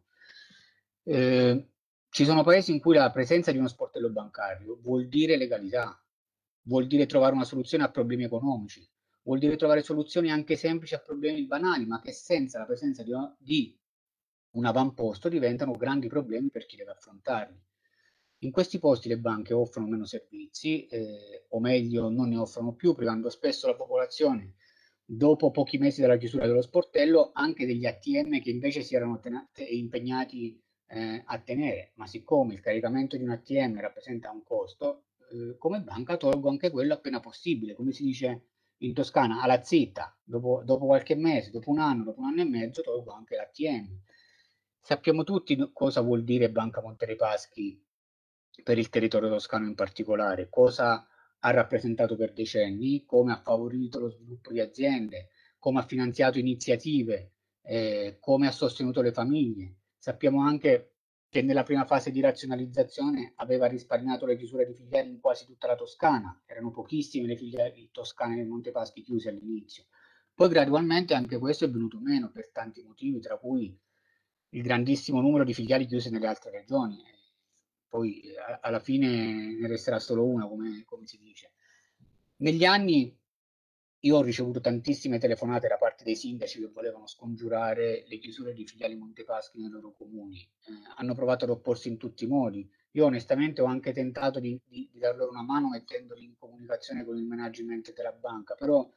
Eh, ci sono paesi in cui la presenza di uno sportello bancario vuol dire legalità, vuol dire trovare una soluzione a problemi economici, vuol dire trovare soluzioni anche semplici a problemi banali, ma che senza la presenza di, una, di un avamposto diventano grandi problemi per chi deve affrontarli. In questi posti le banche offrono meno servizi, eh, o meglio non ne offrono più, privando spesso la popolazione, dopo pochi mesi dalla chiusura dello sportello, anche degli A T M che invece si erano impegnati eh, a tenere. Ma siccome il caricamento di un A T M rappresenta un costo, eh, come banca tolgo anche quello appena possibile, come si dice in Toscana, alla zitta, dopo, dopo qualche mese, dopo un anno, dopo un anno e mezzo, tolgo anche l'A T M. Sappiamo tutti cosa vuol dire Banca Monte dei Paschi per il territorio toscano in particolare, cosa ha rappresentato per decenni, come ha favorito lo sviluppo di aziende, come ha finanziato iniziative, eh, come ha sostenuto le famiglie. Sappiamo anche che nella prima fase di razionalizzazione aveva risparmiato le chiusure di filiali in quasi tutta la Toscana, erano pochissime le filiali toscane del Monte Paschi chiuse all'inizio. Poi gradualmente anche questo è venuto meno per tanti motivi, tra cui il grandissimo numero di filiali chiuse nelle altre regioni. Poi eh, alla fine ne resterà solo una, come, come si dice. Negli anni io ho ricevuto tantissime telefonate da parte dei sindaci che volevano scongiurare le chiusure di filiali Montepaschi nei loro comuni. Eh, hanno provato ad opporsi in tutti i modi. Io onestamente ho anche tentato di, di, di dar loro una mano mettendoli in comunicazione con il management della banca, però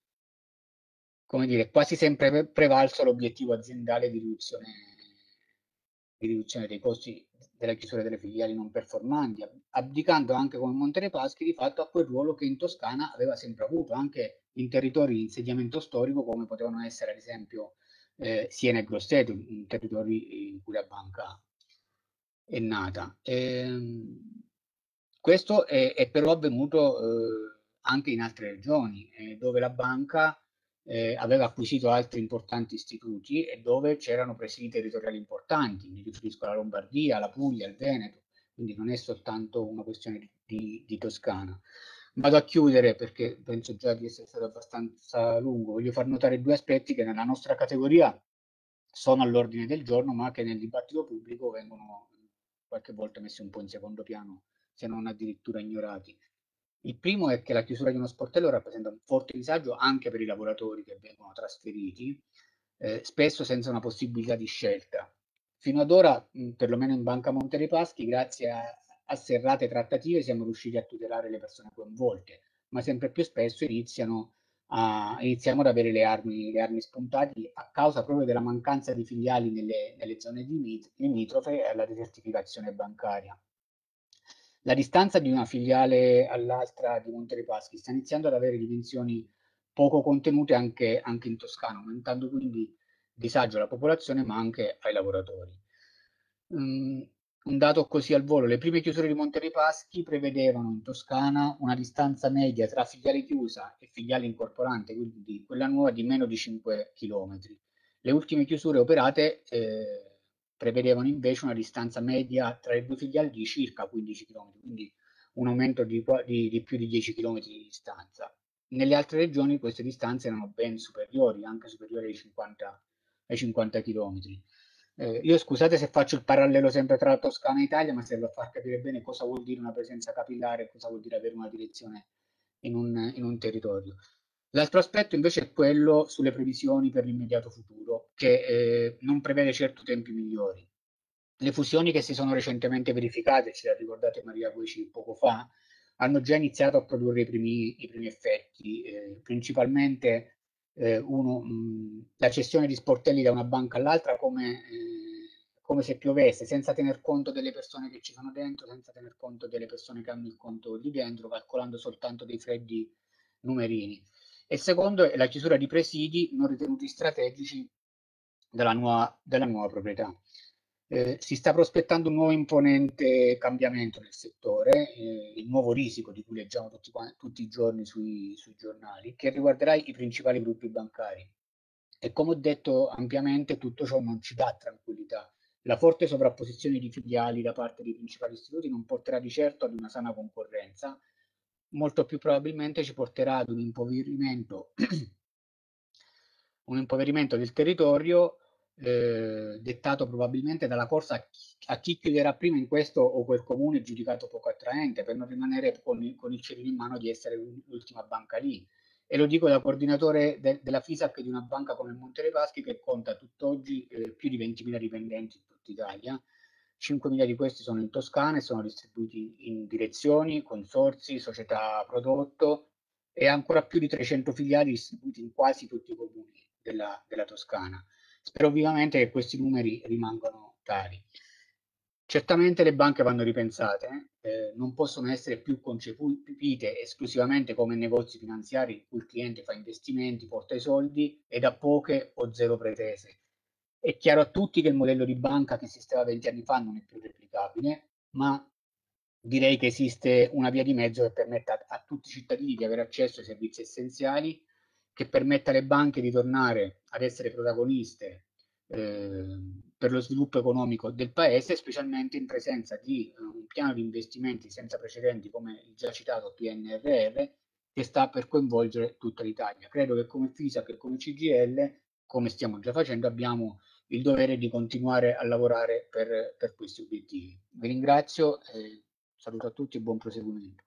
come dire, quasi sempre prevalso l'obiettivo aziendale di riduzione, di riduzione dei costi della chiusura delle filiali non performanti, abdicando anche come Monte dei Paschi di fatto a quel ruolo che in Toscana aveva sempre avuto, anche in territori di insediamento storico come potevano essere ad esempio eh, Siena e Grosseto, in territori in cui la banca è nata. Ehm, questo è, è però avvenuto eh, anche in altre regioni, eh, dove la banca eh, aveva acquisito altri importanti istituti e dove c'erano presidi territoriali importanti. Mi riferisco alla Lombardia, alla Puglia, al Veneto, quindi non è soltanto una questione di, di, di Toscana. Vado a chiudere perché penso già di essere stato abbastanza lungo. Voglio far notare due aspetti che nella nostra categoria sono all'ordine del giorno, ma che nel dibattito pubblico vengono qualche volta messi un po' in secondo piano, se non addirittura ignorati. Il primo è che la chiusura di uno sportello rappresenta un forte disagio anche per i lavoratori che vengono trasferiti, eh, spesso senza una possibilità di scelta. Fino ad ora, mh, perlomeno in Banca Monte dei Paschi, grazie a, a serrate trattative siamo riusciti a tutelare le persone coinvolte, ma sempre più spesso iniziano a, iniziamo ad avere le armi, le armi spuntate a causa proprio della mancanza di filiali nelle, nelle zone limitrofe e alla desertificazione bancaria. La distanza di una filiale all'altra di Monte dei Paschi sta iniziando ad avere dimensioni poco contenute anche, anche in Toscana, aumentando quindi disagio alla popolazione ma anche ai lavoratori. Um, un dato così al volo: le prime chiusure di Monte dei Paschi prevedevano in Toscana una distanza media tra filiale chiusa e filiale incorporante, quindi quella nuova, di meno di cinque chilometri. Le ultime chiusure operate eh, prevedevano invece una distanza media tra le due filiali di circa quindici chilometri, quindi un aumento di, di, di più di dieci chilometri di distanza. Nelle altre regioni queste distanze erano ben superiori, anche superiori ai cinquanta, ai cinquanta chilometri. Eh, io scusate se faccio il parallelo sempre tra la Toscana e Italia, ma serve a far capire bene cosa vuol dire una presenza capillare e cosa vuol dire avere una direzione in un, in un territorio. L'altro aspetto invece è quello sulle previsioni per l'immediato futuro, che eh, non prevede certo tempi migliori. Le fusioni che si sono recentemente verificate, ce l'ha ricordate Maria Guici poco fa, hanno già iniziato a produrre i primi, i primi effetti, eh, principalmente eh, uno, mh, la cessione di sportelli da una banca all'altra come, eh, come se piovesse, senza tener conto delle persone che ci sono dentro, senza tener conto delle persone che hanno il conto lì dentro, calcolando soltanto dei freddi numerini. E il secondo è la chiusura di presidi non ritenuti strategici della nuova, della nuova proprietà. Eh, si sta prospettando un nuovo imponente cambiamento nel settore, eh, il nuovo risico di cui leggiamo tutti, tutti i giorni sui, sui giornali, che riguarderà i principali gruppi bancari. E come ho detto ampiamente, tutto ciò non ci dà tranquillità. La forte sovrapposizione di filiali da parte dei principali istituti non porterà di certo ad una sana concorrenza, molto più probabilmente ci porterà ad un impoverimento, un impoverimento del territorio eh, dettato probabilmente dalla corsa a chi, a chi chiuderà prima in questo o quel comune giudicato poco attraente, per non rimanere con, con il cerino in mano di essere l'ultima banca lì. E lo dico da coordinatore de, della FISAC di una banca come il Monte dei Paschi, che conta tutt'oggi eh, più di ventimila dipendenti in tutta Italia. cinquemila di questi sono in Toscana e sono distribuiti in direzioni, consorzi, società prodotto e ancora più di trecento filiali distribuiti in quasi tutti i comuni della, della Toscana. Spero vivamente che questi numeri rimangano tali. Certamente le banche vanno ripensate, eh, non possono essere più concepite esclusivamente come negozi finanziari in cui il cliente fa investimenti, porta i soldi ed ha poche o zero pretese. È chiaro a tutti che il modello di banca che esisteva venti anni fa non è più replicabile, ma direi che esiste una via di mezzo che permetta a, a tutti i cittadini di avere accesso ai servizi essenziali, che permetta alle banche di tornare ad essere protagoniste eh, per lo sviluppo economico del paese, specialmente in presenza di uh, un piano di investimenti senza precedenti come il già citato P N R R, che sta per coinvolgere tutta l'Italia. Credo che come FISAC e come C G I L, come stiamo già facendo, abbiamo il dovere di continuare a lavorare per, per questi obiettivi. Vi ringrazio, eh, saluto a tutti e buon proseguimento.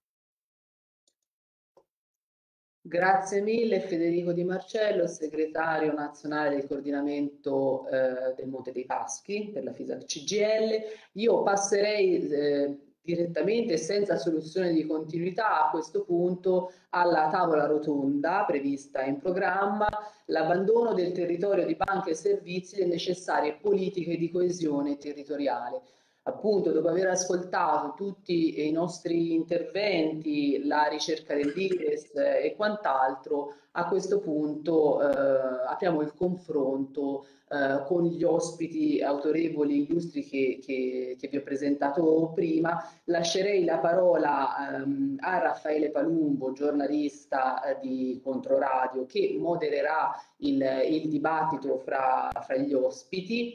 Grazie mille Federico Di Marcello, segretario nazionale del coordinamento eh, del Monte dei Paschi per la FISAC C G I L. Io passerei eh, direttamente, senza soluzione di continuità a questo punto, alla tavola rotonda prevista in programma, l'abbandono del territorio di banche e servizi, le necessarie politiche di coesione territoriale. appunto, dopo aver ascoltato tutti i nostri interventi, la ricerca dell'Ires e quant'altro, a questo punto eh, apriamo il confronto eh, con gli ospiti autorevoli, illustri che, che, che vi ho presentato prima. Lascerei la parola ehm, a Raffaele Palumbo, giornalista eh, di Controradio, che modererà il, il dibattito fra, fra gli ospiti.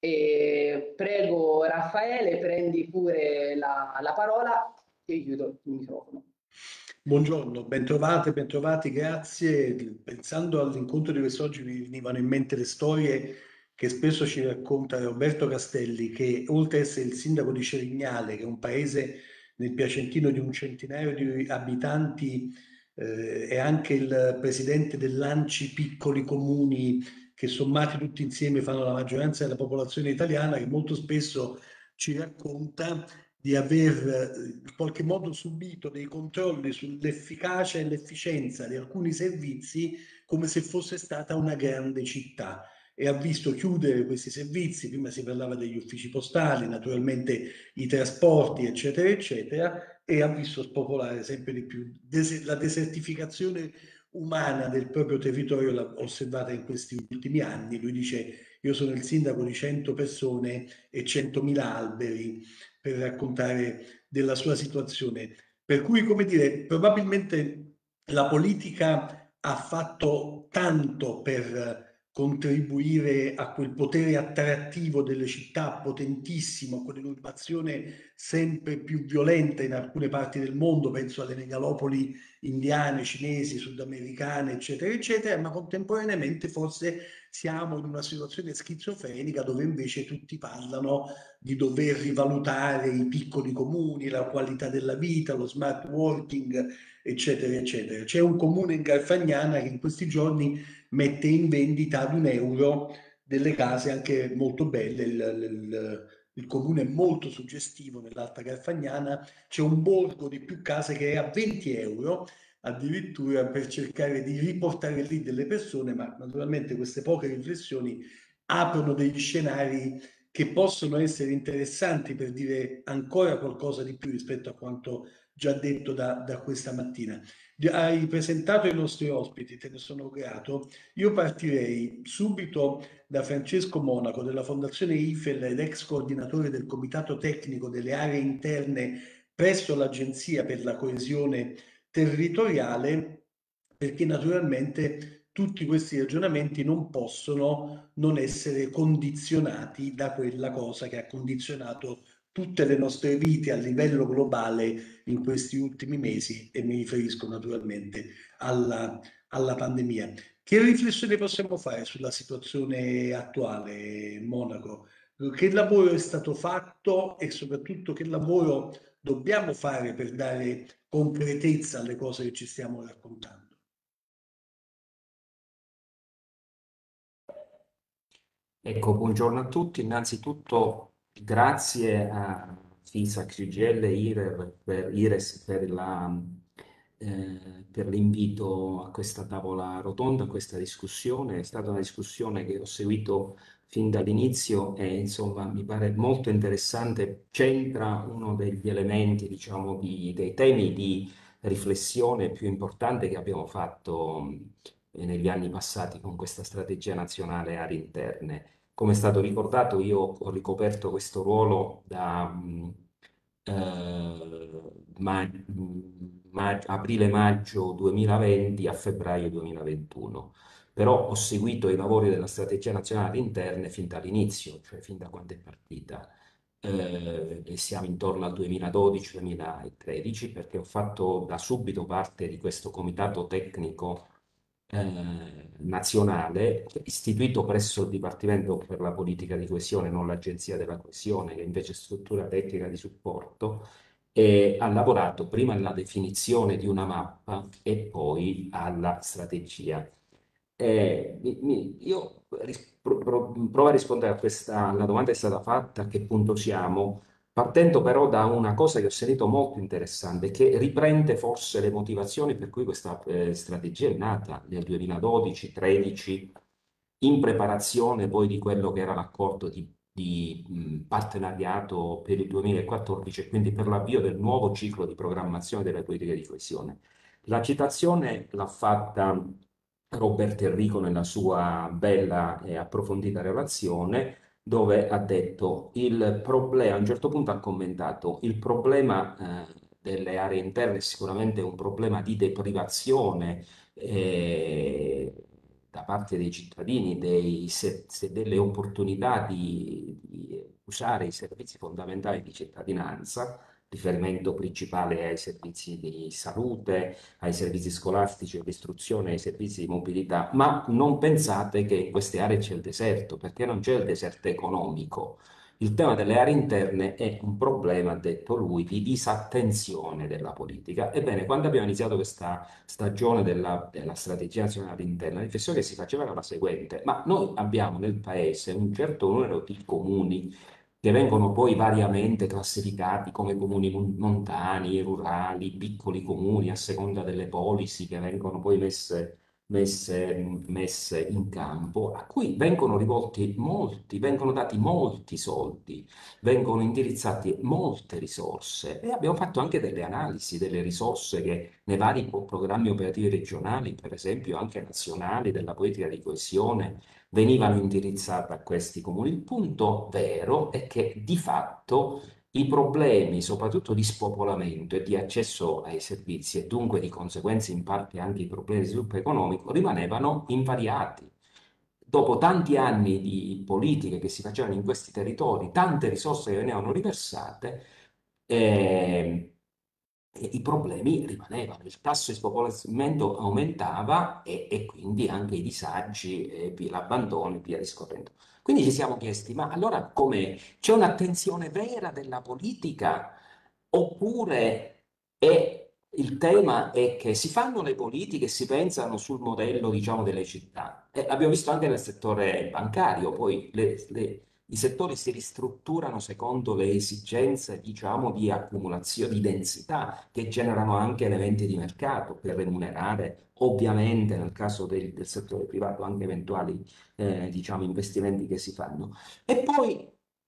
E prego Raffaele, prendi pure la, la parola e chiudo il microfono. Buongiorno, bentrovate, bentrovati, grazie. Pensando all'incontro di quest'oggi mi venivano in mente le storie che spesso ci racconta Roberto Castelli, che oltre ad essere il sindaco di Cerignale, che è un paese nel Piacentino di un centinaio di abitanti, eh, è anche il presidente dell'A N C I Piccoli Comuni, che sommati tutti insieme fanno la maggioranza della popolazione italiana, che molto spesso ci racconta di aver in qualche modo subito dei controlli sull'efficacia e l'efficienza di alcuni servizi come se fosse stata una grande città, e ha visto chiudere questi servizi. Prima si parlava degli uffici postali, naturalmente i trasporti, eccetera, eccetera, e ha visto spopolare sempre di più. La desertificazione umana del proprio territorio l'ha osservata in questi ultimi anni. Lui dice: io sono il sindaco di cento persone e centomila alberi, per raccontare della sua situazione. Per cui, come dire, probabilmente la politica ha fatto tanto per contribuire a quel potere attrattivo delle città potentissimo, a quell'innovazione sempre più violenta in alcune parti del mondo, penso alle megalopoli indiane, cinesi, sudamericane, eccetera, eccetera, ma contemporaneamente forse siamo in una situazione schizofrenica dove invece tutti parlano di dover rivalutare i piccoli comuni, la qualità della vita, lo smart working, eccetera, eccetera. C'è un comune in Garfagnana che in questi giorni mette in vendita ad un euro delle case anche molto belle. Il, il, il comune è molto suggestivo, nell'Alta Garfagnana c'è un borgo di più case che è a venti euro, addirittura, per cercare di riportare lì delle persone, ma naturalmente queste poche riflessioni aprono degli scenari che possono essere interessanti per dire ancora qualcosa di più rispetto a quanto già detto da, da questa mattina. Hai presentato i nostri ospiti, te ne sono grato. Io partirei subito da Francesco Monaco della Fondazione I F E L ed ex coordinatore del Comitato Tecnico delle Aree Interne presso l'Agenzia per la Coesione Territoriale, perché naturalmente tutti questi ragionamenti non possono non essere condizionati da quella cosa che ha condizionato tutte le nostre vite a livello globale in questi ultimi mesi, e mi riferisco naturalmente alla, alla pandemia. Che riflessioni possiamo fare sulla situazione attuale, Monaco? Che lavoro è stato fatto e soprattutto che lavoro dobbiamo fare per dare concretezza alle cose che ci stiamo raccontando? Ecco, buongiorno a tutti. Innanzitutto grazie a FISAC, C G I L, IRER, per, IRES per la, eh, per l'invito a questa tavola rotonda, a questa discussione. È stata una discussione che ho seguito fin dall'inizio e insomma mi pare molto interessante. C'entra uno degli elementi, diciamo, di, dei temi di riflessione più importante che abbiamo fatto negli anni passati con questa strategia nazionale aree interne. Come è stato ricordato, io ho ricoperto questo ruolo da eh, ma, ma, aprile-maggio duemilaventi a febbraio duemilaventuno, però ho seguito i lavori della strategia nazionale aree interne fin dall'inizio, cioè fin da quando è partita. Eh, e siamo intorno al duemiladodici duemilatredici, perché ho fatto da subito parte di questo comitato tecnico Eh, nazionale istituito presso il Dipartimento per la Politica di Coesione, non l'Agenzia della Coesione, che invece è struttura tecnica di supporto, e ha lavorato prima alla definizione di una mappa e poi alla strategia. Eh, mi, mi, io ris- pro- pro- provo a rispondere a questa, la domanda è stata fatta: a che punto siamo? Partendo però da una cosa che ho sentito molto interessante, che riprende forse le motivazioni per cui questa eh, strategia è nata nel duemiladodici tredici, in preparazione poi di quello che era l'accordo di di mh, partenariato per il duemilaquattordici e quindi per l'avvio del nuovo ciclo di programmazione delle politiche di coesione. La citazione l'ha fatta Robert Enrico nella sua bella e approfondita relazione, dove ha detto il problema, a un certo punto ha commentato, il problema eh, delle aree interne è sicuramente un problema di deprivazione eh, da parte dei cittadini dei, se, se delle opportunità di, di usare i servizi fondamentali di cittadinanza, riferimento principale ai servizi di salute, ai servizi scolastici, all'istruzione, ai servizi di mobilità, ma non pensate che in queste aree c'è il deserto, perché non c'è il deserto economico. Il tema delle aree interne è un problema, ha detto lui, di disattenzione della politica. Ebbene, quando abbiamo iniziato questa stagione della, della strategia nazionale interna, la riflessione che si faceva era la seguente: ma noi abbiamo nel paese un certo numero di comuni che vengono poi variamente classificati come comuni mon- montani, rurali, piccoli comuni, a seconda delle policy che vengono poi messe, messe, messe in campo, a cui vengono rivolti molti, vengono dati molti soldi, vengono indirizzate molte risorse e abbiamo fatto anche delle analisi delle risorse che nei vari pro- programmi operativi regionali, per esempio anche nazionali, della politica di coesione, venivano indirizzate a questi comuni. Il punto vero è che di fatto i problemi, soprattutto di spopolamento e di accesso ai servizi, e dunque di conseguenza in parte anche i problemi di sviluppo economico, rimanevano invariati. Dopo tanti anni di politiche che si facevano in questi territori, tante risorse che venivano riversate, eh, e i problemi rimanevano, il tasso di spopolamento aumentava e, e quindi anche i disagi, e via l'abbandono e via discorrendo. Quindi ci siamo chiesti, ma allora come c'è un'attenzione vera della politica oppure è, il tema è che si fanno le politiche e si pensano sul modello, diciamo, delle città. E abbiamo visto anche nel settore bancario, poi le- le- i settori si ristrutturano secondo le esigenze, diciamo, di accumulazione, di densità, che generano anche elementi di mercato per remunerare, ovviamente, nel caso del, del settore privato, anche eventuali, eh, diciamo, investimenti che si fanno. E poi,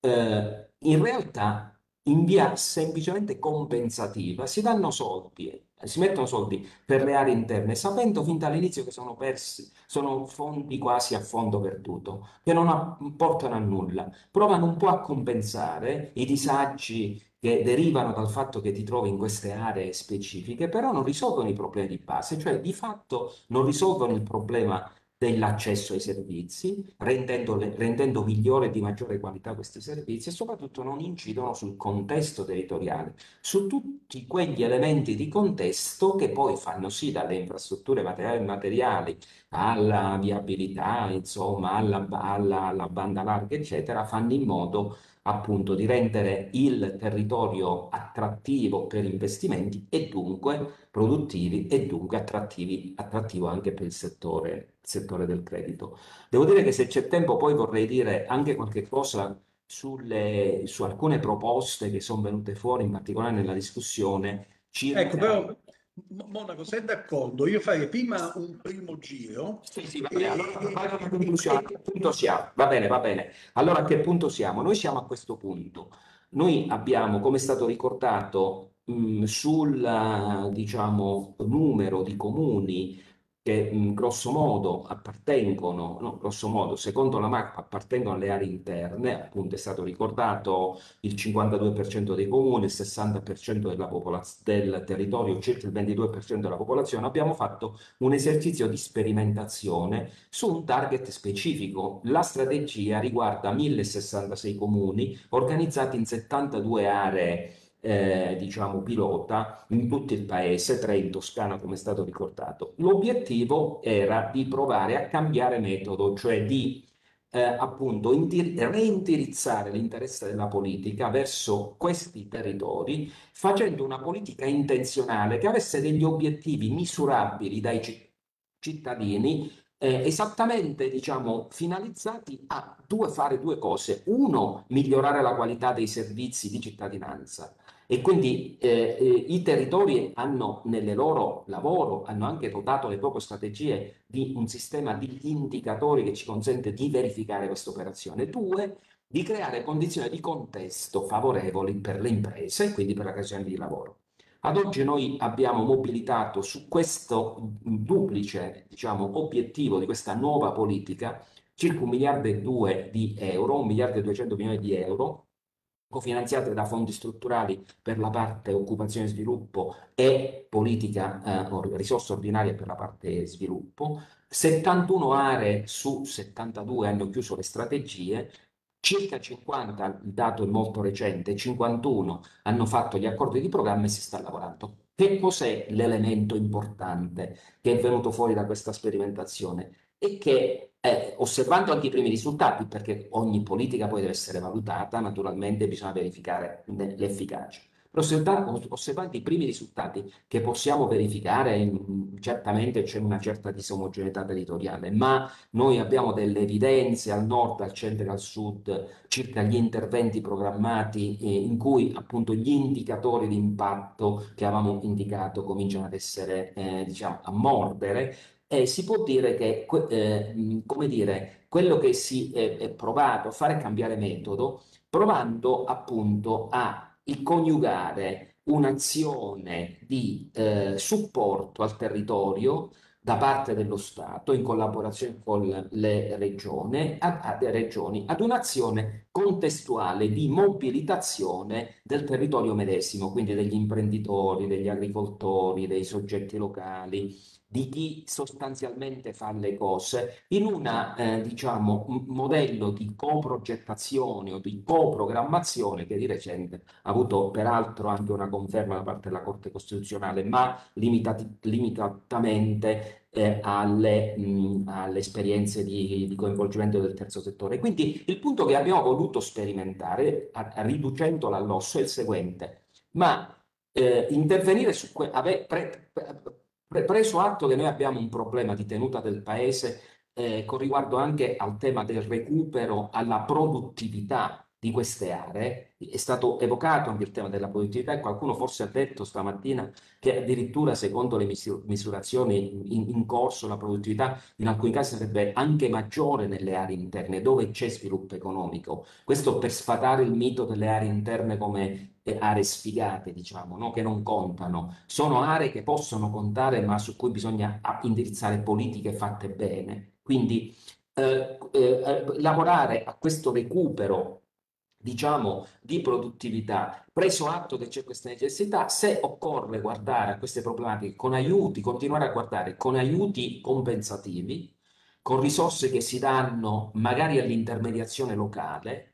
eh, in realtà, in via semplicemente compensativa, si danno soldi, eh, si mettono soldi per le aree interne, sapendo fin dall'inizio che sono persi, sono fondi quasi a fondo perduto, che non a- portano a nulla, provano un po' a compensare i disagi che derivano dal fatto che ti trovi in queste aree specifiche, però non risolvono i problemi di base, cioè di fatto non risolvono il problema dell'accesso ai servizi, rendendole- rendendo migliore e di maggiore qualità questi servizi e soprattutto non incidono sul contesto territoriale, su tutti quegli elementi di contesto che poi fanno sì, dalle infrastrutture materiali e immateriali alla viabilità, insomma, alla, alla- alla banda larga, eccetera, fanno in modo appunto di rendere il territorio attrattivo per investimenti e dunque produttivi e dunque attrattivi, attrattivo anche per il settore, il settore del credito. Devo dire che se c'è tempo poi vorrei dire anche qualche cosa sulle, su alcune proposte che sono venute fuori, in particolare nella discussione, circa... Ecco, però, Mo- Monaco, sei d'accordo? Io farei prima un primo giro. Sì, sì, va bene. Allora, vai alla conclusione. A che punto siamo? Va bene, va bene. Allora, a che punto siamo? Noi siamo a questo punto. Noi abbiamo, come è stato ricordato, mh, sul, eh, diciamo, numero di comuni che mh, grosso modo appartengono, no, grosso modo, secondo la mappa appartengono alle aree interne, appunto è stato ricordato il cinquantadue per cento dei comuni, il sessanta per cento della popolaz- del territorio, circa il ventidue per cento della popolazione. Abbiamo fatto un esercizio di sperimentazione su un target specifico. La strategia riguarda millesessantasei comuni organizzati in settantadue aree, eh, diciamo, pilota in tutto il paese, tre in Toscana, come è stato ricordato. L'obiettivo era di provare a cambiare metodo, cioè di eh, appunto indir- reindirizzare l'interesse della politica verso questi territori, facendo una politica intenzionale che avesse degli obiettivi misurabili dai ci- cittadini, eh, esattamente, diciamo, finalizzati a due, fare due cose. Uno, migliorare la qualità dei servizi di cittadinanza. E quindi eh, eh, i territori hanno nel loro lavoro, hanno anche dotato le proprie strategie di un sistema di indicatori che ci consente di verificare questa operazione. Due, di creare condizioni di contesto favorevoli per le imprese e quindi per la creazione di lavoro. Ad oggi noi abbiamo mobilitato su questo duplice, diciamo, obiettivo di questa nuova politica circa un miliardo e due di euro, un miliardo e duecento milioni di euro, cofinanziate da fondi strutturali per la parte occupazione e sviluppo e politica, eh, risorse ordinarie per la parte sviluppo. settantuno aree su settantadue hanno chiuso le strategie, circa cinquanta, il dato è molto recente, cinquantuno hanno fatto gli accordi di programma e si sta lavorando. Che cos'è l'elemento importante che è venuto fuori da questa sperimentazione? E che eh, osservando anche i primi risultati, perché ogni politica poi deve essere valutata, naturalmente bisogna verificare l'efficacia. Però osservando i primi risultati che possiamo verificare, certamente c'è una certa disomogeneità territoriale, ma noi abbiamo delle evidenze al nord, al centro e al sud circa gli interventi programmati eh, in cui appunto gli indicatori di impatto che avevamo indicato cominciano ad essere, eh, diciamo, a mordere. E si può dire che, eh, come dire, quello che si è, è provato a fare è cambiare metodo, provando appunto a coniugare un'azione di eh, supporto al territorio da parte dello Stato in collaborazione con le regioni, ad, ad, regioni, ad un'azione contestuale di mobilitazione del territorio medesimo, quindi degli imprenditori, degli agricoltori, dei soggetti locali, di chi sostanzialmente fa le cose in una, eh, diciamo, un modello di coprogettazione o di coprogrammazione che di recente ha avuto peraltro anche una conferma da parte della Corte Costituzionale, ma limitati, limitatamente eh, alle, mh, alle esperienze di, di coinvolgimento del terzo settore. Quindi il punto che abbiamo voluto sperimentare, a, a riducendola all'osso, è il seguente, ma eh, intervenire su que- ave- pre- pre- preso atto che noi abbiamo un problema di tenuta del paese eh, con riguardo anche al tema del recupero alla produttività di queste aree, è stato evocato anche il tema della produttività e qualcuno forse ha detto stamattina che addirittura secondo le misurazioni in, in corso la produttività in alcuni casi sarebbe anche maggiore nelle aree interne dove c'è sviluppo economico. Questo per sfatare il mito delle aree interne come aree sfigate, diciamo, no? Che non contano. Sono aree che possono contare, ma su cui bisogna indirizzare politiche fatte bene. Quindi eh, eh, lavorare a questo recupero, diciamo, di produttività, preso atto che c'è questa necessità, se occorre guardare a queste problematiche con aiuti, continuare a guardare con aiuti compensativi, con risorse che si danno magari all'intermediazione locale,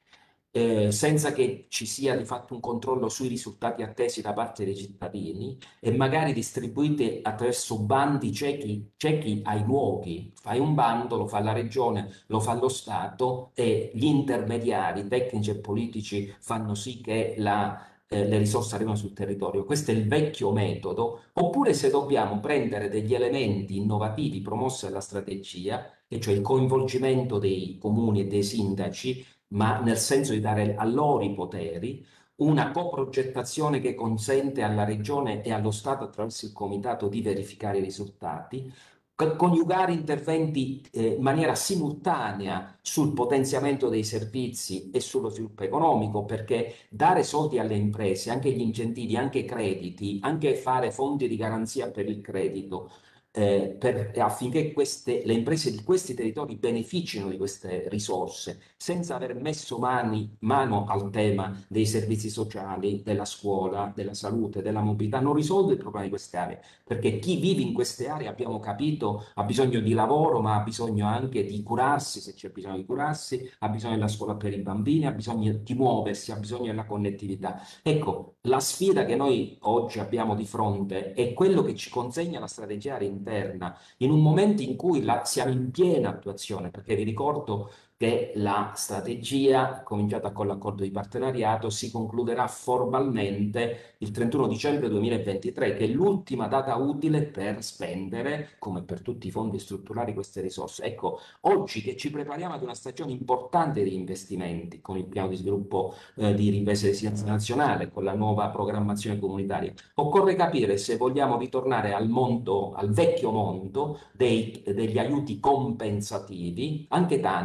Eh, senza che ci sia di fatto un controllo sui risultati attesi da parte dei cittadini e magari distribuite attraverso bandi ciechi, ciechi ai luoghi. Fai un bando, lo fa la regione, lo fa lo Stato e gli intermediari tecnici e politici fanno sì che la, eh, le risorse arrivino sul territorio. Questo è il vecchio metodo. Oppure se dobbiamo prendere degli elementi innovativi promossi dalla strategia, e cioè il coinvolgimento dei comuni e dei sindaci, ma nel senso di dare a loro i poteri, una coprogettazione che consente alla regione e allo Stato attraverso il comitato di verificare i risultati, coniugare interventi eh, in maniera simultanea sul potenziamento dei servizi e sullo sviluppo economico, perché dare soldi alle imprese, anche gli incentivi, anche i crediti, anche fare fondi di garanzia per il credito, Eh, per, affinché queste, le imprese di questi territori beneficino di queste risorse senza aver messo mani, mano al tema dei servizi sociali, della scuola, della salute, della mobilità, non risolve il problema di queste aree, perché chi vive in queste aree, abbiamo capito, ha bisogno di lavoro, ma ha bisogno anche di curarsi, se c'è bisogno di curarsi, ha bisogno della scuola per i bambini, ha bisogno di muoversi, ha bisogno della connettività. Ecco, la sfida che noi oggi abbiamo di fronte è quello che ci consegna la strategia interna in un momento in cui la, siamo in piena attuazione, perché vi ricordo che la strategia, cominciata con l'accordo di partenariato, si concluderà formalmente il trentuno dicembre duemilaventitré, che è l'ultima data utile per spendere, come per tutti i fondi strutturali, queste risorse. Ecco, oggi che ci prepariamo ad una stagione importante di investimenti, con il piano di sviluppo eh, di ripresa e resilienza nazionale, con la nuova programmazione comunitaria, occorre capire se vogliamo ritornare al mondo, al vecchio mondo dei, degli aiuti compensativi, anche tanti,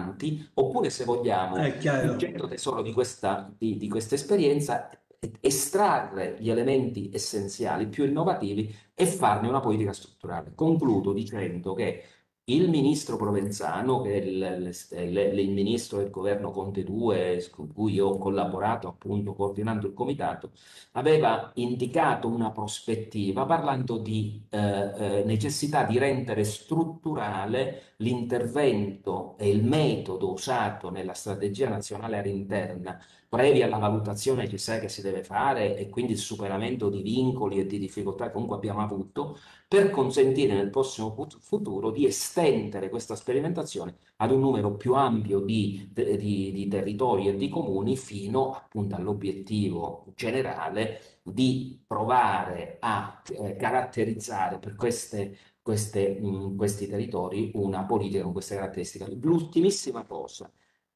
oppure se vogliamo, È chiaro. facendo tesoro di questa, di, di questa esperienza, estrarre gli elementi essenziali più innovativi e farne una politica strutturale. Concludo dicendo che il ministro Provenzano, che è il, il, il ministro del governo Conte due, con cui io ho collaborato appunto coordinando il comitato, aveva indicato una prospettiva parlando di eh, eh, necessità di rendere strutturale l'intervento e il metodo usato nella strategia nazionale area interna, previa la valutazione necessaria che si deve fare e quindi il superamento di vincoli e di difficoltà che comunque abbiamo avuto, per consentire nel prossimo futuro di estendere questa sperimentazione ad un numero più ampio di, di, di territori e di comuni, fino appunto all'obiettivo generale di provare a eh, caratterizzare per queste, queste, mh, questi territori una politica con queste caratteristiche. L'ultimissima cosa: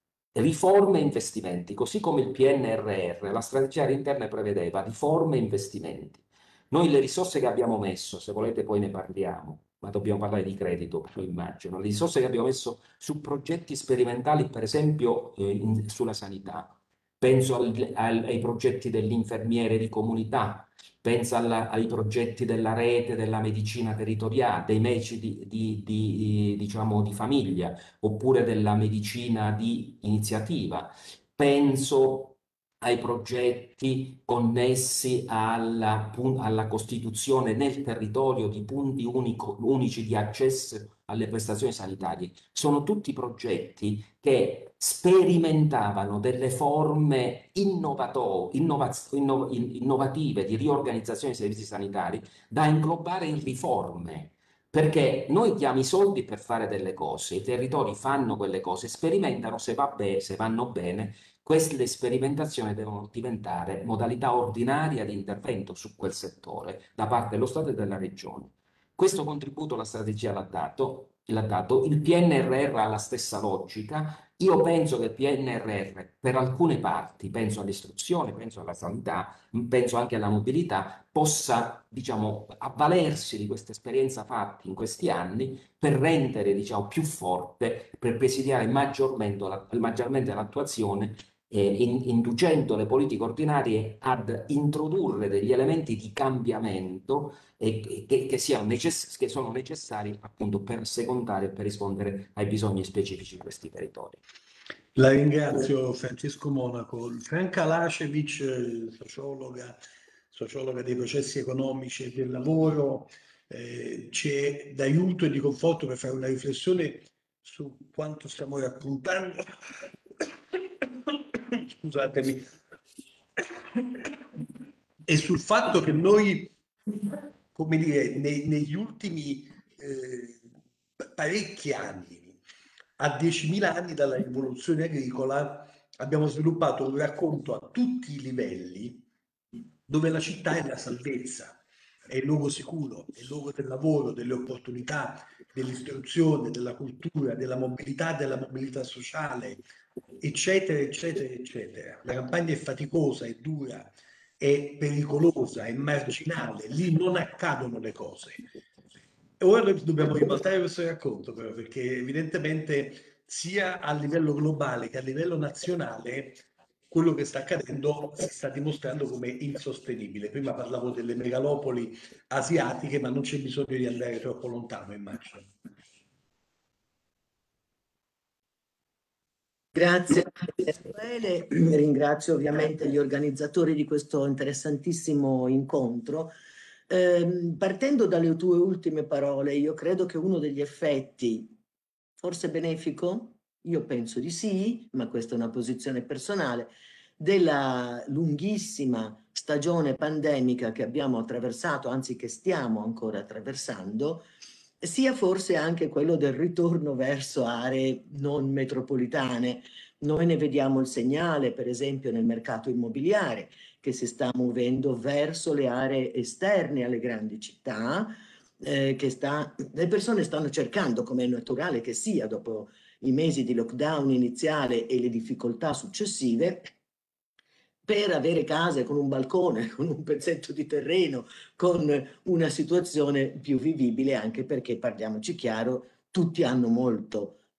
riforme e investimenti. Così come il P N R R, la strategia interna prevedeva riforme e investimenti. Noi le risorse che abbiamo messo, se volete poi ne parliamo, ma dobbiamo parlare di credito, lo immagino, le risorse che abbiamo messo su progetti sperimentali, per esempio eh, in, sulla sanità, penso al, al, ai progetti dell'infermiere di comunità, penso alla, ai progetti della rete della medicina territoriale, dei medici di, di, di, diciamo, di famiglia, oppure della medicina di iniziativa, penso ai progetti connessi alla, alla costituzione nel territorio di punti unico, unici di accesso alle prestazioni sanitarie. Sono tutti progetti che sperimentavano delle forme innovato, innova, inno, innovative di riorganizzazione dei servizi sanitari da inglobare in riforme. Perché noi diamo i soldi per fare delle cose, i territori fanno quelle cose, sperimentano se, va bene, se vanno bene. Queste sperimentazioni devono diventare modalità ordinaria di intervento su quel settore da parte dello Stato e della Regione. Questo contributo la strategia l'ha dato, l'ha dato, il P N R R ha la stessa logica. Io penso che il P N R R per alcune parti, penso all'istruzione, penso alla sanità, penso anche alla mobilità, possa, diciamo, avvalersi di questa esperienza fatta in questi anni per rendere, diciamo, più forte, per presidiare maggiormente, maggiormente l'attuazione, eh, in, inducendo le politiche ordinarie ad introdurre degli elementi di cambiamento eh, che, che, siano necess- che sono necessari appunto per secondare e per rispondere ai bisogni specifici di questi territori. La ringrazio, Francesco Monaco. Franca Lacevic, sociologa, sociologa dei processi economici e del lavoro, eh, c'è d'aiuto e di conforto per fare una riflessione su quanto stiamo raccontando. Scusatemi. E sul fatto che noi, come dire, nei, negli ultimi eh, parecchi anni, a diecimila anni dalla rivoluzione agricola, abbiamo sviluppato un racconto a tutti i livelli dove la città è la salvezza, è il luogo sicuro, è il luogo del lavoro, delle opportunità, dell'istruzione, della cultura, della mobilità, della mobilità sociale, eccetera, eccetera, eccetera. La campagna è faticosa, è dura, è pericolosa, è marginale, lì non accadono le cose. E ora noi dobbiamo ribaltare questo racconto, però, perché evidentemente sia a livello globale che a livello nazionale quello che sta accadendo si sta dimostrando come insostenibile. Prima parlavo delle megalopoli asiatiche, ma non c'è bisogno di andare troppo lontano, immagino. Grazie Emanuele, ringrazio ovviamente gli organizzatori di questo interessantissimo incontro. Eh, partendo dalle tue ultime parole, io credo che uno degli effetti, forse benefico, io penso di sì, ma questa è una posizione personale, della lunghissima stagione pandemica che abbiamo attraversato, anzi che stiamo ancora attraversando, sia forse anche quello del ritorno verso aree non metropolitane. Noi ne vediamo il segnale, per esempio, nel mercato immobiliare, che si sta muovendo verso le aree esterne alle grandi città, eh, che sta, le persone stanno cercando, come è naturale che sia, dopo i mesi di lockdown iniziale e le difficoltà successive, per avere case con un balcone, con un pezzetto di terreno, con una situazione più vivibile, anche perché, parliamoci chiaro, tutti hanno molto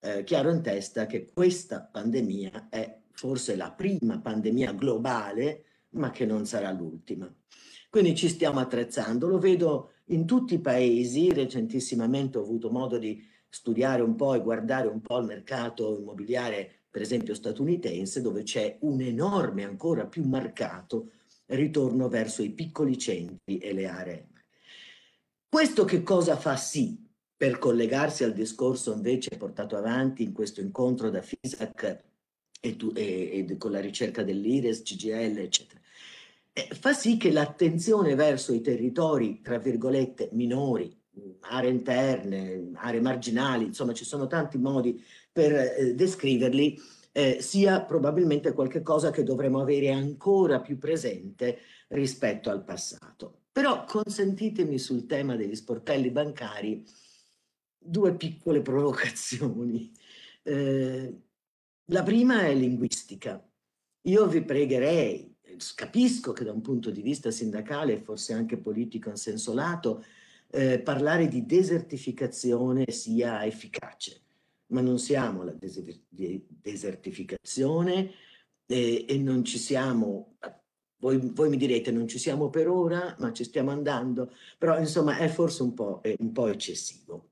eh, chiaro in testa che questa pandemia è forse la prima pandemia globale, ma che non sarà l'ultima. Quindi ci stiamo attrezzando, lo vedo in tutti i paesi. Recentissimamente ho avuto modo di studiare un po' e guardare un po' il mercato immobiliare, per esempio statunitense, dove c'è un enorme, ancora più marcato ritorno verso i piccoli centri e le aree. Questo che cosa fa sì, per collegarsi al discorso invece portato avanti in questo incontro da FISAC e, tu, e, e con la ricerca dell'Ires, C G I L, eccetera, eh, fa sì che l'attenzione verso i territori, tra virgolette, minori, aree interne, aree marginali, insomma ci sono tanti modi per eh, descriverli, eh, sia probabilmente qualcosa che dovremo avere ancora più presente rispetto al passato. Però consentitemi sul tema degli sportelli bancari due piccole provocazioni. Eh, la prima è linguistica. Io vi pregherei, capisco che da un punto di vista sindacale e forse anche politico in senso lato, eh, parlare di desertificazione sia efficace, ma non siamo alla desertificazione eh, e non ci siamo, voi, voi mi direte non ci siamo per ora, ma ci stiamo andando, però insomma è forse un po', è un po' eccessivo.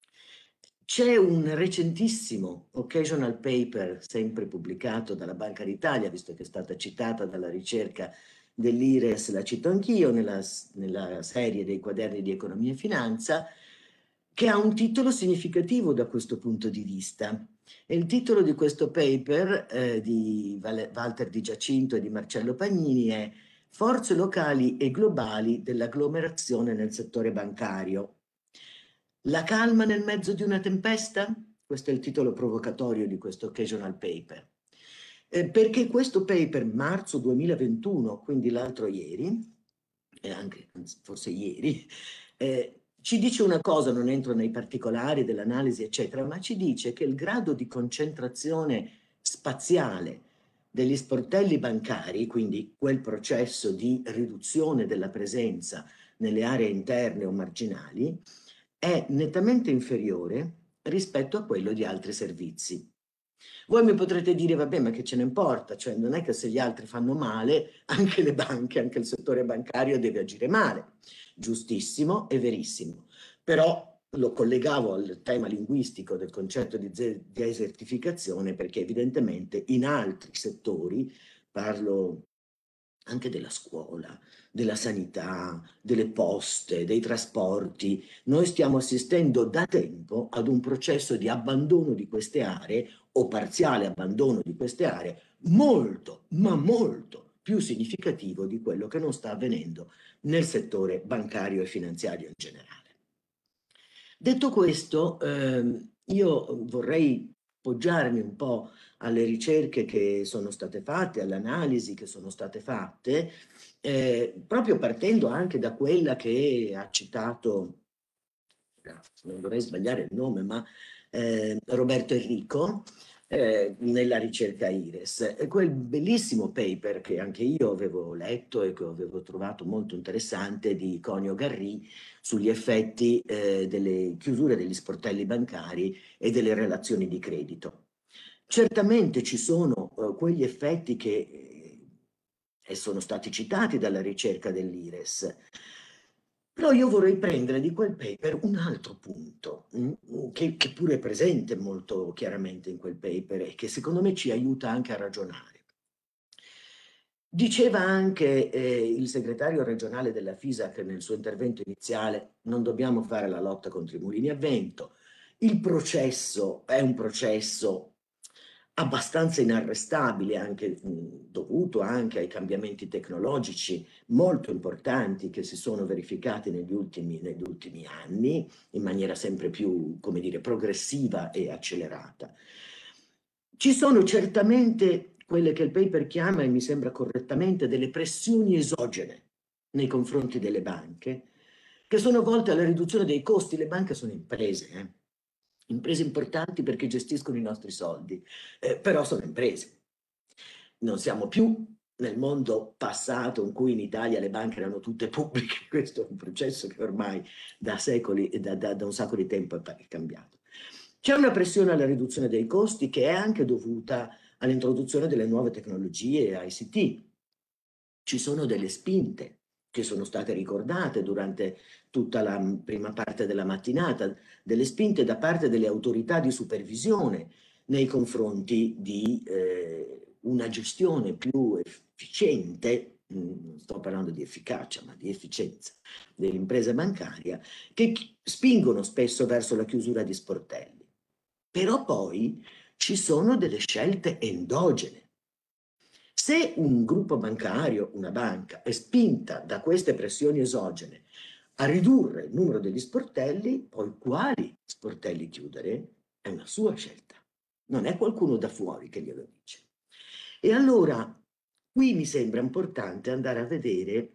C'è un recentissimo occasional paper, sempre pubblicato dalla Banca d'Italia, visto che è stata citata dalla ricerca dell'Ires, la cito anch'io, nella, nella serie dei quaderni di economia e finanza, che ha un titolo significativo da questo punto di vista. E il titolo di questo paper eh, di Walter Di Giacinto e di Marcello Pagnini è Forze locali e globali dell'agglomerazione nel settore bancario. La calma nel mezzo di una tempesta? Questo è il titolo provocatorio di questo occasional paper. Eh, perché questo paper, marzo duemilaventuno, quindi l'altro ieri, e anche forse ieri, eh, ci dice una cosa, non entro nei particolari dell'analisi eccetera, ma ci dice che il grado di concentrazione spaziale degli sportelli bancari, quindi quel processo di riduzione della presenza nelle aree interne o marginali, è nettamente inferiore rispetto a quello di altri servizi. Voi mi potrete dire, vabbè, ma che ce ne importa? Cioè, non è che se gli altri fanno male, anche le banche, anche il settore bancario deve agire male. Giustissimo e verissimo. Però lo collegavo al tema linguistico del concetto di desertificazione, perché evidentemente in altri settori, parlo anche della scuola, della sanità, delle poste, dei trasporti, noi stiamo assistendo da tempo ad un processo di abbandono di queste aree o parziale abbandono di queste aree molto, ma molto più significativo di quello che non sta avvenendo nel settore bancario e finanziario in generale. Detto questo, ehm, io vorrei poggiarmi un po' alle ricerche che sono state fatte, alle analisi che sono state fatte, eh, proprio partendo anche da quella che ha citato, non dovrei sbagliare il nome, ma eh, Roberto Enrico, eh, nella ricerca Ires. E quel bellissimo paper che anche io avevo letto e che avevo trovato molto interessante di Conio Garri sugli effetti eh, delle chiusure degli sportelli bancari e delle relazioni di credito. Certamente ci sono uh, quegli effetti che eh, sono stati citati dalla ricerca dell'Ires, però io vorrei prendere di quel paper un altro punto, mh, che, che pure è presente molto chiaramente in quel paper e che secondo me ci aiuta anche a ragionare. Diceva anche eh, il segretario regionale della FISAC nel suo intervento iniziale, non dobbiamo fare la lotta contro i mulini a vento, il processo è un processo abbastanza inarrestabile, anche mh, dovuto anche ai cambiamenti tecnologici molto importanti che si sono verificati negli ultimi, negli ultimi anni in maniera sempre più, come dire, progressiva e accelerata. Ci sono certamente quelle che il paper chiama, e mi sembra correttamente, delle pressioni esogene nei confronti delle banche, che sono volte alla riduzione dei costi. Le banche sono imprese, eh? imprese importanti perché gestiscono i nostri soldi, eh, però sono imprese. Non siamo più nel mondo passato in cui in Italia le banche erano tutte pubbliche, questo è un processo che ormai da secoli, da, da, da un sacco di tempo è cambiato. C'è una pressione alla riduzione dei costi che è anche dovuta all'introduzione delle nuove tecnologie I C T. Ci sono delle spinte che sono state ricordate durante tutta la prima parte della mattinata, delle spinte da parte delle autorità di supervisione nei confronti di eh, una gestione più efficiente, non sto parlando di efficacia, ma di efficienza dell'impresa bancaria, che spingono spesso verso la chiusura di sportelli. Però poi ci sono delle scelte endogene. Se un gruppo bancario, una banca, è spinta da queste pressioni esogene a ridurre il numero degli sportelli, poi quali sportelli chiudere è una sua scelta, non è qualcuno da fuori che glielo dice. E allora qui mi sembra importante andare a vedere,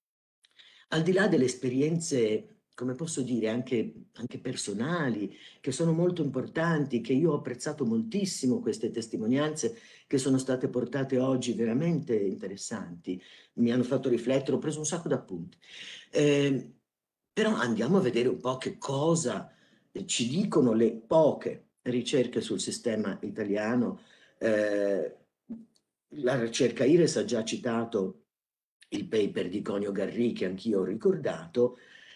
al di là delle esperienze, come posso dire, anche, anche personali, che sono molto importanti, che io ho apprezzato moltissimo queste testimonianze che sono state portate oggi, veramente interessanti, mi hanno fatto riflettere, ho preso un sacco d'appunti. Eh, però andiamo a vedere un po' che cosa ci dicono le poche ricerche sul sistema italiano. Eh, la ricerca IRES ha già citato il paper di Conio Garrí, che anch'io ho ricordato,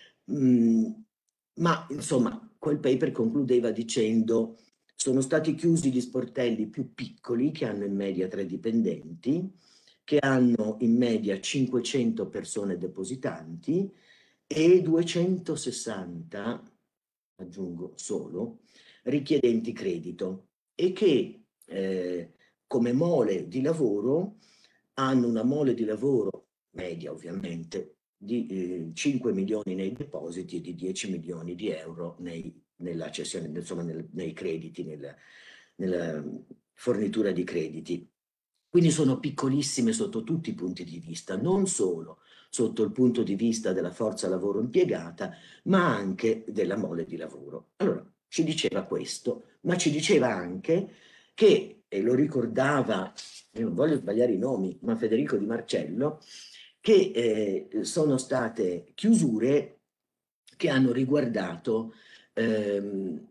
mm, ma insomma quel paper concludeva dicendo: sono stati chiusi gli sportelli più piccoli, che hanno in media tre dipendenti, che hanno in media cinquecento persone depositanti e duecentosessanta, aggiungo solo, richiedenti credito, e che eh, come mole di lavoro hanno una mole di lavoro media, ovviamente, di eh, cinque milioni nei depositi e di dieci milioni di euro nei, nella cessione, insomma, nel, nei crediti, nella, nella fornitura di crediti. Quindi sono piccolissime sotto tutti i punti di vista, non solo sotto il punto di vista della forza lavoro impiegata, ma anche della mole di lavoro. Allora, ci diceva questo, ma ci diceva anche che, e lo ricordava, io non voglio sbagliare i nomi, ma Federico Di Marcello, che eh, sono state chiusure che hanno riguardato ehm,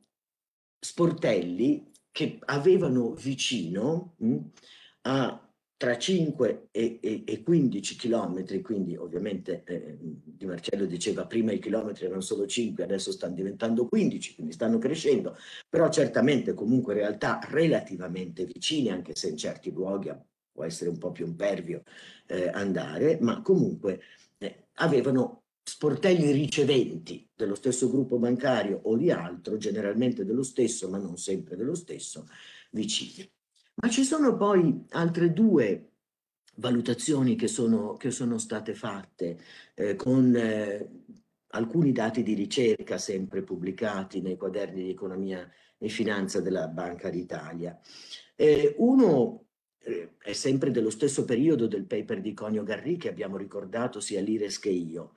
sportelli che avevano vicino mh, a tra cinque e, e, e quindici chilometri, quindi ovviamente eh, Di Marcello diceva prima i chilometri erano solo cinque, adesso stanno diventando quindici, quindi stanno crescendo, però certamente comunque realtà relativamente vicine, anche se in certi luoghi può essere un po' più impervio eh, andare, ma comunque eh, avevano sportelli riceventi dello stesso gruppo bancario o di altro, generalmente dello stesso, ma non sempre dello stesso, vicini. Ma ci sono poi altre due valutazioni che sono, che sono state fatte eh, con eh, alcuni dati di ricerca sempre pubblicati nei quaderni di economia e finanza della Banca d'Italia. Eh, uno eh, è sempre dello stesso periodo del paper di Conio Garrí, che abbiamo ricordato sia l'IRES che io.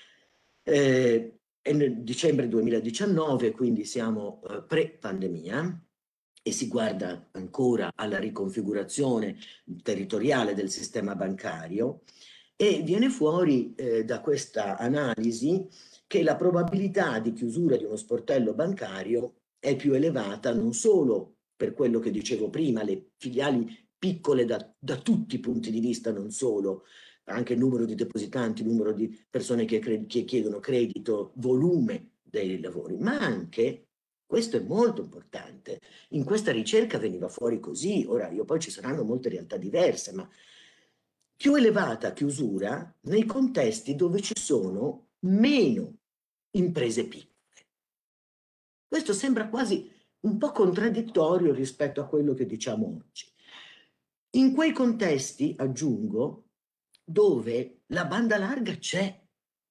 Eh, è nel dicembre duemiladiciannove, quindi siamo eh, pre-pandemia, e si guarda ancora alla riconfigurazione territoriale del sistema bancario, e viene fuori eh, da questa analisi che la probabilità di chiusura di uno sportello bancario è più elevata non solo per quello che dicevo prima, le filiali piccole da, da tutti i punti di vista, non solo, anche il numero di depositanti, il numero di persone che, che chiedono credito, volume dei lavori, ma anche, questo è molto importante, in questa ricerca veniva fuori così, ora io poi ci saranno molte realtà diverse, ma più elevata chiusura nei contesti dove ci sono meno imprese piccole. Questo sembra quasi un po' contraddittorio rispetto a quello che diciamo oggi. In quei contesti, aggiungo, dove la banda larga c'è,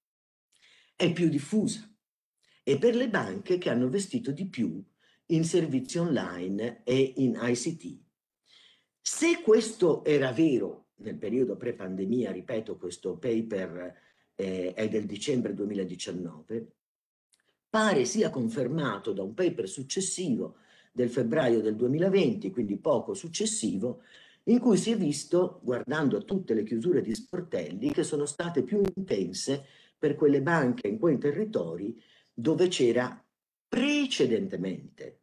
è più diffusa, e per le banche che hanno investito di più in servizi online e in I C T. Se questo era vero nel periodo pre-pandemia, ripeto, questo paper eh, è del dicembre duemiladiciannove, pare sia confermato da un paper successivo del febbraio del duemilaventi, quindi poco successivo, in cui si è visto, guardando a tutte le chiusure di sportelli, che sono state più intense per quelle banche in quei territori dove c'era precedentemente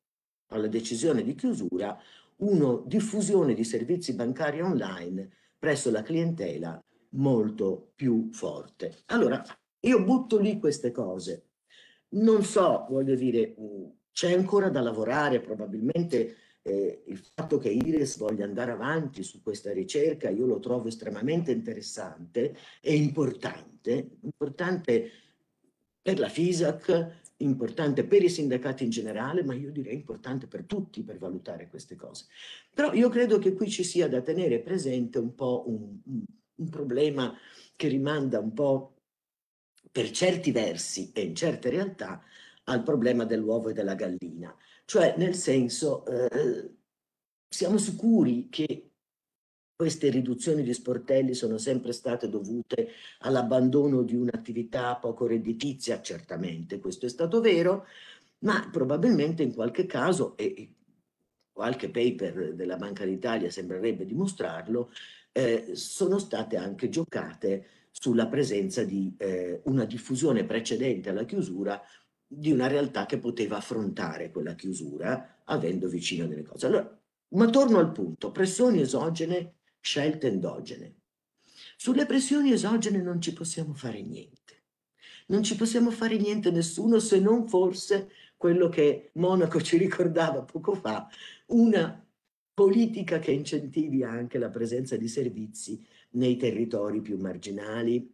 alla decisione di chiusura una diffusione di servizi bancari online presso la clientela molto più forte. Allora, io butto lì queste cose. Non so, voglio dire, c'è ancora da lavorare, probabilmente eh, il fatto che Ires voglia andare avanti su questa ricerca io lo trovo estremamente interessante e importante, importante per la FISAC, importante per i sindacati in generale, ma io direi importante per tutti per valutare queste cose. Però io credo che qui ci sia da tenere presente un po' un, un, un problema che rimanda un po' per certi versi e in certe realtà al problema dell'uovo e della gallina. Cioè, nel senso, eh, siamo sicuri che queste riduzioni di sportelli sono sempre state dovute all'abbandono di un'attività poco redditizia? Certamente, questo è stato vero, ma probabilmente in qualche caso, e qualche paper della Banca d'Italia sembrerebbe dimostrarlo, eh, sono state anche giocate sulla presenza di eh, una diffusione precedente alla chiusura di una realtà che poteva affrontare quella chiusura avendo vicino delle cose. Allora, ma torno al punto, pressioni esogene, scelte endogene. Sulle pressioni esogene non ci possiamo fare niente. Non ci possiamo fare niente nessuno se non forse quello che Monaco ci ricordava poco fa, una politica che incentivi anche la presenza di servizi nei territori più marginali,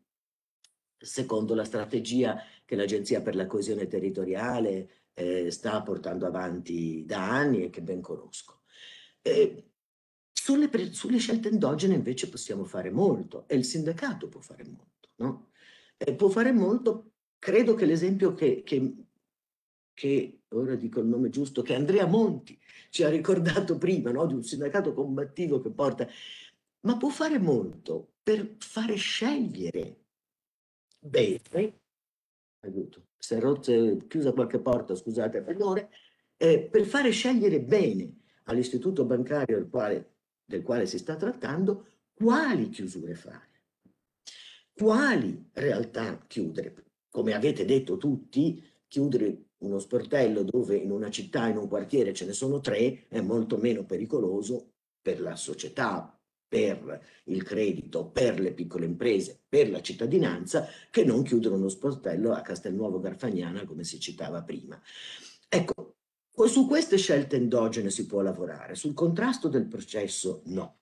secondo la strategia che l'Agenzia per la Coesione Territoriale eh, sta portando avanti da anni e che ben conosco. Eh, sulle, sulle scelte endogene invece possiamo fare molto e il sindacato può fare molto, no? Eh, può fare molto, credo che l'esempio che, che, che, ora dico il nome giusto, che Andrea Monti ci ha ricordato prima, no? Di un sindacato combattivo che porta, ma può fare molto per fare scegliere bene, aiuto, si è rotta, chiusa qualche porta, scusate, perdone, eh, per fare scegliere bene all'istituto bancario del quale, del quale si sta trattando quali chiusure fare, quali realtà chiudere. Come avete detto tutti, chiudere uno sportello dove in una città, in un quartiere ce ne sono tre è molto meno pericoloso per la società, per il credito, per le piccole imprese, per la cittadinanza, che non chiudere uno sportello a Castelnuovo Garfagnana come si citava prima. Ecco, su queste scelte endogene si può lavorare, sul contrasto del processo no.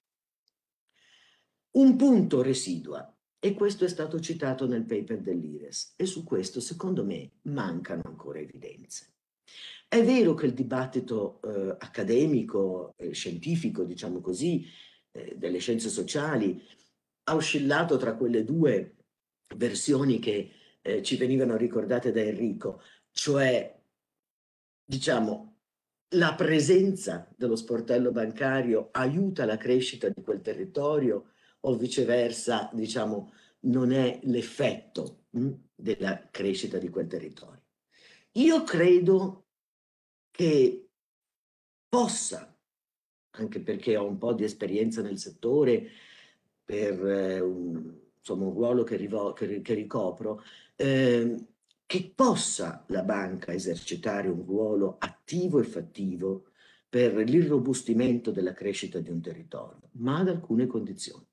Un punto residua, e questo è stato citato nel paper dell'Ires, e su questo secondo me mancano ancora evidenze. È vero che il dibattito eh, accademico, eh, scientifico, diciamo così, eh, delle scienze sociali ha oscillato tra quelle due versioni che eh, ci venivano ricordate da Enrico, cioè diciamo, la presenza dello sportello bancario aiuta la crescita di quel territorio o viceversa, diciamo, non è l'effetto mh, della crescita di quel territorio. Io credo che possa, anche perché ho un po' di esperienza nel settore per eh, un, insomma, un ruolo che, rivo- che, che ricopro, eh, che possa la banca esercitare un ruolo attivo e fattivo per l'irrobustimento della crescita di un territorio, ma ad alcune condizioni.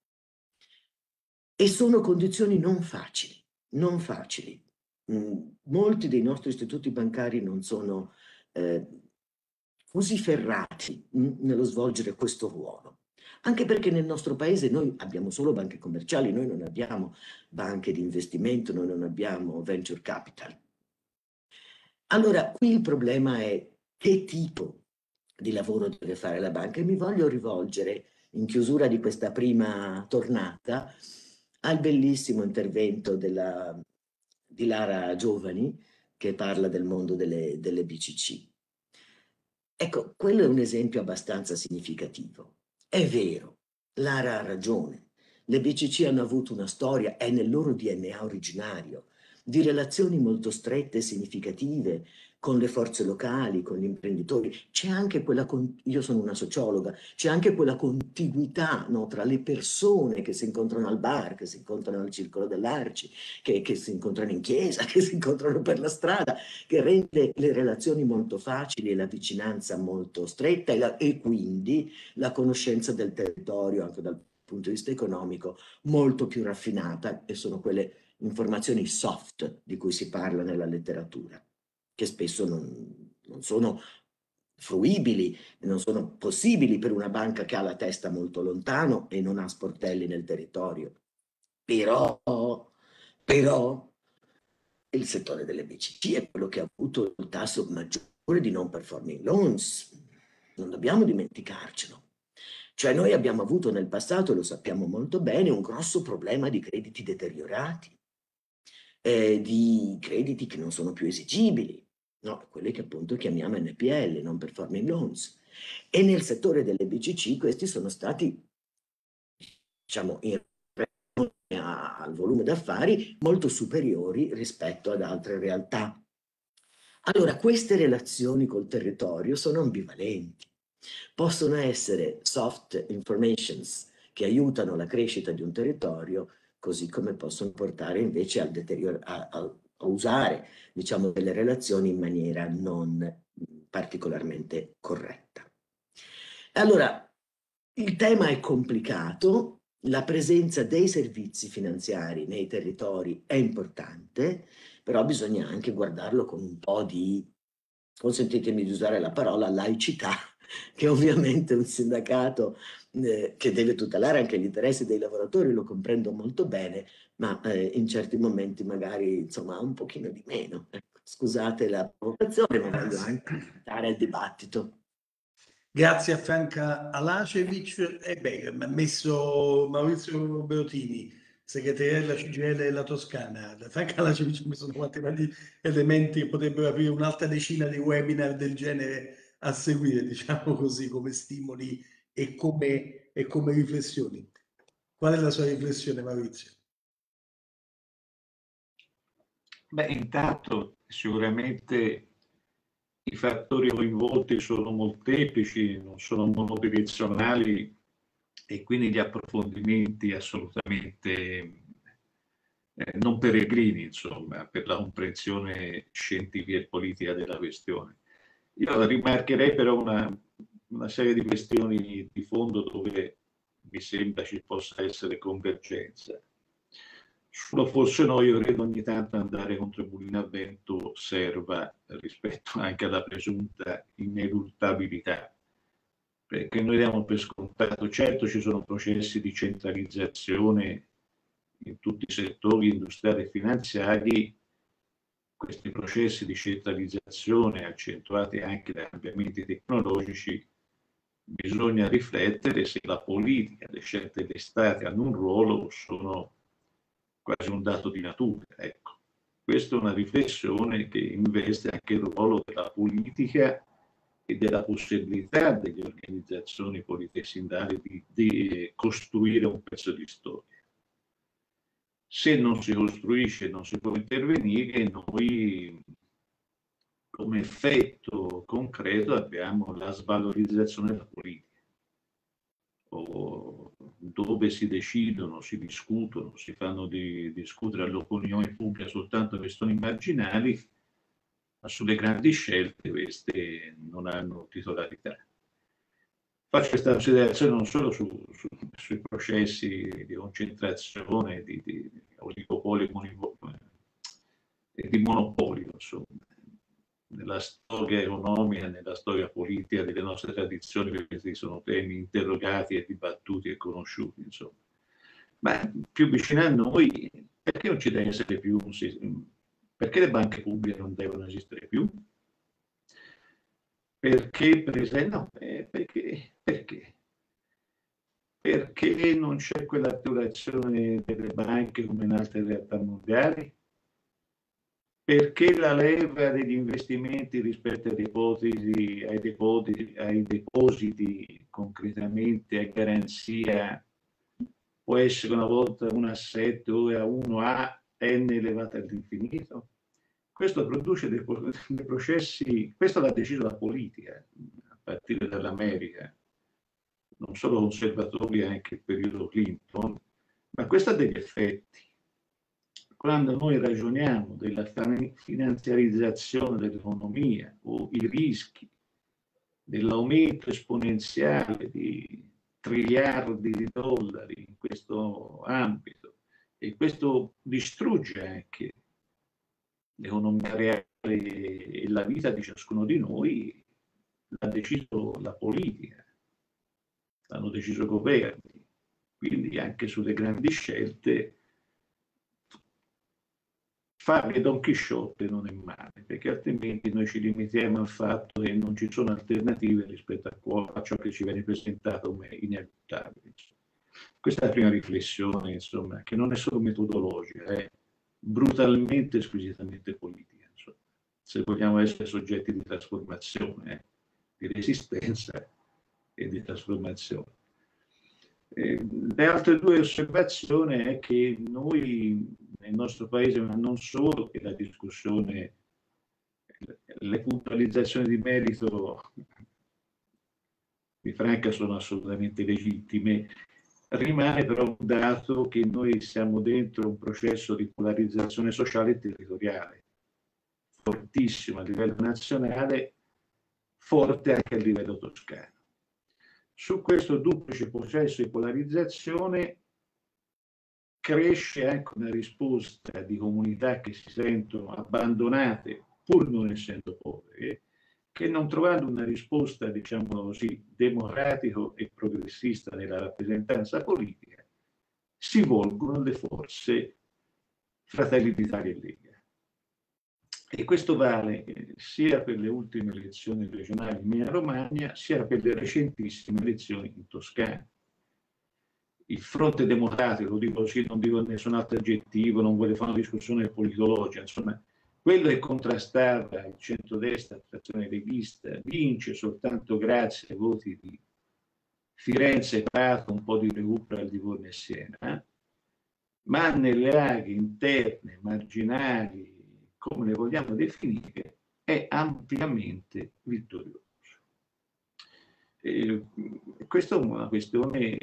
E sono condizioni non facili, non facili. Mm, molti dei nostri istituti bancari non sono eh, così ferrati mm, nello svolgere questo ruolo. Anche perché nel nostro paese noi abbiamo solo banche commerciali, noi non abbiamo banche di investimento, noi non abbiamo venture capital. Allora, qui il problema è che tipo di lavoro deve fare la banca e mi voglio rivolgere in chiusura di questa prima tornata al bellissimo intervento della, di Lara Giovani che parla del mondo delle, delle B C C. Ecco, quello è un esempio abbastanza significativo. È vero, Lara ha ragione, le B C C hanno avuto una storia, è nel loro D N A originario, di relazioni molto strette e significative con le forze locali, con gli imprenditori. C'è anche quella, io sono una sociologa, c'è anche quella contiguità, no, tra le persone che si incontrano al bar, che si incontrano al circolo dell'Arci, che, che si incontrano in chiesa, che si incontrano per la strada, che rende le relazioni molto facili e la vicinanza molto stretta e, la, e quindi la conoscenza del territorio anche dal punto di vista economico molto più raffinata, e sono quelle informazioni soft di cui si parla nella letteratura, che spesso non, non sono fruibili, non sono possibili per una banca che ha la testa molto lontano e non ha sportelli nel territorio. Però, però il settore delle B C C è quello che ha avuto il tasso maggiore di non performing loans, non dobbiamo dimenticarcelo. Cioè noi abbiamo avuto nel passato, lo sappiamo molto bene, un grosso problema di crediti deteriorati, eh, di crediti che non sono più esigibili, no? Quelli che appunto chiamiamo N P L, non performing loans. E nel settore delle B C C questi sono stati, diciamo, in al volume d'affari molto superiori rispetto ad altre realtà. Allora, queste relazioni col territorio sono ambivalenti. Possono essere soft informations che aiutano la crescita di un territorio, così come possono portare invece al deterioro, a, a, a usare, diciamo, delle relazioni in maniera non particolarmente corretta. Allora, il tema è complicato. La presenza dei servizi finanziari nei territori è importante, però bisogna anche guardarlo con un po' di, consentitemi di usare la parola, laicità, che ovviamente un sindacato eh, che deve tutelare anche gli interessi dei lavoratori, lo comprendo molto bene, ma eh, in certi momenti magari insomma un pochino di meno. Scusate la provocazione, ma voglio anche dare al dibattito. Grazie a Franca Alacevic. E beh, ha messo Maurizio Bertini, segreteria della C G I L della Toscana. Da Franca Alacevic ha messo quanti vari elementi che potrebbero aprire un'altra decina di webinar del genere a seguire, diciamo così, come stimoli e come, e come riflessioni. Qual è la sua riflessione, Maurizio? Beh, intanto sicuramente i fattori coinvolti sono molteplici, non sono monodirezionali e quindi gli approfondimenti assolutamente eh, non peregrini, insomma, per la comprensione scientifica e politica della questione. Io rimarcherei però una, una serie di questioni di fondo dove mi sembra ci possa essere convergenza. Solo forse no, io credo ogni tanto andare contro il mulino a vento serva rispetto anche alla presunta ineluttabilità, perché noi diamo per scontato, certo ci sono processi di centralizzazione in tutti i settori industriali e finanziari, questi processi di centralizzazione accentuati anche da cambiamenti tecnologici, bisogna riflettere se la politica, le scelte degli stati hanno un ruolo o sono quasi un dato di natura. Ecco, questa è una riflessione che investe anche il ruolo della politica e della possibilità delle organizzazioni politiche sindacali di, di costruire un pezzo di storia. Se non si costruisce, non si può intervenire, noi come effetto concreto abbiamo la svalorizzazione della politica, o dove si decidono, si discutono, si fanno di, discutere all'opinione pubblica soltanto questioni marginali, ma sulle grandi scelte queste non hanno titolarità. Faccio questa considerazione non solo su, su, sui processi di concentrazione, di, di oligopoli e di monopolio, insomma, nella storia economica, nella storia politica delle nostre tradizioni, questi sono temi interrogati e dibattuti e conosciuti, insomma. Ma più vicino a noi, perché non ci deve essere più un sistema? Perché le banche pubbliche non devono esistere più? Perché, per esempio, no, eh, perché, perché? Perché non c'è quell'attivazione delle banche come in altre realtà mondiali? Perché la leva degli investimenti rispetto ai depositi, ai depositi, ai depositi concretamente a garanzia può essere una volta un assetto a uno a n elevato all'infinito? questo produce dei, dei processi, questo l'ha deciso la politica, a partire dall'America, non solo conservatori, anche il periodo Clinton, ma questo ha degli effetti. Quando noi ragioniamo della finanziarizzazione dell'economia o i rischi dell'aumento esponenziale di triliardi di dollari in questo ambito, e questo distrugge anche l'economia reale e la vita di ciascuno di noi, l'ha deciso la politica, l'hanno deciso i governi, quindi anche sulle grandi scelte fare Don Chisciotte non è male, perché altrimenti noi ci limitiamo al fatto che non ci sono alternative rispetto a ciò che ci viene presentato come ineluttabile. Questa è la prima riflessione, insomma, che non è solo metodologica, è brutalmente, squisitamente politica. Insomma. Se vogliamo essere soggetti di trasformazione, eh, di resistenza e di trasformazione. Eh, le altre due osservazioni è che noi nel nostro paese, ma non solo, che la discussione, le puntualizzazioni di merito di Franca sono assolutamente legittime, rimane però un dato che noi siamo dentro un processo di polarizzazione sociale e territoriale, fortissimo a livello nazionale, forte anche a livello toscano. Su questo duplice processo di polarizzazione cresce anche una risposta di comunità che si sentono abbandonate, pur non essendo povere, che non trovando una risposta, diciamo così, democratico e progressista nella rappresentanza politica, si volgono alle forze Fratelli d'Italia e Lega. E questo vale sia per le ultime elezioni regionali in Emilia-Romagna, sia per le recentissime elezioni in Toscana. Il fronte democratico, lo dico così, non dico nessun altro aggettivo, non voglio fare una discussione politologica, insomma, quello che contrastava il centrodestra, la frazione leghista, vince soltanto grazie ai voti di Firenze, Prato, un po' di recupero al Livorno e Siena, eh? Ma nelle aree interne, marginali, come le vogliamo definire, è ampiamente vittorioso. E questa è una questione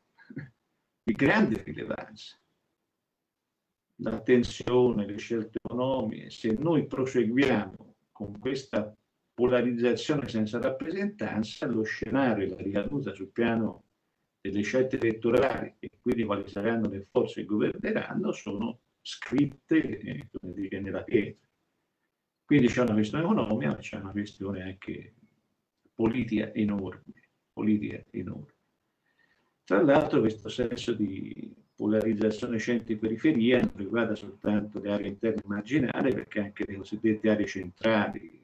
di grande rilevanza. La tensione, le scelte economiche, se noi proseguiamo con questa polarizzazione senza rappresentanza, lo scenario e la ricaduta sul piano delle scelte elettorali e quindi quali saranno le forze che governeranno sono scritte eh, come dire, nella pietra. Quindi c'è una questione economica, ma c'è una questione anche politica enorme, politica enorme. Tra l'altro questo senso di polarizzazione centro-periferia non riguarda soltanto le aree interne marginali, perché anche le cosiddette aree centrali,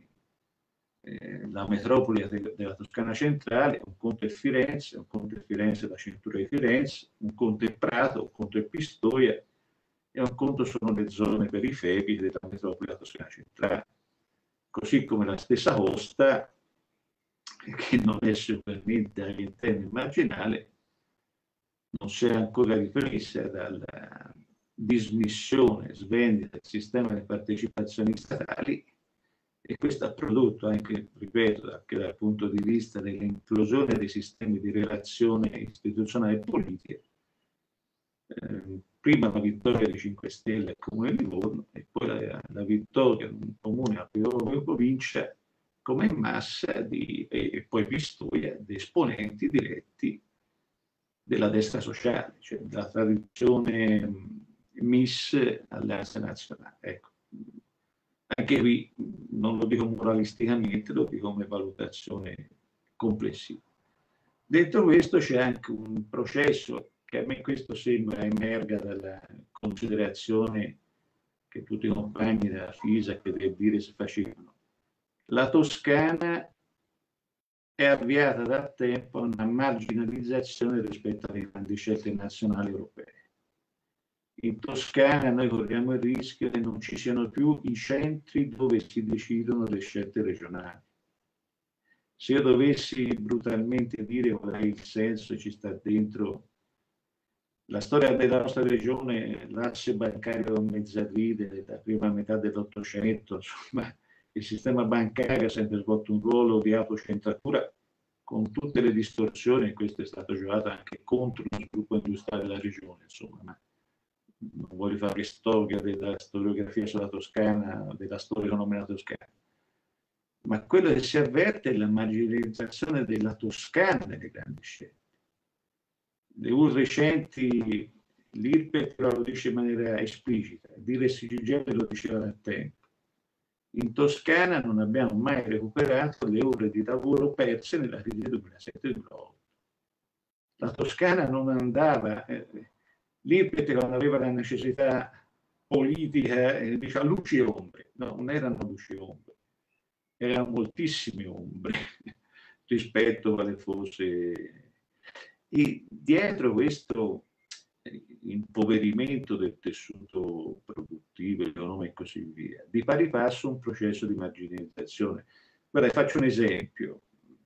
eh, la metropoli della Toscana centrale, un conto è Firenze, un conto è Firenze, la cintura di Firenze, un conto è Prato, un conto è Pistoia e un conto sono le zone periferiche della metropoli della Toscana centrale. Così come la stessa costa, che non è sicuramente aree interne e marginali, non si è ancora ripresa dalla dismissione, svendita del sistema di partecipazioni statali e questo ha prodotto anche, ripeto, anche dal punto di vista dell'implosione dei sistemi di relazione istituzionale e politica, eh, prima la vittoria dei cinque Stelle al Comune di Livorno e poi la, la vittoria in un comune a provincia come massa di, e, e poi Pistoia di esponenti diretti della destra sociale, cioè della tradizione Miss Alleanza Nazionale. Ecco. Anche qui non lo dico moralisticamente, lo dico come valutazione complessiva. Detto questo c'è anche un processo che a me questo sembra emerga dalla considerazione che tutti i compagni della FISA che del dire si facevano. La Toscana è avviata da tempo a una marginalizzazione rispetto alle grandi scelte nazionali europee. In Toscana noi corriamo il rischio che non ci siano più i centri dove si decidono le scelte regionali. Se io dovessi brutalmente dire qual è il senso ci sta dentro La storia della nostra regione, l'asse bancario a mezz'arride della prima metà dell'Ottocento, insomma, il sistema bancario ha sempre svolto un ruolo di autocentratura con tutte le distorsioni, e questo è stato giocato anche contro lo sviluppo industriale della regione, insomma, ma non voglio fare storia della storiografia sulla Toscana, della storia economica toscana. Ma quello che si avverte è la marginalizzazione della Toscana nelle grandi scelte. Le U recenti, l'I R P E T lo dice in maniera esplicita, l'I R E S C G I L lo diceva da tempo. In Toscana non abbiamo mai recuperato le ore di lavoro perse nella crisi del duemilasette duemilaotto. La Toscana non andava, eh, l'I R P E T quando aveva la necessità politica, eh, diceva luci e ombre. No, non erano luci e ombre, erano moltissime ombre rispetto alle fosse. E dietro questo impoverimento del tessuto produttivo, economico e così via, di pari passo un processo di marginalizzazione. Guarda, faccio un esempio.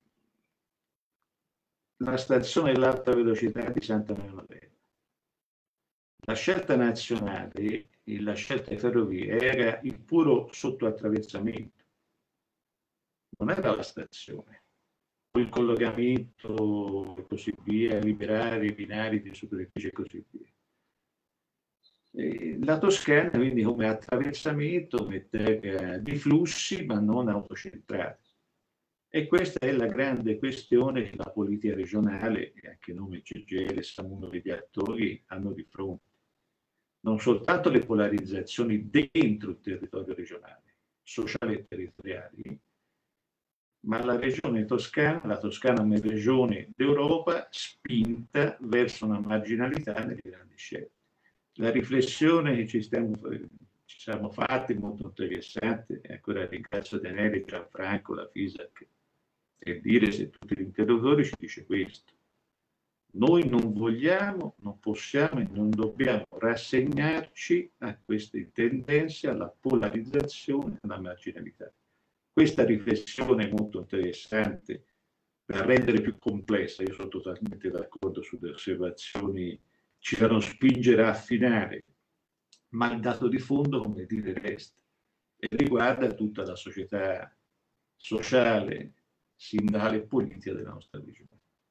La stazione dell'alta velocità di Santa Maria Novella. La scelta nazionale e la scelta di ferrovie era il puro sottoattraversamento, non era la stazione. Il collocamento e così via, liberare i binari di superficie e così via. E la Toscana quindi come attraversamento mette di flussi ma non autocentrati. E questa è la grande questione che la politica regionale e anche noi C G I L siamo uno degli attori hanno di fronte. Non soltanto le polarizzazioni dentro il territorio regionale, sociali e territoriali, ma la regione toscana, la Toscana come regione d'Europa, spinta verso una marginalità nelle grandi scelte. La riflessione che ci, stiamo, ci siamo fatti, molto interessante, e ancora ringrazio Daniele, Gianfranco, la FISAC e dire se tutti gli interlocutori ci dice questo. Noi non vogliamo, non possiamo e non dobbiamo rassegnarci a queste tendenze, alla polarizzazione, alla marginalità. Questa riflessione è molto interessante per rendere più complessa, io sono totalmente d'accordo sulle osservazioni, ci fanno spingere a affinare, ma il dato di fondo, come dire, resta e riguarda tutta la società sociale, sindacale e politica della nostra regione.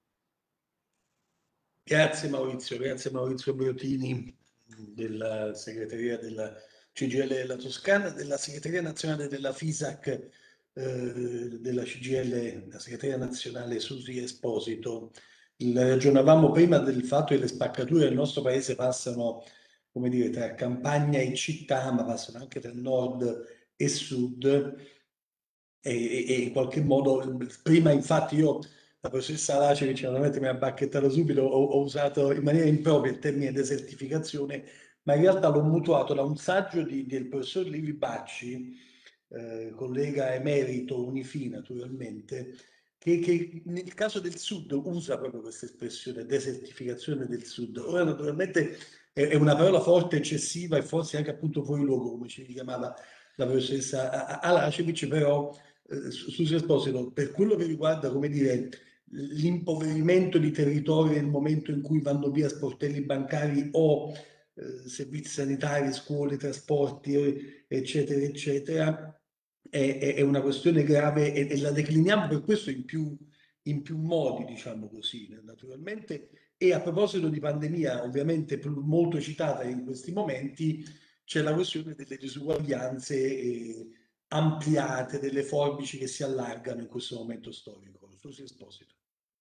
Grazie Maurizio, grazie Maurizio Brotini della segreteria della C G I L della Toscana, della segreteria nazionale della FISAC, eh, della C G I L, la segreteria nazionale Susi Esposito. Il, ragionavamo prima del fatto che le spaccature del nostro paese passano, come dire, tra campagna e città, ma passano anche tra nord e sud, e, e, e in qualche modo, prima infatti io, la professoressa Lacevic, veramente mi ha bacchettato subito, ho, ho usato in maniera impropria il termine desertificazione, ma in realtà l'ho mutuato da un saggio di, del professor Livi Bacci, eh, collega emerito Unifi naturalmente, che, che nel caso del sud usa proprio questa espressione, desertificazione del sud. Ora naturalmente è, è una parola forte, eccessiva e forse anche appunto fuori luogo, come ci richiamava la professoressa Alacevic, però eh, Susi Esposito, per quello che riguarda, come dire, l'impoverimento di territorio nel momento in cui vanno via sportelli bancari o eh, servizi sanitari, scuole, trasporti, eccetera, eccetera, è, è una questione grave e, e la decliniamo per questo in più, in più modi, diciamo così, naturalmente. E a proposito di pandemia, ovviamente molto citata in questi momenti, c'è la questione delle disuguaglianze eh, ampliate, delle forbici che si allargano in questo momento storico. Susi Esposito.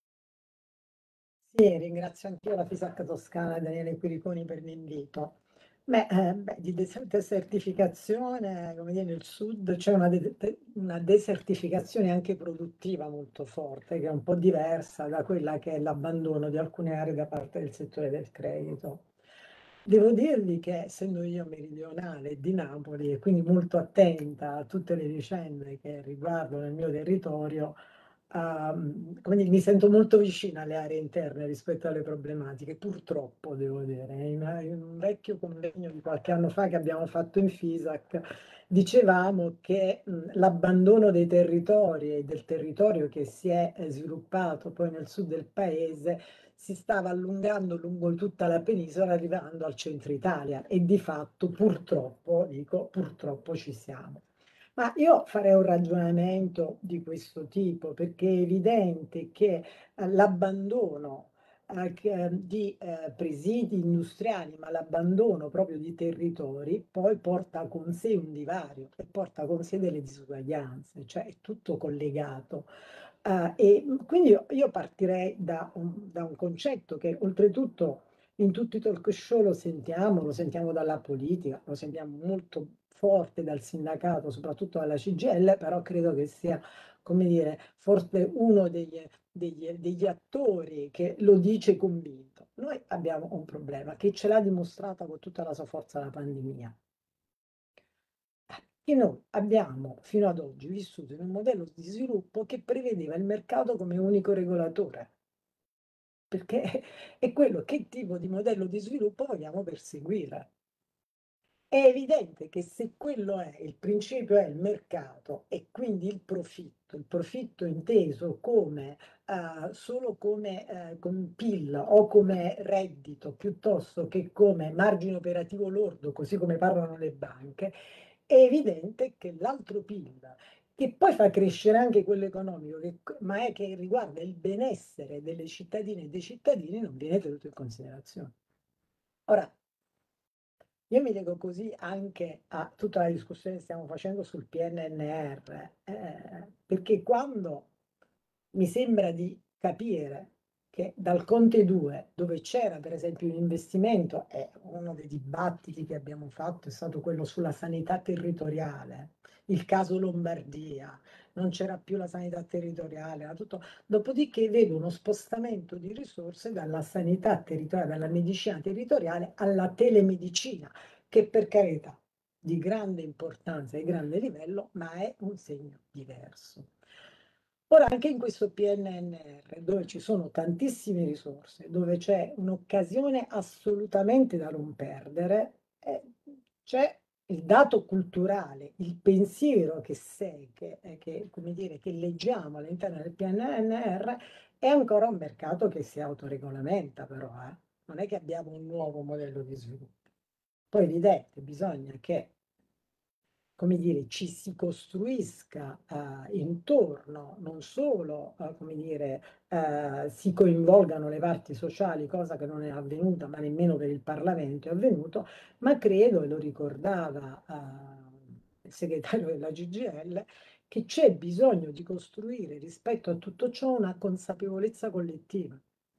Sì, ringrazio anch'io la FISAC Toscana e Daniele Quiriconi per l'invito. Beh, eh, beh, di desertificazione, come dire, nel sud c'è una, de una desertificazione anche produttiva molto forte, che è un po' diversa da quella che è l'abbandono di alcune aree da parte del settore del credito. Devo dirvi che, essendo io meridionale di Napoli e quindi molto attenta a tutte le vicende che riguardano il mio territorio, Uh, come dire, mi sento molto vicina alle aree interne rispetto alle problematiche, purtroppo devo dire. In, in un vecchio convegno di qualche anno fa che abbiamo fatto in FISAC dicevamo che l'abbandono dei territori e del territorio che si è sviluppato poi nel sud del paese si stava allungando lungo tutta la penisola, arrivando al centro Italia, e di fatto purtroppo, dico purtroppo, ci siamo. Ma io farei un ragionamento di questo tipo, perché è evidente che eh, l'abbandono eh, che- di eh, presidi industriali, ma l'abbandono proprio di territori, poi porta con sé un divario e porta con sé delle disuguaglianze, cioè è tutto collegato. Eh, e quindi io, io partirei da un, da un concetto che oltretutto in tutti i talk show lo sentiamo, lo sentiamo dalla politica, lo sentiamo molto forte dal sindacato, soprattutto dalla C G I L, però credo che sia, come dire, forse uno degli, degli, degli attori che lo dice convinto. Noi abbiamo un problema che ce l'ha dimostrata con tutta la sua forza la pandemia. E noi abbiamo fino ad oggi vissuto in un modello di sviluppo che prevedeva il mercato come unico regolatore, perché è quello che tipo di modello di sviluppo vogliamo perseguire. È evidente che se quello è, il principio è il mercato e quindi il profitto, il profitto inteso come, eh, solo come, eh, come P I L o come reddito piuttosto che come margine operativo lordo, così come parlano le banche, è evidente che l'altro P I L, che poi fa crescere anche quello economico, che- ma è che riguarda il benessere delle cittadine e dei cittadini, non viene tenuto in considerazione. Ora, io mi leggo così anche a tutta la discussione che stiamo facendo sul P N N R, eh, perché quando mi sembra di capire che dal Conte due, dove c'era per esempio un investimento, e uno dei dibattiti che abbiamo fatto è stato quello sulla sanità territoriale, il caso Lombardia, non c'era più la sanità territoriale, era tutto. Dopodiché vedo uno spostamento di risorse dalla sanità territoriale, dalla medicina territoriale alla telemedicina, che per carità di grande importanza e grande livello, ma è un segno diverso. Ora, anche in questo P N N R, dove ci sono tantissime risorse, dove c'è un'occasione assolutamente da non perdere, eh, c'è il dato culturale, il pensiero che, sei, che, eh, che, come dire, che leggiamo all'interno del P N N R è ancora un mercato che si autoregolamenta, però, eh. Non è che abbiamo un nuovo modello di sviluppo. Poi è evidente, bisogna che, come dire, ci si costruisca eh, intorno, non solo, eh, come dire, eh, si coinvolgano le parti sociali, cosa che non è avvenuta, ma nemmeno per il Parlamento è avvenuto, ma credo, e lo ricordava eh, il segretario della C G I L, che c'è bisogno di costruire rispetto a tutto ciò una consapevolezza collettiva.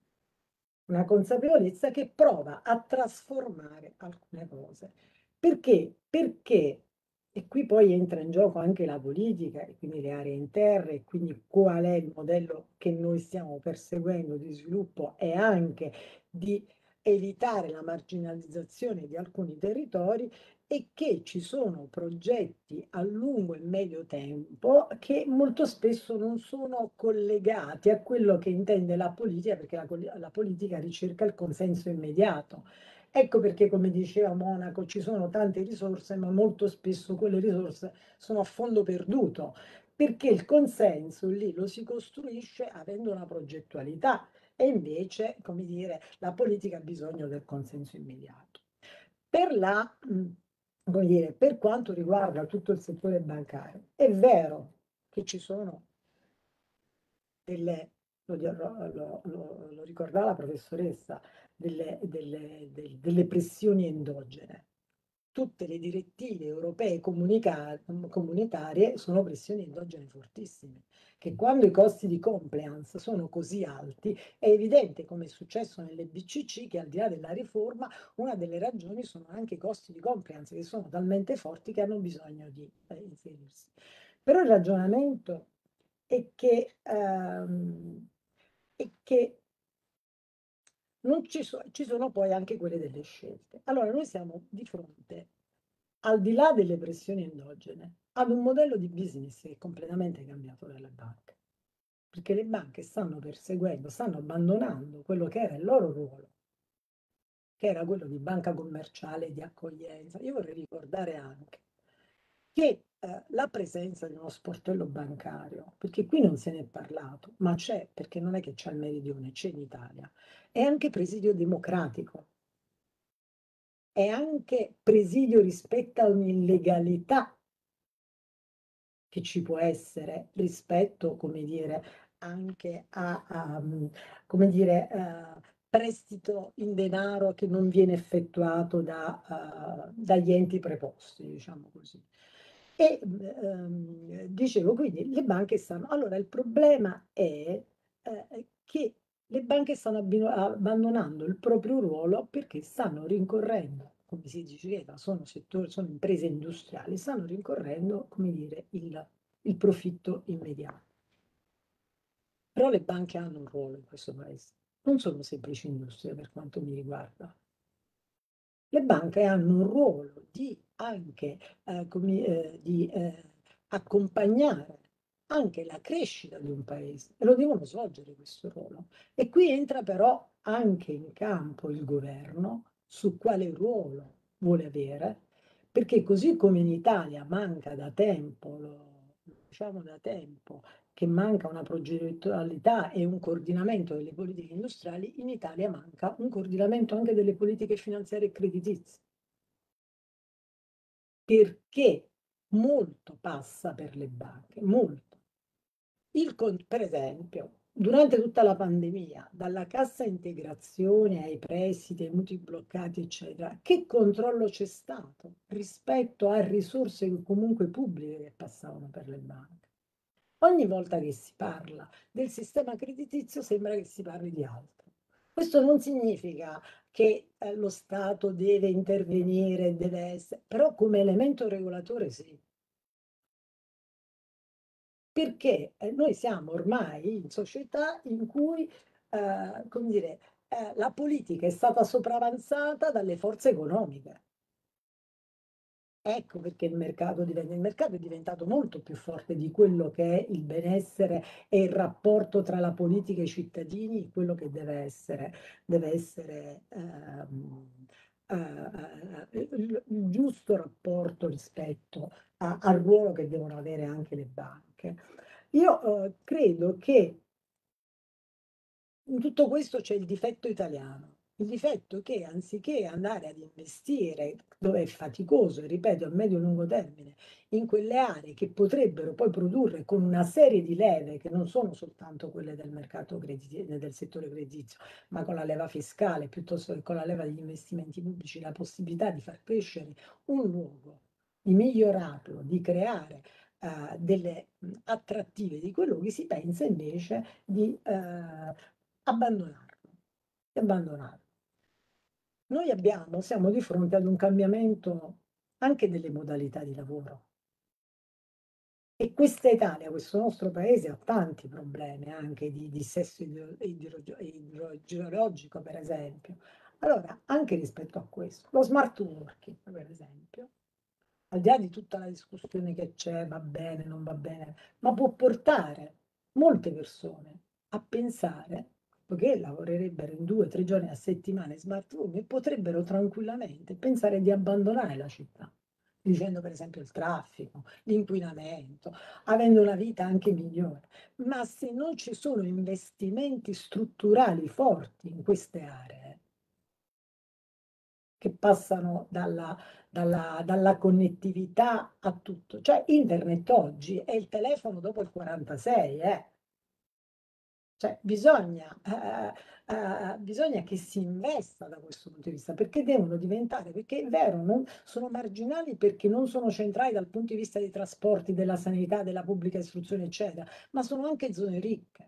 Una consapevolezza che prova a trasformare alcune cose. Perché? Perché, e qui poi entra in gioco anche la politica, e quindi le aree interne, e quindi qual è il modello che noi stiamo perseguendo di sviluppo e anche di evitare la marginalizzazione di alcuni territori, e che ci sono progetti a lungo e medio tempo che molto spesso non sono collegati a quello che intende la politica, perché la, la politica ricerca il consenso immediato. Ecco perché, come diceva Monaco, ci sono tante risorse, ma molto spesso quelle risorse sono a fondo perduto, perché il consenso lì lo si costruisce avendo una progettualità, e invece, come dire, la politica ha bisogno del consenso immediato. Per la come dire, per quanto riguarda tutto il settore bancario, è vero che ci sono delle, lo, lo, lo, lo ricordava la professoressa, delle, delle, delle, delle pressioni endogene. Tutte le direttive europee comunitarie sono pressioni endogene fortissime, che quando i costi di compliance sono così alti, è evidente, come è successo nelle B C C, che al di là della riforma, una delle ragioni sono anche i costi di compliance, che sono talmente forti che hanno bisogno di eh, inserirsi. Però il ragionamento è che, ehm, è che non ci, so, ci sono poi anche quelle delle scelte. Allora, noi siamo di fronte, al di là delle pressioni endogene, ad un modello di business che è completamente cambiato dalle banche. Perché le banche stanno perseguendo, stanno abbandonando quello che era il loro ruolo, che era quello di banca commerciale, di accoglienza. Io vorrei ricordare anche che eh, la presenza di uno sportello bancario, perché qui non se ne è parlato, ma c'è, perché non è che c'è al Meridione, c'è in Italia, è anche presidio democratico, è anche presidio rispetto a un'illegalità che ci può essere rispetto, come dire, anche a, a, mm, come dire, eh, prestito in denaro che non viene effettuato da, eh, dagli enti preposti, diciamo così. E ehm, dicevo, quindi le banche stanno... Allora, il problema è eh, che le banche stanno abbino- abbandonando il proprio ruolo perché stanno rincorrendo, come si diceva, sono, settori, sono imprese industriali, stanno rincorrendo, come dire, il, il profitto immediato. Però le banche hanno un ruolo in questo paese, non sono semplici industrie per quanto mi riguarda. Le banche hanno un ruolo di anche eh, come, eh, di eh, accompagnare anche la crescita di un paese e lo devono svolgere questo ruolo. E qui entra però anche in campo il governo su quale ruolo vuole avere, perché così come in Italia manca da tempo, lo diciamo da tempo, che manca una progettualità e un coordinamento delle politiche industriali, in Italia manca un coordinamento anche delle politiche finanziarie e creditizie. Perché molto passa per le banche, molto. Il, per esempio, durante tutta la pandemia, dalla cassa integrazione ai prestiti, ai mutui bloccati, eccetera, che controllo c'è stato rispetto a risorse comunque pubbliche che passavano per le banche? Ogni volta che si parla del sistema creditizio sembra che si parli di altro. Questo non significa che eh, lo Stato deve intervenire, deve essere, però come elemento regolatore sì. Perché eh, noi siamo ormai in società in cui, eh, come dire, eh, la politica è stata sopravanzata dalle forze economiche. Ecco perché il mercato diventa, il mercato è diventato molto più forte di quello che è il benessere e il rapporto tra la politica e i cittadini, quello che deve essere, deve essere ehm, eh, eh, il, il giusto rapporto rispetto a- al ruolo che devono avere anche le banche. Io eh, credo che in tutto questo c'è il difetto italiano. Il difetto è che anziché andare ad investire, dove è faticoso, e ripeto, a medio e lungo termine, in quelle aree che potrebbero poi produrre con una serie di leve che non sono soltanto quelle del mercato creditizio, del settore creditizio, ma con la leva fiscale piuttosto che con la leva degli investimenti pubblici, la possibilità di far crescere un luogo, di migliorarlo, di creare eh, delle mh, attrattive di quei luoghi, si pensa invece di eh, abbandonarlo, di abbandonarlo. Noi abbiamo, siamo di fronte ad un cambiamento anche delle modalità di lavoro. E questa Italia, questo nostro paese ha tanti problemi anche di dissesto idro- idro- idrogeologico, per esempio. Allora, anche rispetto a questo, lo smart working, per esempio, al di là di tutta la discussione che c'è, va bene, non va bene, ma può portare molte persone a pensare, poiché lavorerebbero in due o tre giorni a settimana in smart working, potrebbero tranquillamente pensare di abbandonare la città, dicendo per esempio il traffico, l'inquinamento, avendo una vita anche migliore. Ma se non ci sono investimenti strutturali forti in queste aree, che passano dalla, dalla, dalla connettività a tutto. Cioè internet oggi è il telefono dopo il quarantasei, eh. Cioè bisogna, eh, eh, bisogna che si investa da questo punto di vista, perché devono diventare, perché è vero, non, sono marginali perché non sono centrali dal punto di vista dei trasporti, della sanità, della pubblica istruzione, eccetera, ma sono anche zone ricche.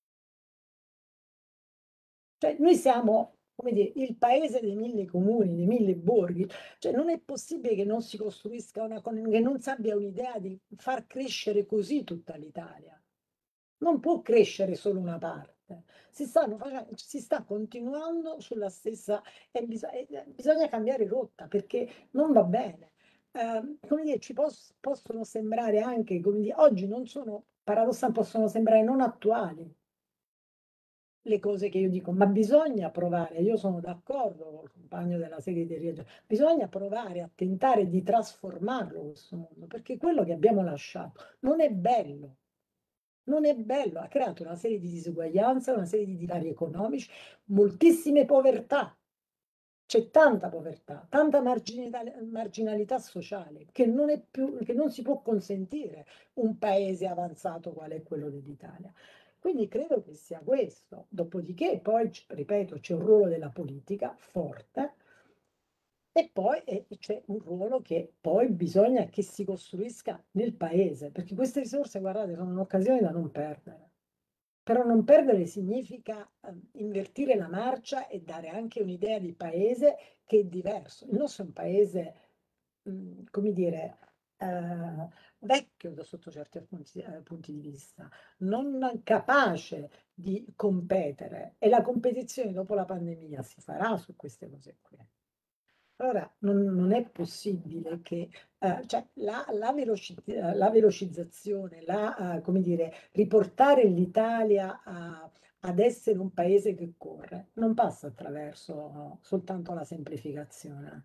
Cioè, noi siamo, come dire, il paese dei mille comuni, dei mille borghi. Cioè, non è possibile che non si costruisca una, con- che non si abbia un'idea di far crescere così tutta l'Italia. Non può crescere solo una parte. Si stanno facendo, si sta continuando sulla stessa, e bis- e bisogna cambiare rotta perché non va bene. Eh, come dire, ci pos- possono sembrare anche, come dire, oggi non sono, paradossalmente possono sembrare non attuali. le cose che io dico, ma bisogna provare, io sono d'accordo col compagno della segreteria, bisogna provare a tentare di trasformarlo questo mondo, perché quello che abbiamo lasciato non è bello, non è bello, ha creato una serie di disuguaglianze, una serie di divari economici, moltissime povertà. C'è tanta povertà, tanta marginalità, marginalità sociale che non è più, che non si può consentire un paese avanzato quale è quello dell'Italia. Quindi credo che sia questo. Dopodiché poi, ripeto, c'è un ruolo della politica forte e poi eh, c'è un ruolo che poi bisogna che si costruisca nel paese, perché queste risorse, guardate, sono un'occasione da non perdere. Però non perdere significa eh, invertire la marcia e dare anche un'idea di paese che è diverso. Il nostro è un paese, mh, come dire, eh, vecchio da sotto certi punti, eh, punti di vista, non capace di competere e la competizione dopo la pandemia si farà su queste cose qui. Allora non, non è possibile che eh, cioè, la, la, veloci- la velocizzazione, la, eh, come dire, riportare l'Italia a- ad essere un paese che corre, non passa attraverso no, soltanto la semplificazione,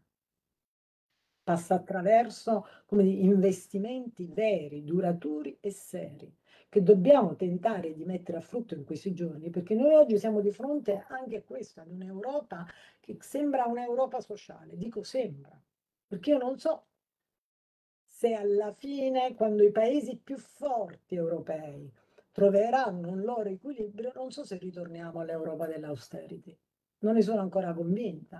passa attraverso come dire, investimenti veri, duraturi e seri, che dobbiamo tentare di mettere a frutto in questi giorni, perché noi oggi siamo di fronte anche a questo, ad un'Europa che sembra un'Europa sociale, dico sembra, perché io non so se alla fine, quando i paesi più forti europei troveranno un loro equilibrio, non so se ritorniamo all'Europa dell'austerity, non ne sono ancora convinta.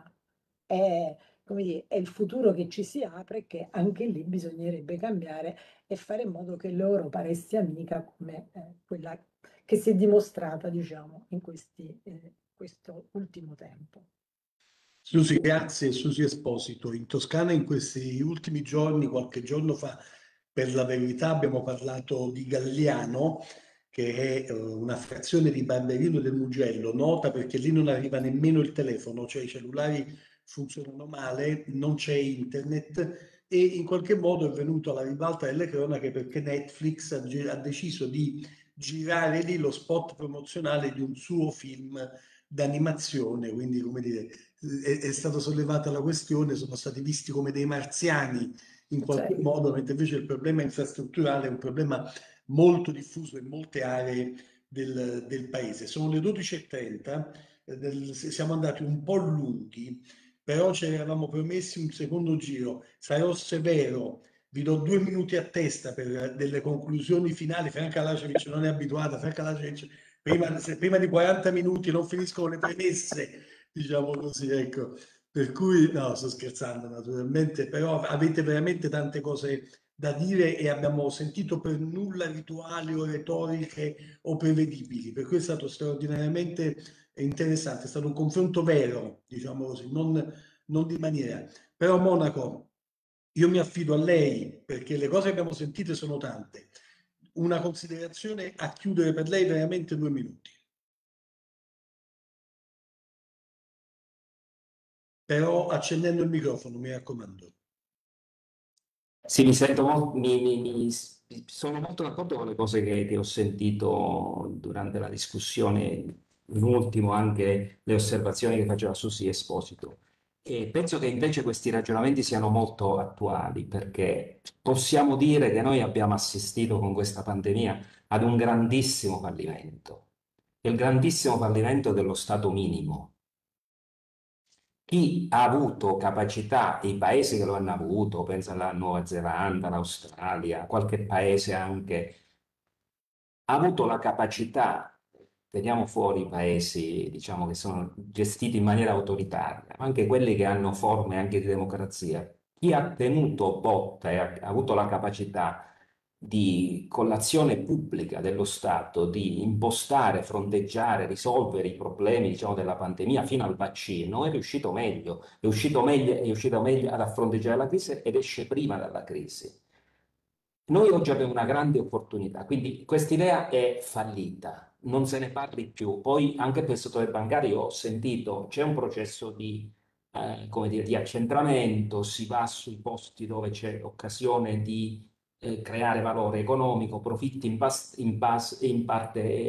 È, come dire, è il futuro che ci si apre, che anche lì bisognerebbe cambiare e fare in modo che l'Europa resti amica come eh, quella che si è dimostrata, diciamo, in questi, eh, questo ultimo tempo. Susi, grazie Susi Esposito. In Toscana in questi ultimi giorni, qualche giorno fa, per la verità abbiamo parlato di Galliano, che è uh, una frazione di Barberino del Mugello, nota perché lì non arriva nemmeno il telefono, cioè i cellulari funzionano male, non c'è internet e in qualche modo è venuto alla ribalta delle cronache perché Netflix ha, ha deciso di girare lì lo spot promozionale di un suo film d'animazione, quindi come dire, è, è stata sollevata la questione, sono stati visti come dei marziani in qualche Certo. modo, mentre invece il problema infrastrutturale è un problema molto diffuso in molte aree del, del paese. Sono le dodici e trenta, eh, siamo andati un po' lunghi, però ci eravamo promessi un secondo giro, sarò severo, vi do due minuti a testa per delle conclusioni finali. Franca Lacevic non è abituata, Franca Lacevic prima, se prima di quaranta minuti non finiscono le premesse, diciamo così, ecco. Per cui, no, sto scherzando naturalmente, però avete veramente tante cose da dire e abbiamo sentito per nulla rituali o retoriche o prevedibili, per cui è stato straordinariamente interessante, è stato un confronto vero, diciamo così, non, non di maniera. Però Monaco, io mi affido a lei perché le cose che abbiamo sentite sono tante. Una considerazione a chiudere per lei, veramente due minuti. Però accendendo il microfono, mi raccomando. Sì, mi sento mo- mi, mi- mi- sono molto d'accordo con le cose che, che ho sentito durante la discussione, in ultimo anche le osservazioni che faceva Susi Esposito. E penso che invece questi ragionamenti siano molto attuali, perché possiamo dire che noi abbiamo assistito con questa pandemia ad un grandissimo fallimento, il grandissimo fallimento dello Stato minimo. Chi ha avuto capacità, i paesi che lo hanno avuto, penso alla Nuova Zelanda, l'Australia, qualche paese anche, ha avuto la capacità, teniamo fuori i paesi, diciamo, che sono gestiti in maniera autoritaria, ma anche quelli che hanno forme anche di democrazia. Chi ha tenuto botta e ha, ha avuto la capacità di, con l'azione pubblica dello Stato, di impostare, fronteggiare, risolvere i problemi, diciamo, della pandemia fino al vaccino, è riuscito meglio, è uscito meglio, è riuscito meglio ad affronteggiare la crisi ed esce prima dalla crisi. Noi oggi abbiamo una grande opportunità, quindi quest'idea è fallita, non se ne parli più. Poi anche per il settore bancario ho sentito c'è un processo di, eh, come dire, di accentramento, si va sui posti dove c'è occasione di eh, creare valore economico, profitti in, pas- in, pas- in parte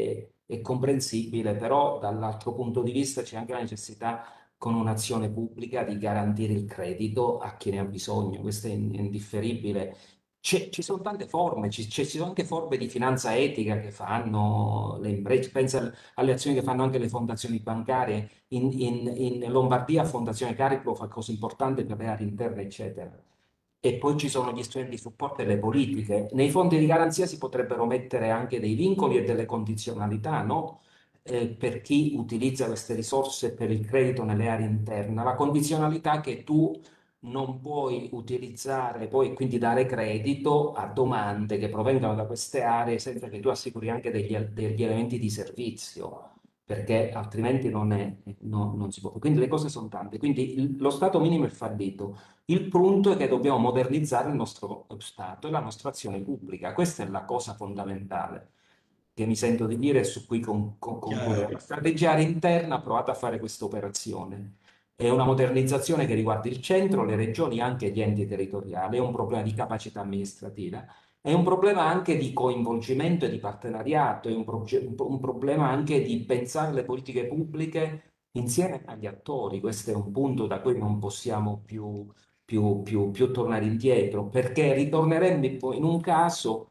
è comprensibile, però dall'altro punto di vista c'è anche la necessità con un'azione pubblica di garantire il credito a chi ne ha bisogno, questo è indifferibile. C'è- ci sono tante forme, ci, c'è- ci sono anche forme di finanza etica che fanno le imprese, pensa alle azioni che fanno anche le fondazioni bancarie, in, in- in Lombardia Fondazione Cariplo fa cose importanti per le aree interne, eccetera. E poi ci sono gli strumenti di supporto e le politiche. Nei fondi di garanzia si potrebbero mettere anche dei vincoli e delle condizionalità, no? Eh, per chi utilizza queste risorse per il credito nelle aree interne. La condizionalità che tu non puoi utilizzare, poi quindi dare credito a domande che provengano da queste aree senza che tu assicuri anche degli, degli elementi di servizio, perché altrimenti non, è, no- non si può. Quindi le cose sono tante. Quindi il- lo Stato minimo è fallito. Il punto è che dobbiamo modernizzare il nostro Stato e la nostra azione pubblica. Questa è la cosa fondamentale che mi sento di dire e su cui con, con, concordo. La strategia area interna ha provato a fare questa operazione. È una modernizzazione che riguarda il centro, le regioni e anche gli enti territoriali. È un problema di capacità amministrativa. È un problema anche di coinvolgimento e di partenariato, è un, proge- un pro- un problema anche di pensare le politiche pubbliche insieme agli attori. Questo è un punto da cui non possiamo più, più, più, più tornare indietro, perché ritorneremmo poi in un caso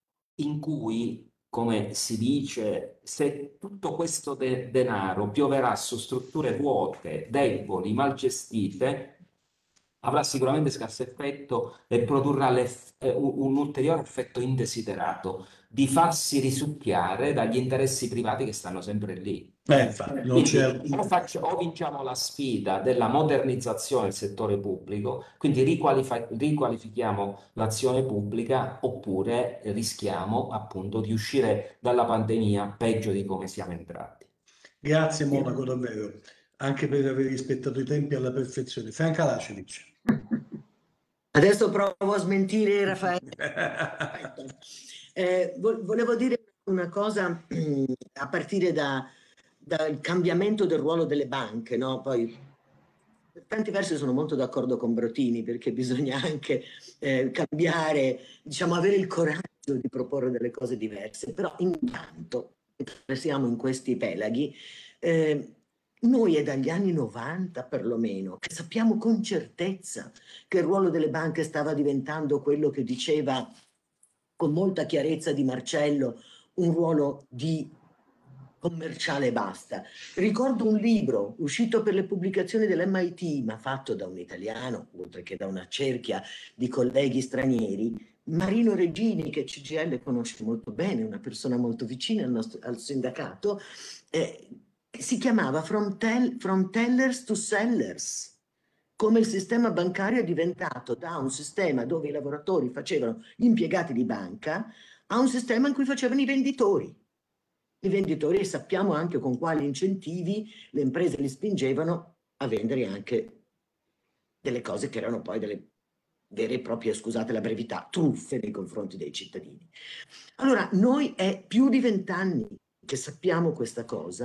in cui, come si dice, se tutto questo de- denaro pioverà su strutture vuote, deboli, mal gestite, avrà sicuramente scarso effetto e produrrà l'eff- eh, un, un ulteriore effetto indesiderato di farsi risucchiare dagli interessi privati che stanno sempre lì. Eh, infatti, non Quindi c'è... o, faccio- o vinciamo la sfida della modernizzazione del settore pubblico, quindi riqualifa- riqualifichiamo l'azione pubblica, oppure rischiamo appunto di uscire dalla pandemia peggio di come siamo entrati. Grazie Monaco, davvero, anche per aver rispettato i tempi alla perfezione. Franca Lacevic. Adesso provo a smentire Raffaele. Eh, vo- volevo dire una cosa a partire da- dal cambiamento del ruolo delle banche, no? Poi per tanti versi sono molto d'accordo con Brotini, perché bisogna anche eh, cambiare, diciamo, avere il coraggio di proporre delle cose diverse, però intanto, mentre siamo in questi pelaghi, eh, noi è dagli anni novanta perlomeno che sappiamo con certezza che il ruolo delle banche stava diventando quello che diceva con molta chiarezza Di Marcello, un ruolo di commerciale e basta. Ricordo un libro uscito per le pubblicazioni dell'M I T, ma fatto da un italiano, oltre che da una cerchia di colleghi stranieri, Marino Regini, che C G I L conosce molto bene, una persona molto vicina al, nostro, al sindacato, eh, si chiamava From, Tell, From Tellers to Sellers, come il sistema bancario è diventato da un sistema dove i lavoratori facevano gli impiegati di banca a un sistema in cui facevano i venditori. I venditori, e sappiamo anche con quali incentivi le imprese li spingevano a vendere anche delle cose che erano poi delle vere e proprie, scusate la brevità, truffe nei confronti dei cittadini. Allora, noi è più di vent'anni che sappiamo questa cosa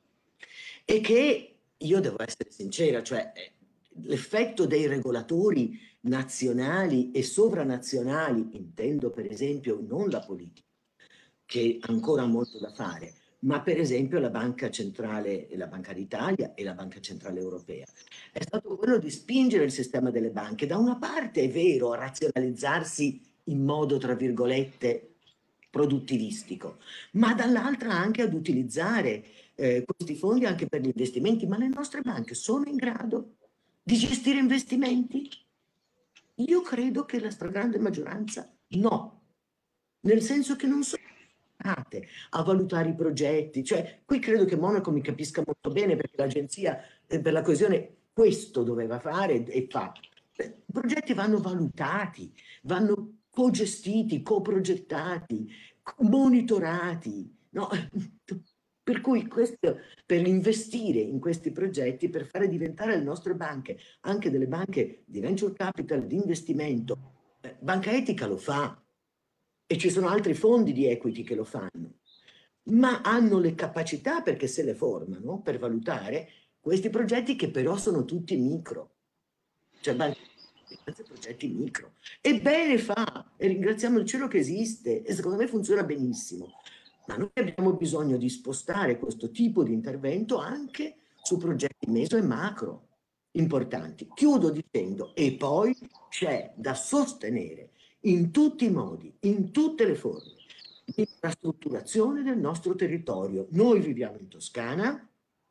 e che, io devo essere sincera, cioè l'effetto dei regolatori nazionali e sovranazionali, intendo per esempio non la politica, che ancora ha molto da fare, ma per esempio la Banca Centrale, la Banca d'Italia e la Banca Centrale Europea, è stato quello di spingere il sistema delle banche, da una parte è vero, a razionalizzarsi in modo, tra virgolette, produttivistico, ma dall'altra anche ad utilizzare eh, questi fondi anche per gli investimenti. Ma le nostre banche sono in grado di gestire investimenti? Io credo che la stragrande maggioranza no, nel senso che non sono imparate a valutare i progetti. Cioè, qui credo che Monaco mi capisca molto bene, perché l'Agenzia eh, per la coesione questo doveva fare e fa. I progetti vanno valutati, vanno co-gestiti, co-progettati, monitorati, no? Per cui questo, per investire in questi progetti, per fare diventare le nostre banche, anche delle banche di venture capital, di investimento, eh, Banca Etica lo fa e ci sono altri fondi di equity che lo fanno, ma hanno le capacità, perché se le formano, per valutare questi progetti che però sono tutti micro. Cioè banche progetti micro. E bene fa, e ringraziamo il cielo che esiste, e secondo me funziona benissimo. ma noi abbiamo bisogno di spostare questo tipo di intervento anche su progetti meso e macro importanti. Chiudo dicendo, e poi c'è da sostenere in tutti i modi, in tutte le forme, l'infrastrutturazione del nostro territorio. Noi viviamo in Toscana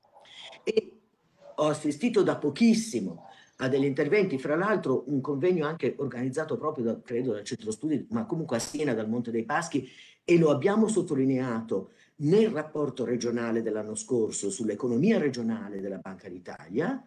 e ho assistito da pochissimo a degli interventi, fra l'altro un convegno anche organizzato proprio da, credo dal Centro Studi, ma comunque a Siena, dal Monte dei Paschi, e lo abbiamo sottolineato nel rapporto regionale dell'anno scorso sull'economia regionale della Banca d'Italia.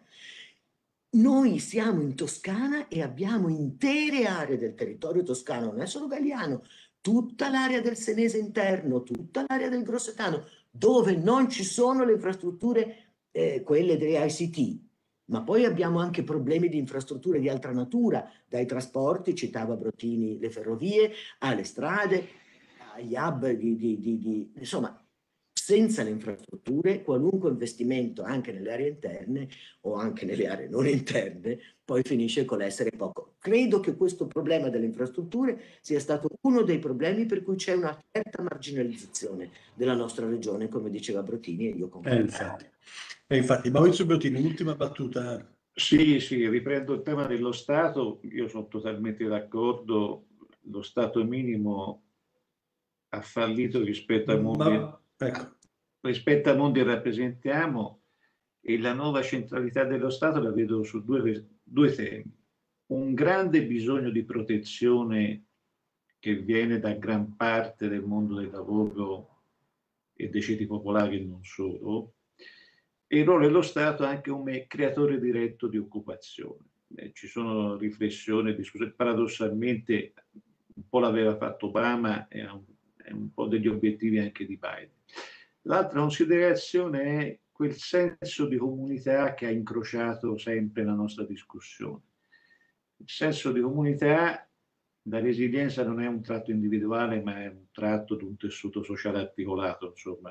Noi siamo in Toscana e abbiamo intere aree del territorio toscano, non è solo Galliano, tutta l'area del Senese interno, tutta l'area del Grossetano, dove non ci sono le infrastrutture, eh, quelle delle I C T, ma poi abbiamo anche problemi di infrastrutture di altra natura, dai trasporti, citava Brottini le ferrovie, alle strade, agli hub di, di, di, di insomma, senza le infrastrutture, qualunque investimento anche nelle aree interne o anche nelle aree non interne, poi finisce con l'essere poco. Credo che questo problema delle infrastrutture sia stato uno dei problemi per cui c'è una certa marginalizzazione della nostra regione, come diceva Brottini, e io concordo. Eh, infatti. Eh, infatti, Maurizio Brottini, l'ultima battuta. Sì, sì, riprendo il tema dello Stato. Io sono totalmente d'accordo. Lo Stato minimo ha fallito rispetto ai mondi, Ma, ecco. rispetto ai mondi che rappresentiamo, e la nuova centralità dello Stato la vedo su due, due temi. Un grande bisogno di protezione che viene da gran parte del mondo del lavoro e dei ceti popolari e non solo, e il ruolo dello Stato anche come creatore diretto di occupazione. Eh, ci sono riflessioni e discussioni, paradossalmente un po' l'aveva fatto Obama e un, è un po' degli obiettivi anche di Biden. L'altra considerazione è quel senso di comunità che ha incrociato sempre la nostra discussione. Il senso di comunità, la resilienza non è un tratto individuale, ma è un tratto di un tessuto sociale articolato, insomma.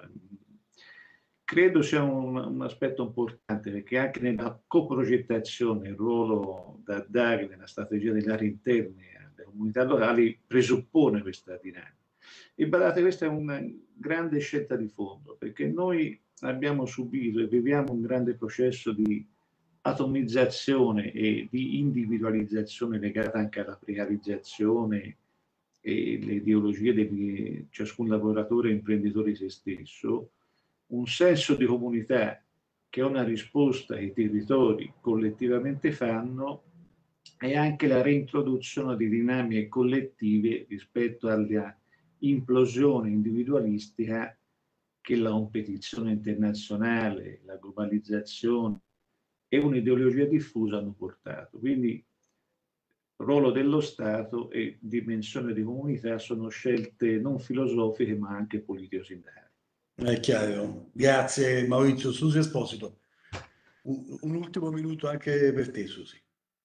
Credo sia un, un aspetto importante, perché anche nella coprogettazione il ruolo da dare nella strategia delle aree interne alle comunità locali presuppone questa dinamica. E badate, questa è una grande scelta di fondo, perché noi abbiamo subito e viviamo un grande processo di atomizzazione e di individualizzazione legata anche alla precarizzazione e le ideologie di ciascun lavoratore e imprenditore di se stesso. Un senso di comunità che è una risposta che i territori collettivamente fanno, e anche la reintroduzione di dinamiche collettive rispetto alla implosione individualistica che la competizione internazionale, la globalizzazione e un'ideologia diffusa hanno portato. Quindi ruolo dello Stato e dimensione di comunità sono scelte non filosofiche ma anche politico-sindacali. È chiaro. Grazie Maurizio. Susi Esposito. Un, un ultimo minuto anche per te, Susi.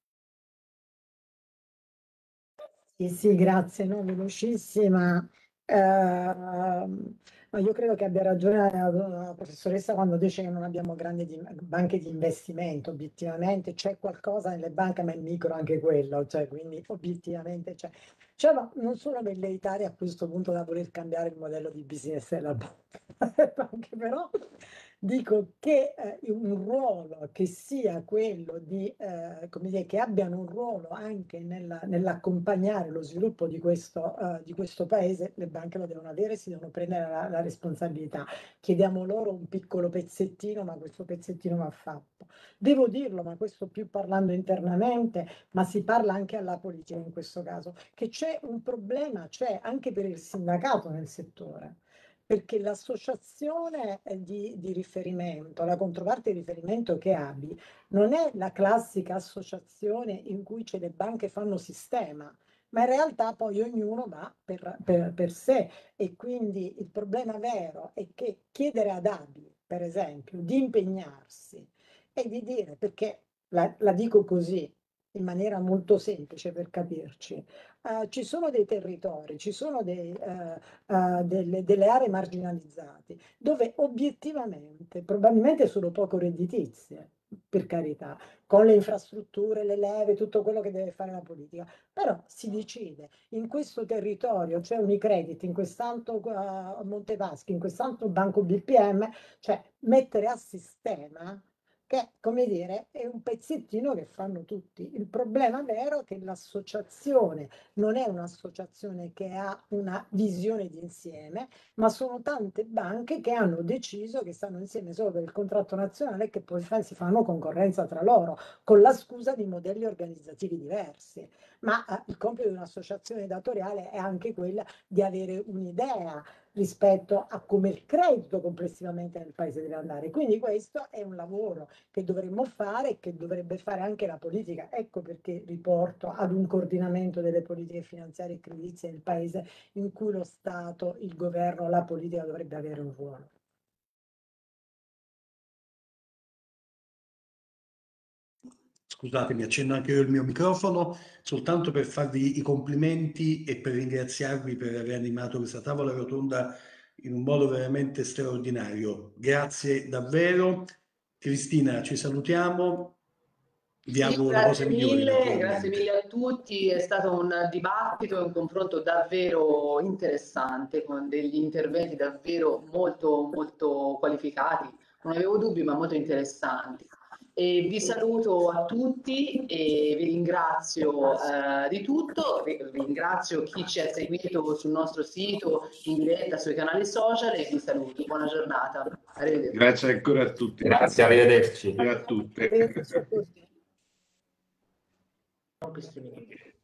Sì, sì, grazie, no, velocissima. Eh, ma io credo che abbia ragione la, la professoressa quando dice che non abbiamo grandi di, banche di investimento. Obiettivamente c'è qualcosa nelle banche, ma è micro anche quello, cioè, quindi obiettivamente c'è. Cioè, ma non sono velleitarie a questo punto da voler cambiare il modello di business della banca, però dico che eh, un ruolo che sia quello di, eh, come dire, che abbiano un ruolo anche nella- nell'accompagnare lo sviluppo di questo, eh, di questo paese, le banche lo devono avere, si devono prendere la, la responsabilità. Chiediamo loro un piccolo pezzettino, ma questo pezzettino va fatto. Devo dirlo, ma questo più parlando internamente, ma si parla anche alla politica in questo caso, che c'è un problema, c'è anche per il sindacato nel settore. Perché l'associazione eh, di, di riferimento, la controparte di riferimento che abbi, non è la classica associazione in cui c'è le banche fanno sistema, ma in realtà poi ognuno va per, per, per sé, e quindi il problema vero è che chiedere ad ABI, per esempio, di impegnarsi e di dire, perché la, la dico così, in maniera molto semplice per capirci, eh, ci sono dei territori, ci sono dei, eh, eh, delle, delle aree marginalizzate dove obiettivamente, probabilmente sono poco redditizie, per carità, con le infrastrutture, le leve, tutto quello che deve fare la politica, però si decide in questo territorio, cioè Unicredit, in quest'altro uh, Montepaschi, in quest'altro Banco B P M, cioè mettere a sistema che, come dire, è un pezzettino che fanno tutti. Il problema vero è che l'associazione non è un'associazione che ha una visione d'insieme, ma sono tante banche che hanno deciso che stanno insieme solo per il contratto nazionale e che poi si fanno concorrenza tra loro, con la scusa di modelli organizzativi diversi. Ma eh, il compito di un'associazione datoriale è anche quella di avere un'idea rispetto a come il credito complessivamente nel paese deve andare. Quindi questo è un lavoro che dovremmo fare e che dovrebbe fare anche la politica. Ecco perché riporto ad un coordinamento delle politiche finanziarie e creditizie nel paese in cui lo Stato, il governo, la politica dovrebbe avere un ruolo. Scusatemi, accendo anche io il mio microfono, soltanto per farvi i complimenti e per ringraziarvi per aver animato questa tavola rotonda in un modo veramente straordinario. Grazie davvero. Cristina, ci salutiamo. Vi auguro la cosa migliore. Mille, grazie mille a tutti, è stato un dibattito e un confronto davvero interessante, con degli interventi davvero molto, molto qualificati. Non avevo dubbi, ma molto interessanti. E vi saluto a tutti e vi ringrazio eh, di tutto, ringrazio chi ci ha seguito sul nostro sito, in diretta, sui canali social e vi saluto. Buona giornata. Arrivederci. Grazie ancora a tutti. Grazie, arrivederci. E a tutte. Arrivederci a tutti.